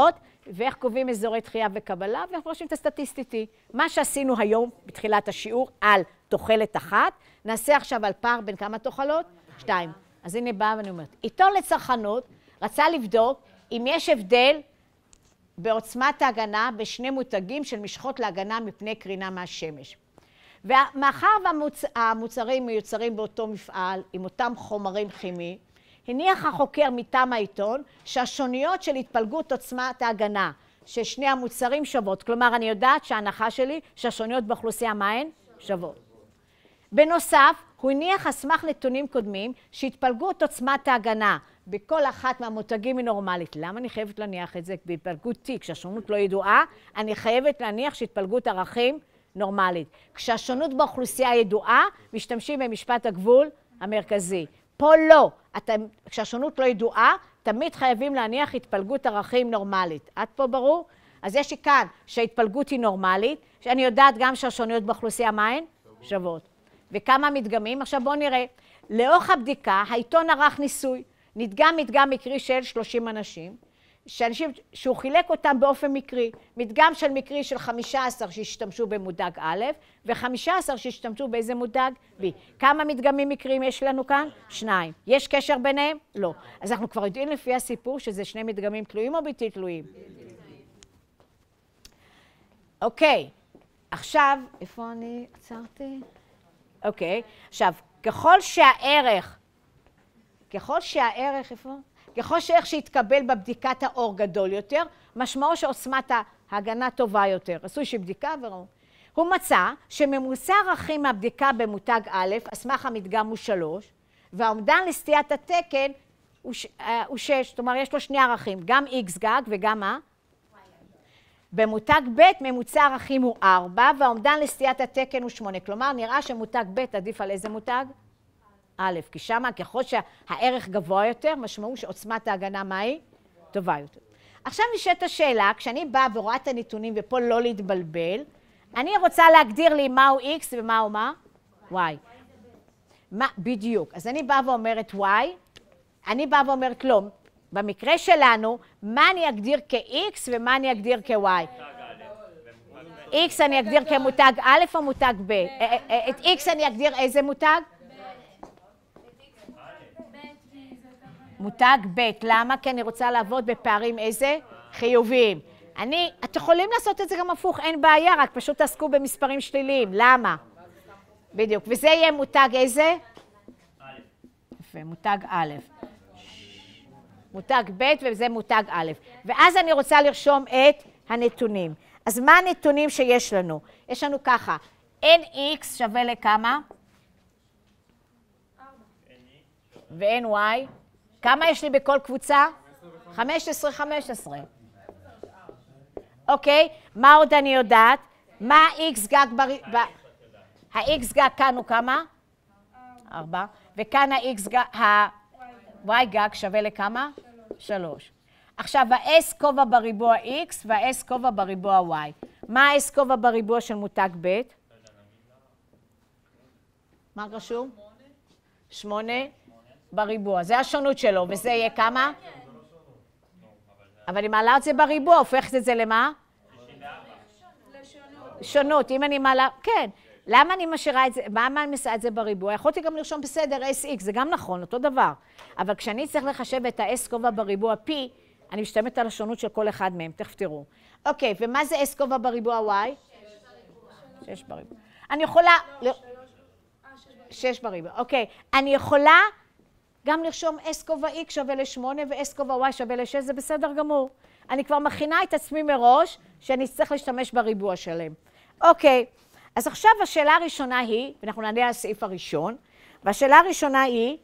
[SPEAKER 1] ואיך קובעים אזורי דחייה וקבלה, ואיך מפרשים את הסטטיסטי. מה שעשינו היום בתחילת השיעור על תוחלת אחת, נעשה עכשיו על פער בין כמה תוחלות? שתיים. אז הנה באה ואני אומרת, עיתון לצרכנות רצה לבדוק אם יש הבדל בעוצמת ההגנה בשני מותגים של משחות להגנה מפני קרינה מהשמש. ומאחר והמוצרים מיוצרים באותו מפעל עם אותם חומרים כימיים, הניח החוקר מטעם העיתון שהשוניות של התפלגות עוצמת ההגנה של שני המוצרים שוות. כלומר, אני יודעת שההנחה שלי שהשוניות באוכלוסייה מה הן? שוות. בנוסף, הוא הניח על סמך נתונים קודמים שהתפלגות עוצמת ההגנה בכל אחת מהמותגים היא נורמלית. למה אני חייבת להניח את זה? בהתפלגות T, כשהשונות לא ידועה, אני חייבת להניח שהתפלגות ערכים נורמלית. כשהשונות באוכלוסייה ידועה, משתמשים במשפט הגבול המרכזי. פה לא. אתם, כשהשונות לא ידועה, תמיד חייבים להניח התפלגות ערכים נורמלית. עד פה ברור? אז יש לי כאן שההתפלגות היא נורמלית, שאני יודעת גם שהשוניות באוכלוסייה מה הן? שוות. וכמה מדגמים? עכשיו בואו נראה. לאורך הבדיקה, העיתון ערך ניסוי. נדגם מדגם מקרי של שלושים אנשים, שאנשים שהוא חילק אותם באופן מקרי. מדגם של מקרי של חמישה עשר שהשתמשו במודג א', ו-חמישה עשר שהשתמשו באיזה מודג B. כמה מדגמים מקריים יש לנו כאן? שניים. יש קשר ביניהם? לא. אז אנחנו כבר יודעים לפי הסיפור שזה שני מדגמים תלויים או בלתי תלויים? אוקיי. עכשיו, איפה אני עצרתי? אוקיי. עכשיו, ככל שהערך, ככל שהערך, איפה? ככל שהערך שהתקבל בבדיקת האור גדול יותר, משמעו שעוצמת ההגנה טובה יותר. עשו איזושהי בדיקה וראו. הוא מצא שממוצע ערכים מהבדיקה במותג א', הסמך המדגם הוא שלוש, והאומדן לסטיית התקן הוא, ש... הוא שש, זאת אומרת יש לו שני ערכים, גם X גג וגם מה? במותג ב' ממוצע ערכים הוא ארבע, והאומדן לסטיית התקן הוא שמונה. כלומר, נראה שמותג ב' עדיף על איזה מותג? א', כי שמה ככל שהערך גבוה יותר, משמעו שעוצמת ההגנה מה היא? טובה יותר. עכשיו נשאלת השאלה, כשאני באה ורואה את הנתונים ופה לא להתבלבל, אני רוצה להגדיר לי מהו X ומהו מה? Y. מה, בדיוק. אז אני באה ואומרת Y, אני באה ואומרת לא. במקרה שלנו, מה אני אגדיר כ-X ומה אני אגדיר כ-Y? X אני אגדיר כמותג א' או מותג ב'? את X אני אגדיר איזה מותג? מותג ב'. למה? כי אני רוצה לעבוד בפערים איזה? חיוביים. אני, אתם יכולים לעשות את זה גם הפוך, אין בעיה, רק פשוט תעסקו במספרים שליליים. למה? בדיוק. וזה יהיה מותג איזה? יפה, מותג א'. מותג ב' וזה מותג א'. ואז אני רוצה לרשום את הנתונים. אז מה הנתונים שיש לנו? יש לנו ככה, Nx שווה לכמה? ו-Ny? כמה יש לי בכל קבוצה? חמש עשרה, חמש עשרה. אוקיי, מה עוד אני יודעת? מה ה-X גג ב... ה-X גג כאן הוא כמה? ארבע. וכאן ה-X גג... ה-Y גג שווה לכמה? שלוש. עכשיו, ה-S כובע בריבוע X וה-S כובע בריבוע Y. מה ה-S כובע בריבוע של מותג ב'? מה רשום? שמונה בריבוע. זה השונות שלו, וזה יהיה כמה? אבל אם מעלה את זה בריבוע, הופכת את זה למה? שונות. אם אני מעלה... כן. למה אני משאירה את זה? מה אני מסעה את זה בריבוע? יכולתי גם לרשום בסדר S X, זה גם נכון, אותו דבר. אבל כשאני צריך לחשב את ה-S כובע בריבוע P, אני משתמשת על השונות של כל אחד מהם, תכף תראו. אוקיי, ומה זה S כובע בריבוע Y? שש בריבוע. אני יכולה... שש בריבוע, אוקיי. אני יכולה גם לרשום S כובע X שווה ל-שמונה ו-S כובע Y שווה ל-שש, זה בסדר גמור. אני כבר מכינה את עצמי מראש שאני צריך להשתמש בריבוע שלהם. אוקיי, אז עכשיו השאלה הראשונה היא, ואנחנו נענה על הסעיף הראשון, והשאלה הראשונה היא,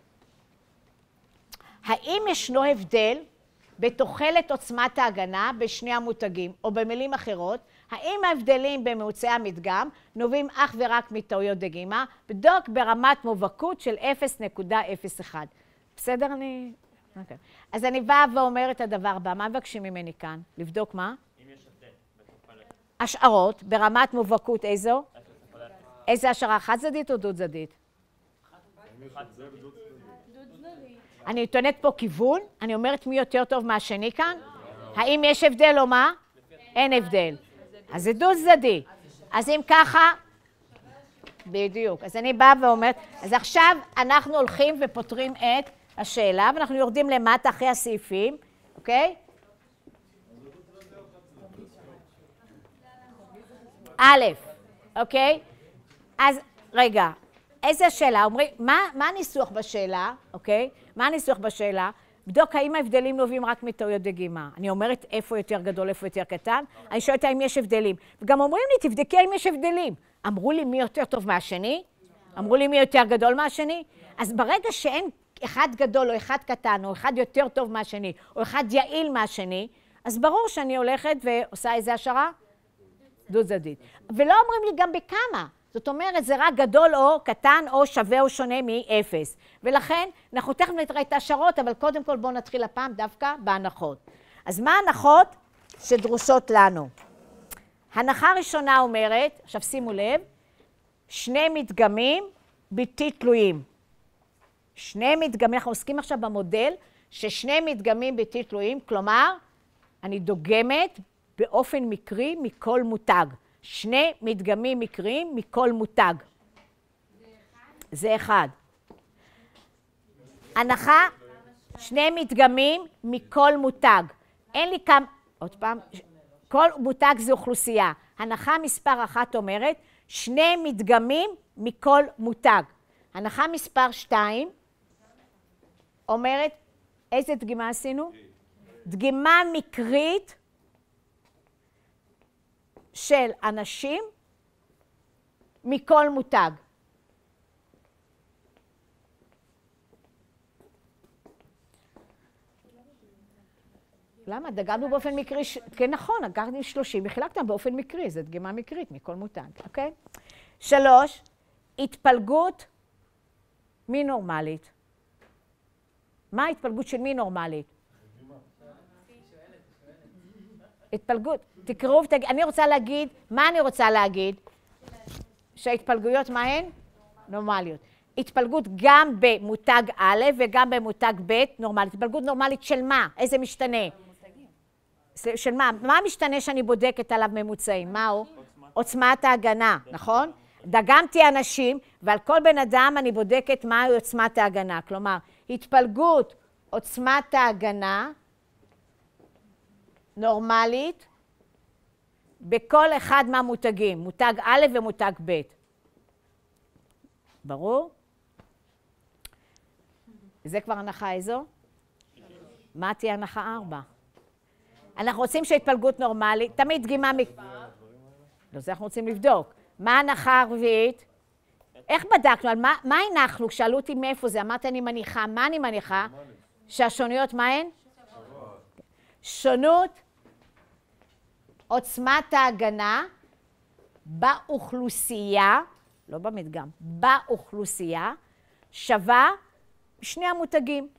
[SPEAKER 1] האם ישנו הבדל בתוחלת עוצמת ההגנה בשני המותגים, או במילים אחרות, האם ההבדלים בממוצעי המדגם נובעים אך ורק מטעויות דגימה, בדוק ברמת מובהקות של אפס נקודה אפס אחת. בסדר? אני... Okay. אז אני באה ואומרת את הדבר הבא, מה מבקשים ממני כאן? לבדוק מה? אם יש הבדל בתוחלת. השערות, ברמת מובהקות איזו? איזה השערה? חד צדדית או דו צדדית? חד צדדית. אני נותנת פה כיוון, אני אומרת מי יותר טוב מהשני כאן? האם יש הבדל או מה? אין הבדל. אז זה דו צדדי. אז אם ככה, בדיוק. אז אני באה ואומרת, אז עכשיו אנחנו הולכים ופותרים את השאלה, ואנחנו יורדים למטה אחרי הסעיפים, אוקיי? א', אוקיי? אז רגע, איזה שאלה? אומרים, מה, מה הניסוח בשאלה, אוקיי? מה הניסוח בשאלה? בדוק האם ההבדלים נובעים רק מטעויות דגימה. אני אומרת איפה יותר גדול, איפה יותר קטן. אני שואלת האם יש הבדלים. וגם אומרים לי, תבדקי האם יש הבדלים. אמרו לי מי יותר טוב מהשני? אמרו לי מי יותר גדול מהשני? אז ברגע שאין אחד גדול או אחד קטן, או אחד יותר טוב מהשני, או אחד יעיל מהשני, אז ברור שאני הולכת ועושה איזה השערה? דו צדדית. ולא אומרים לי גם בכמה. זאת אומרת, זה רק גדול או קטן או שווה או שונה מאפס. ולכן, אנחנו תכף נתראה את ההשערות, אבל קודם כל בואו נתחיל הפעם דווקא בהנחות. אז מה ההנחות שדרושות לנו? הנחה ראשונה אומרת, עכשיו שימו לב, שני מדגמים בלתי תלויים. שני מדגמים, אנחנו עוסקים עכשיו במודל ששני מדגמים בלתי תלויים, כלומר, אני דוגמת באופן מקרי מכל מותג. שני מדגמים מקריים מכל מותג. זה אחד. הנחה, שני מדגמים מכל מותג. אין לי כמה, עוד פעם, כל מותג זה אוכלוסייה. הנחה מספר אחת אומרת, שני מדגמים מכל מותג. הנחה מספר שתיים אומרת, איזה דגימה עשינו? דגימה מקרית של אנשים מכל מותג. למה? דגמנו באופן מקרי, כן נכון, דגמנו שלושים, החילקתם באופן מקרי, זו דגימה מקרית מכל מותג, אוקיי? שלוש, התפלגות מי נורמלית. מה ההתפלגות של מי נורמלית? התפלגות, תקראו, אני רוצה להגיד, מה אני רוצה להגיד? שההתפלגויות מה הן? נורמליות. התפלגות גם במותג א' וגם במותג ב' נורמלית. התפלגות נורמלית של מה? איזה משתנה? של מה? מה המשתנה שאני בודקת עליו ממוצעים? מהו? עוצמת ההגנה, נכון? דגמתי אנשים, ועל כל בן אדם אני בודקת מהי עוצמת ההגנה. כלומר, התפלגות עוצמת ההגנה נורמלית בכל אחד מהמותגים, מותג א' ומותג ב'. ברור? זה כבר הנחה איזו? מה תהיה הנחה ארבע? אנחנו רוצים שהתפלגות נורמלית, תמיד דגימה מ... לא, זה אנחנו רוצים לבדוק. מה ההנחה הרביעית? איך בדקנו? על מה, מה הנחנו? שאלו אותי מאיפה זה, אמרת אני מניחה. מה אני מניחה? שהשונויות מה הן? שונות עוצמת ההגנה באוכלוסייה, לא במדגם, באוכלוסייה, שווה בשני המותגים.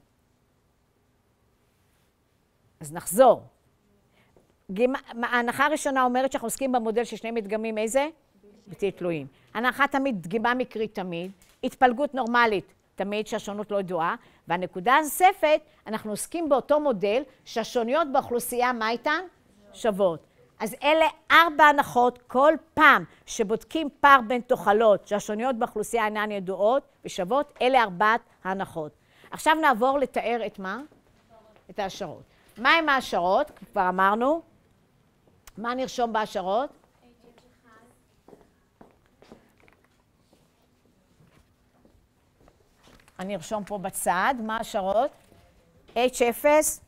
[SPEAKER 1] אז נחזור. ההנחה הראשונה אומרת שאנחנו עוסקים במודל של שני מדגמים איזה? בלתי תלויים. הנחה תמיד, דגימה מקרית תמיד, התפלגות נורמלית תמיד שהשונות לא ידועה, והנקודה הנוספת, אנחנו עוסקים באותו מודל שהשוניות באוכלוסייה מה איתן? שוות. אז אלה ארבע הנחות כל פעם שבודקים פער בין תוחלות שהשוניות באוכלוסייה אינן ידועות ושוות, אלה ארבעת ההנחות. עכשיו נעבור לתאר את מה? את ההשערות. מה עם ההשערות? כבר אמרנו. מה נרשום בהשערות? אני ארשום פה בצד. מה ההשערות? H אפס.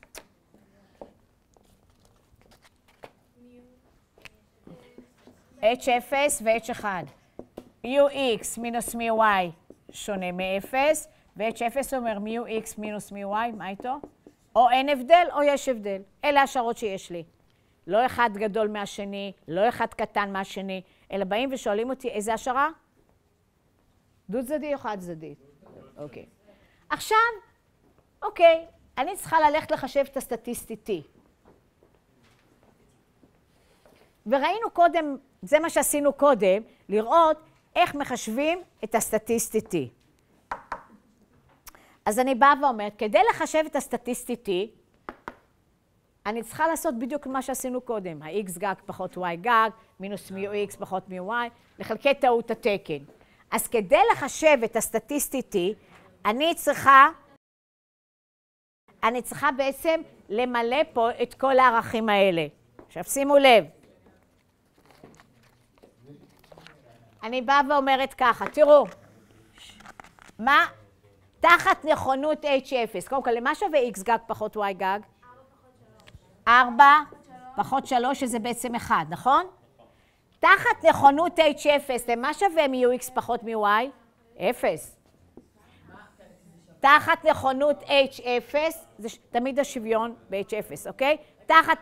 [SPEAKER 1] H אפס ו-H אחד. מיו X מינוס מיו Y שונה מ-אפס, ו-H אפס אומר מיו X מינוס מיו Y, מה איתו? או אין הבדל או יש הבדל. אלה השערות שיש לי. לא אחד גדול מהשני, לא אחד קטן מהשני, אלא באים ושואלים אותי איזה השערה? דו צדדי או חד צדדית? אוקיי. עכשיו, אוקיי, אני צריכה ללכת לחשב את הסטטיסטית T. וראינו קודם, זה מה שעשינו קודם, לראות איך מחשבים את הסטטיסטית T. אז אני באה ואומרת, כדי לחשב את הסטטיסטית T, אני צריכה לעשות בדיוק מה שעשינו קודם. ה-x גג פחות y גג, מינוס מיו x פחות מיו y, לחלקי טעות התקן. אז כדי לחשב את הסטטיסטית T, אני צריכה, אני צריכה בעצם למלא פה את כל הערכים האלה. עכשיו שימו לב. אני באה ואומרת ככה, תראו, מה תחת נכונות H אפס, קודם כל, למה שווה x גג פחות y גג? ארבע פחות שלוש, שזה בעצם אחד, נכון? תחת נכונות H אפס, למה שווה מיו x פחות מיו y? אפס. תחת נכונות H אפס, זה תמיד השוויון ב-H אפס, אוקיי? תחת...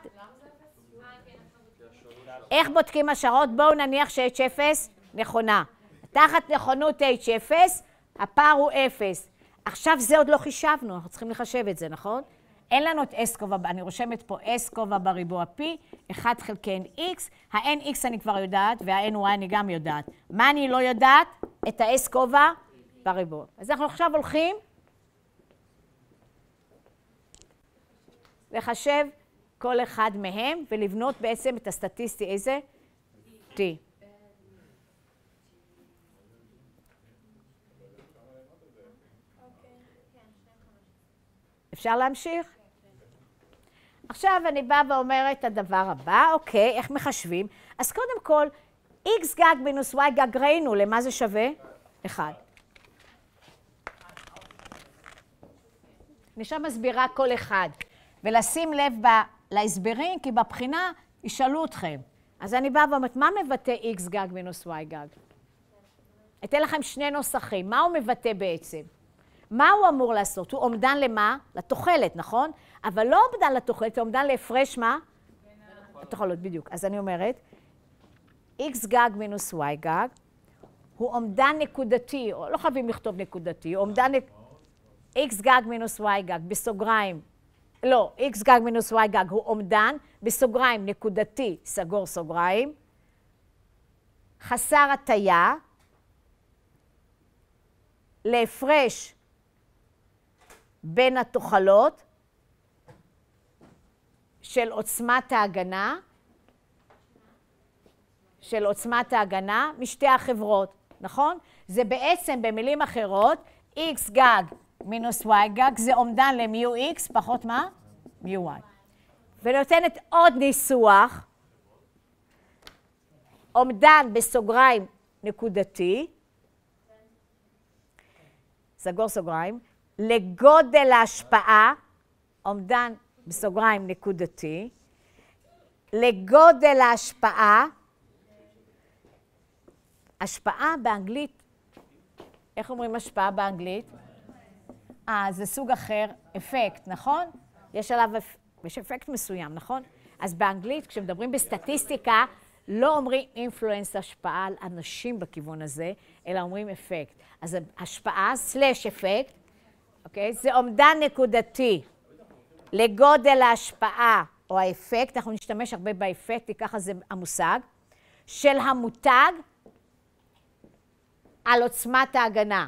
[SPEAKER 1] איך בודקים השערות? בואו נניח ש-H אפס נכונה. תחת נכונות H אפס, הפער הוא אפס. עכשיו זה עוד לא חישבנו, אנחנו צריכים לחשב את זה, נכון? אין לנו את S כובע, אני רושמת פה S כובע בריבוע P, אחד חלקי X, ה-N X אני כבר יודעת, וה-N Y אני גם יודעת. מה אני לא יודעת? את ה-S כובע בריבוע. אז אנחנו עכשיו הולכים לחשב כל אחד מהם, ולבנות בעצם את הסטטיסטי איזה? T. אפשר להמשיך? עכשיו אני באה ואומרת את הדבר הבא, אוקיי, איך מחשבים? אז קודם כל, x גג מינוס y גג ראינו, למה זה שווה? אחד. אני שם מסבירה כל אחד, ולשים לב להסברים, כי בבחינה ישאלו אתכם. אז אני באה ואומרת, מה מבטא x גג מינוס y גג? אתן לכם שני נוסחים, מה הוא מבטא בעצם? מה הוא אמור לעשות? הוא אומדן למה? לתוחלת, נכון? אבל לא אומדן לתוחלת, הוא אומדן להפרש מה? התוחלות, בדיוק. אז אני אומרת, x גג מינוס y גג, הוא אומדן נקודתי, או לא חייבים לכתוב נקודתי, הוא אומדן x גג מינוס y גג, בסוגריים, לא, x גג מינוס y גג הוא אומדן, בסוגריים נקודתי, סגור סוגריים, חסר הטיה, להפרש בין התוחלות של עוצמת ההגנה, של עוצמת ההגנה משתי החברות, נכון? זה בעצם במילים אחרות, x גג מינוס y גג זה אומדן למיו x פחות מה? מיו y. ונותנת עוד ניסוח, אומדן בסוגריים נקודתי, סגור סוגריים, לגודל ההשפעה, אומדן בסוגריים נקודתי, לגודל ההשפעה, השפעה באנגלית, איך אומרים השפעה באנגלית? אה, זה סוג אחר, אפקט, נכון? יש עליו, יש אפקט מסוים, נכון? אז באנגלית, כשמדברים בסטטיסטיקה, לא אומרים אינפלואנס השפעה על אנשים בכיוון הזה, אלא אומרים אפקט. אז השפעה סלש אפקט, אוקיי? זה אומדן נקודתי לגודל ההשפעה או האפקט, אנחנו נשתמש הרבה באפקט, כי ככה זה המושג, של המותג על עוצמת ההגנה.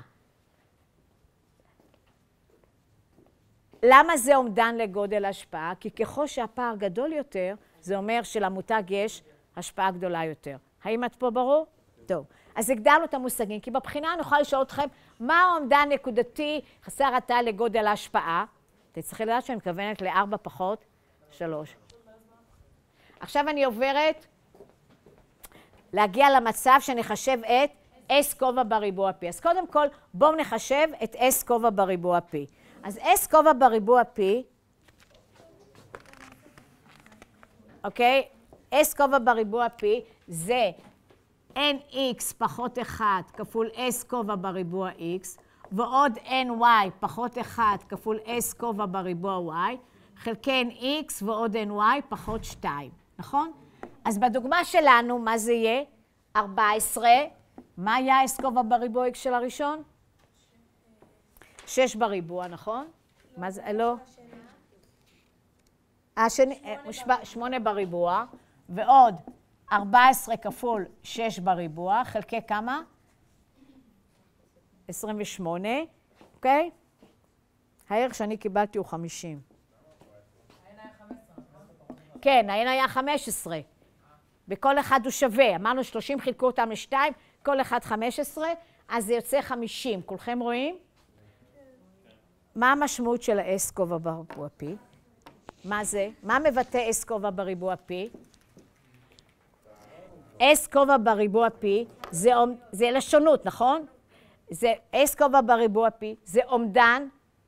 [SPEAKER 1] למה זה אומדן לגודל ההשפעה? כי ככל שהפער גדול יותר, זה אומר שלמותג יש השפעה גדולה יותר. האם את פה ברור? טוב. אז הגדלנו את המושגים, כי בבחינה נוכל לשאול אתכם, מה האומדן נקודתי חסר הטיה לגודל ההשפעה? אתם צריכים לדעת שאני מתכוונת לארבע פחות שלוש. עכשיו אני עוברת להגיע למצב שנחשב את S כובע בריבוע P. אז קודם כל, בואו נחשב את S כובע בריבוע P. אז S כובע בריבוע P, אוקיי? S כובע בריבוע P זה nx פחות אחד כפול S כובע בריבוע x, ועוד ny פחות אחד כפול S כובע בריבוע y, חלקי nx ועוד ny פחות שתיים, נכון? אז בדוגמה שלנו, מה זה יהיה? ארבע עשרה, מה היה S כובע בריבוע x של הראשון? שש בריבוע, נכון? מה זה? לא? השני, שמונה בריבוע, ועוד ארבע עשרה כפול שש בריבוע, חלקי כמה? עשרים ושמונה, אוקיי? הערך שאני קיבלתי הוא חמישים. כן, ה-n היה חמש עשרה. בכל אחד הוא שווה. אמרנו שלושים חילקו אותם לשתיים, כל אחד חמש עשרה, אז זה יוצא חמישים. כולכם רואים? מה המשמעות של ה-s כובע בריבוע p? מה זה? מה מבטא s כובע בריבוע p? s כובע בריבוע p זה, זה לשונות, נכון? זה s כובע בריבוע p זה אומדן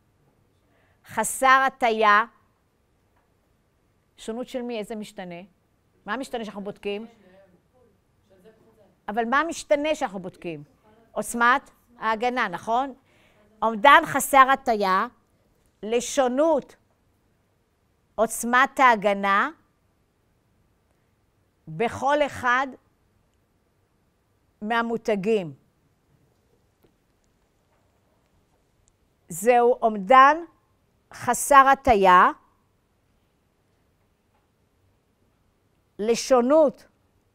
[SPEAKER 1] חסר הטיה. שונות של מי? איזה משתנה? מה המשתנה שאנחנו בודקים? אבל מה המשתנה שאנחנו בודקים? עוצמת ההגנה, נכון? אומדן חסר הטיה, לשונות עוצמת ההגנה בכל אחד מהמותגים. זהו אומדן חסר הטיה, לשונות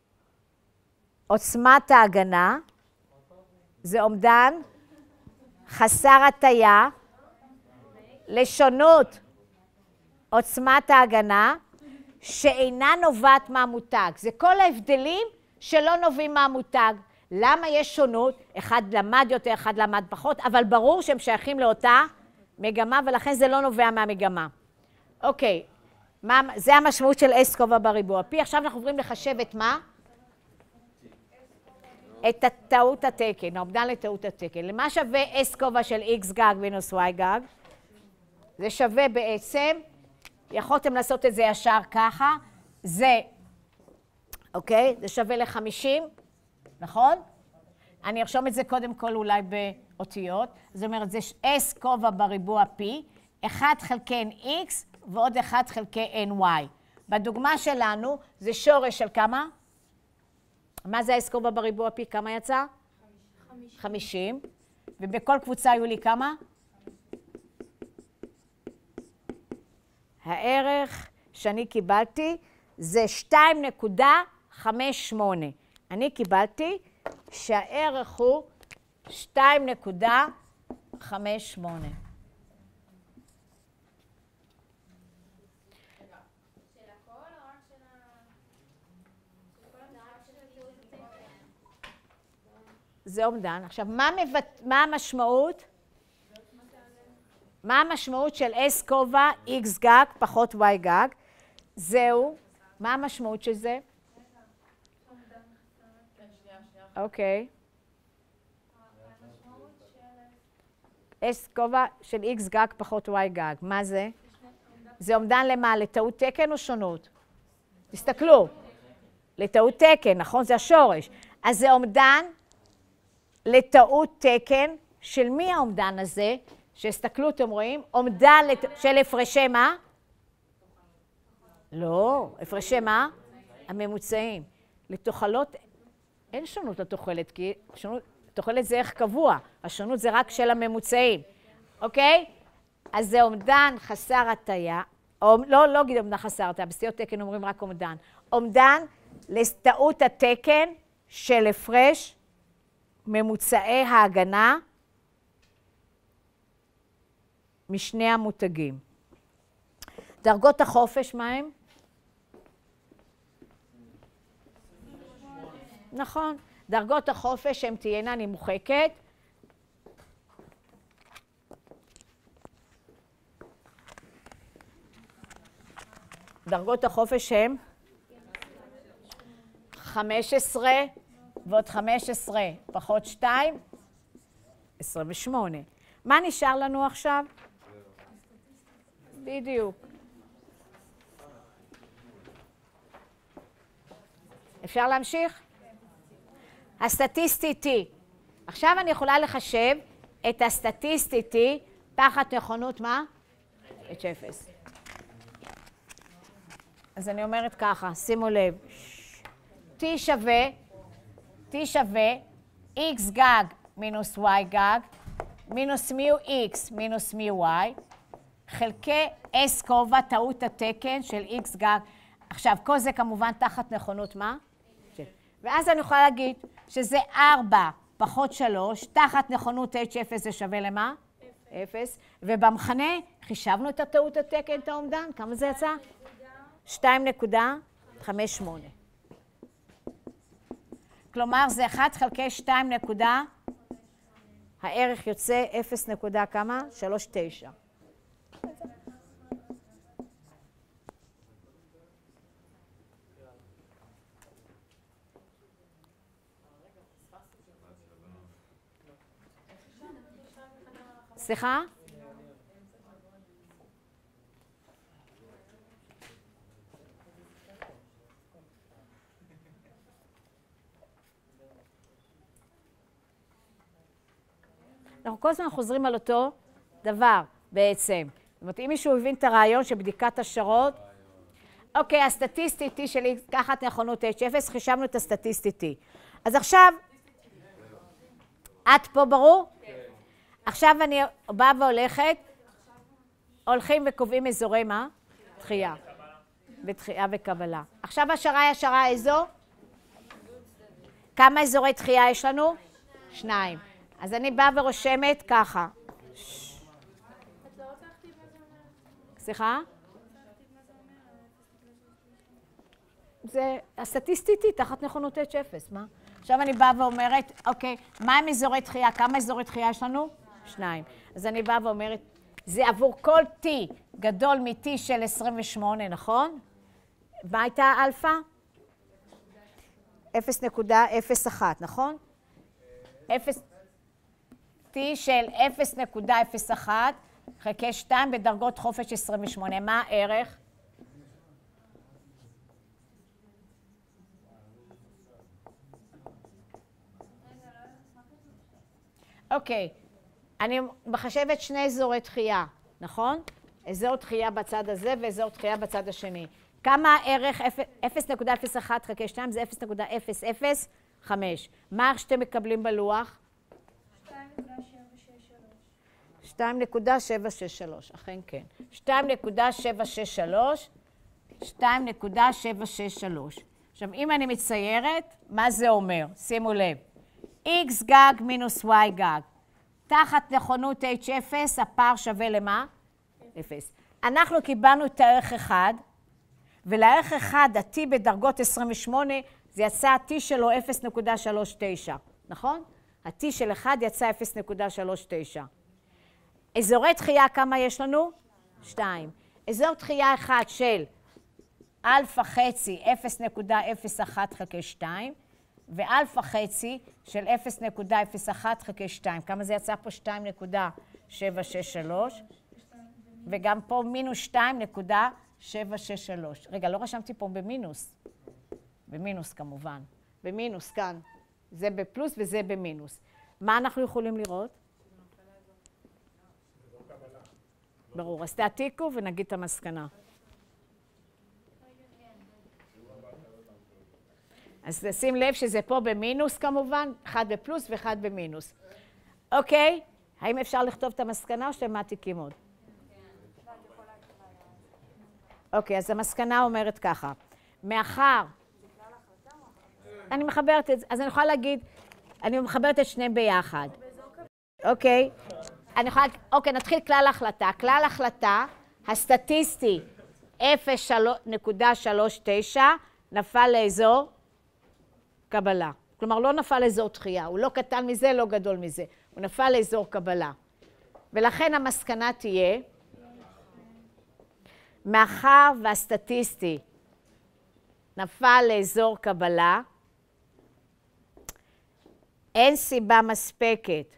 [SPEAKER 1] עוצמת ההגנה, זה אומדן חסר הטיה, לשונות עוצמת ההגנה, שאינה נובעת מהמותג. זה כל ההבדלים שלא נובעים מהמותג. למה יש שונות? אחד למד יותר, אחד למד פחות, אבל ברור שהם שייכים לאותה מגמה, ולכן זה לא נובע מהמגמה. אוקיי, מה, זה המשמעות של s כובע בריבוע p. עכשיו אנחנו עוברים לחשב את מה? את טעות התקן, האומדן לטעות התקן. למה שווה s כובע של x גג מינוס y גג? זה שווה בעצם, יכולתם לעשות את זה ישר ככה, זה, אוקיי? זה שווה ל-חמישים, נכון? אני ארשום את זה קודם כל אולי באותיות. זאת אומרת, זה s כובע בריבוע p, אחד חלקי x ועוד אחד חלקי ny. בדוגמה שלנו זה שורש של כמה? מה זה s כובע בריבוע p? כמה יצא? חמישים. ובכל קבוצה היו לי כמה? הערך שאני קיבלתי זה שתיים נקודה חמש שמונה. אני קיבלתי שהערך הוא שתיים נקודה חמש שמונה. זה אומדן. עכשיו, מה, מבט... מה המשמעות? מה המשמעות של s כובע x גג פחות y גג? זהו. מה המשמעות של זה? אוקיי. s כובע של x גג פחות y גג. מה זה? זה אומדן למה? לטעות תקן או שונות? תסתכלו. לטעות תקן, נכון? זה השורש. אז זה אומדן לטעות תקן. של מי האומדן הזה? שהסתכלו, אתם רואים? אומדן לת... של הפרשי מה? לא, הפרשי מה? הממוצעים. לתוחלות אין שונות לתוחלת, כי שונות, תוחלת זה ערך קבוע, השונות זה רק של הממוצעים, אוקיי? אז זה אומדן חסר הטיה, או, לא, לא גיד אומדן חסר הטיה, בסטיות תקן אומרים רק אומדן. אומדן לטעות התקן של הפרש ממוצעי ההגנה משני המותגים. דרגות החופש, מה הם? נכון. דרגות החופש הן תהיינה, אני מוחקת. דרגות החופש הן חמש עשרה ועוד חמש עשרה פחות שתיים, עשרים ושמונה. מה נשאר לנו עכשיו? בדיוק. אפשר להמשיך? הסטטיסטי T. עכשיו אני יכולה לחשב את הסטטיסטי T תחת נכונות מה? H אפס. אז אני אומרת ככה, שימו לב. T שווה, T שווה X גג מינוס Y גג, מינוס מיו X מינוס מיו Y, חלקי S כובע, טעות התקן של X גג. עכשיו, כל זה כמובן תחת נכונות מה? ואז אני יכולה להגיד שזה ארבע פחות שלוש, תחת נכונות H אפס זה שווה למה? אפס. ובמחנה חישבנו את הטעות התקן, את האומדן, כמה זה יצא? שתיים נקודה חמש שמונה. כלומר, זה אחת חלקי שתיים נקודה, הערך יוצא אפס נקודה כמה? שלוש תשע. סליחה? אנחנו כל הזמן חוזרים על אותו דבר בעצם. זאת אומרת, אם מישהו הבין את הרעיון של בדיקת השערות, אוקיי, הסטטיסטית T שלי, לקחת נכונות H אפס, חישבנו את הסטטיסטית T. אז עכשיו, את פה ברור? עכשיו אני באה והולכת, הולכים וקובעים אזורי מה? דחייה. בדחייה וקבלה. עכשיו השערה היא השערה איזו? כמה אזורי דחייה יש לנו? שניים. אז אני באה ורושמת ככה. סליחה? זה הסטטיסטית תחת נכונות H אפס, מה? עכשיו אני באה ואומרת, אוקיי, מה הם אזורי דחייה? כמה אזורי דחייה יש לנו? שניים. אז אני באה ואומרת, זה עבור כל T גדול מ-T של עשרים ושמונה, נכון? מה הייתה אלפא? אפס נקודה אפס אחת, נכון? T של אפס נקודה אפס אחת חלקי שתיים בדרגות חופש עשרים ושמונה. מה הערך? אוקיי, אני מחשבת שני אזורי דחייה, נכון? אזור דחייה בצד הזה ואזור דחייה בצד השני. כמה הערך אפס נקודה אפס אחת חלקי שתיים זה אפס נקודה אפס אפס חמש. מה הערך שאתם מקבלים בלוח? שתיים נקודה שבע שש שלוש, אכן כן. שתיים נקודה שבע שש שלוש, שתיים נקודה שבע שש שלוש. עכשיו, אם אני מציירת, מה זה אומר? שימו לב. x גג מינוס y גג. תחת נכונות H אפס, הפער שווה למה? אפס. אנחנו קיבלנו את הערך אחד, ולערך אחד, ה-t בדרגות עשרים ושמונה, זה יצא ה-t שלו אפס נקודה שלוש תשע, נכון? ה-t של אחד יצא אפס נקודה שלוש תשע. אזורי דחייה, כמה יש לנו? שתיים. אזור דחייה אחד של אלפא חצי, אפס נקודה אפס אחת חלקי שתיים, ואלפא חצי של אפס נקודה אפס אחת חלקי שתיים. כמה זה יצא פה? שתיים נקודה שבע שש שלוש. וגם פה מינוס שתיים נקודה שבע שש שלוש. רגע, לא רשמתי פה במינוס. במינוס כמובן. במינוס כאן. זה בפלוס וזה במינוס. מה אנחנו יכולים לראות? ברור. אז תעתיקו ונגיד את המסקנה. אז שים לב שזה פה במינוס כמובן, אחד בפלוס ואחד במינוס. אוקיי? האם אפשר לכתוב את המסקנה או שאתם מעתיקים עוד? אוקיי, אז המסקנה אומרת ככה. מאחר... אני מחברת את זה, אז אני יכולה להגיד, אני מחברת את שניהם ביחד. אוקיי? אני יכולה... אוקיי, נתחיל כלל החלטה. כלל החלטה, הסטטיסטי אפס נקודה שלוש תשע נפל לאזור קבלה. כלומר, לא נפל לאזור דחייה. הוא לא קטן מזה, לא גדול מזה. הוא נפל לאזור קבלה. ולכן המסקנה תהיה, מאחר והסטטיסטי נפל לאזור קבלה, אין סיבה מספקת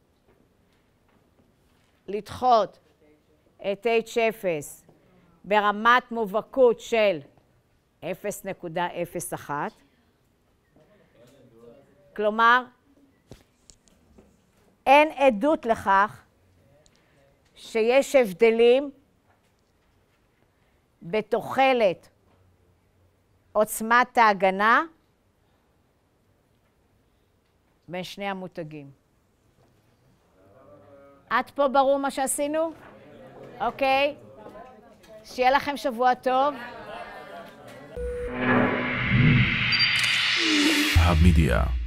[SPEAKER 1] לדחות את H אפס ברמת מובהקות של אפס נקודה אפס אחת. כלומר, אין עדות לכך שיש הבדלים בתוחלת עוצמת ההגנה בין שני המותגים. עד פה ברור מה שעשינו? אוקיי. שיהיה לכם שבוע טוב.
[SPEAKER 6] המדיה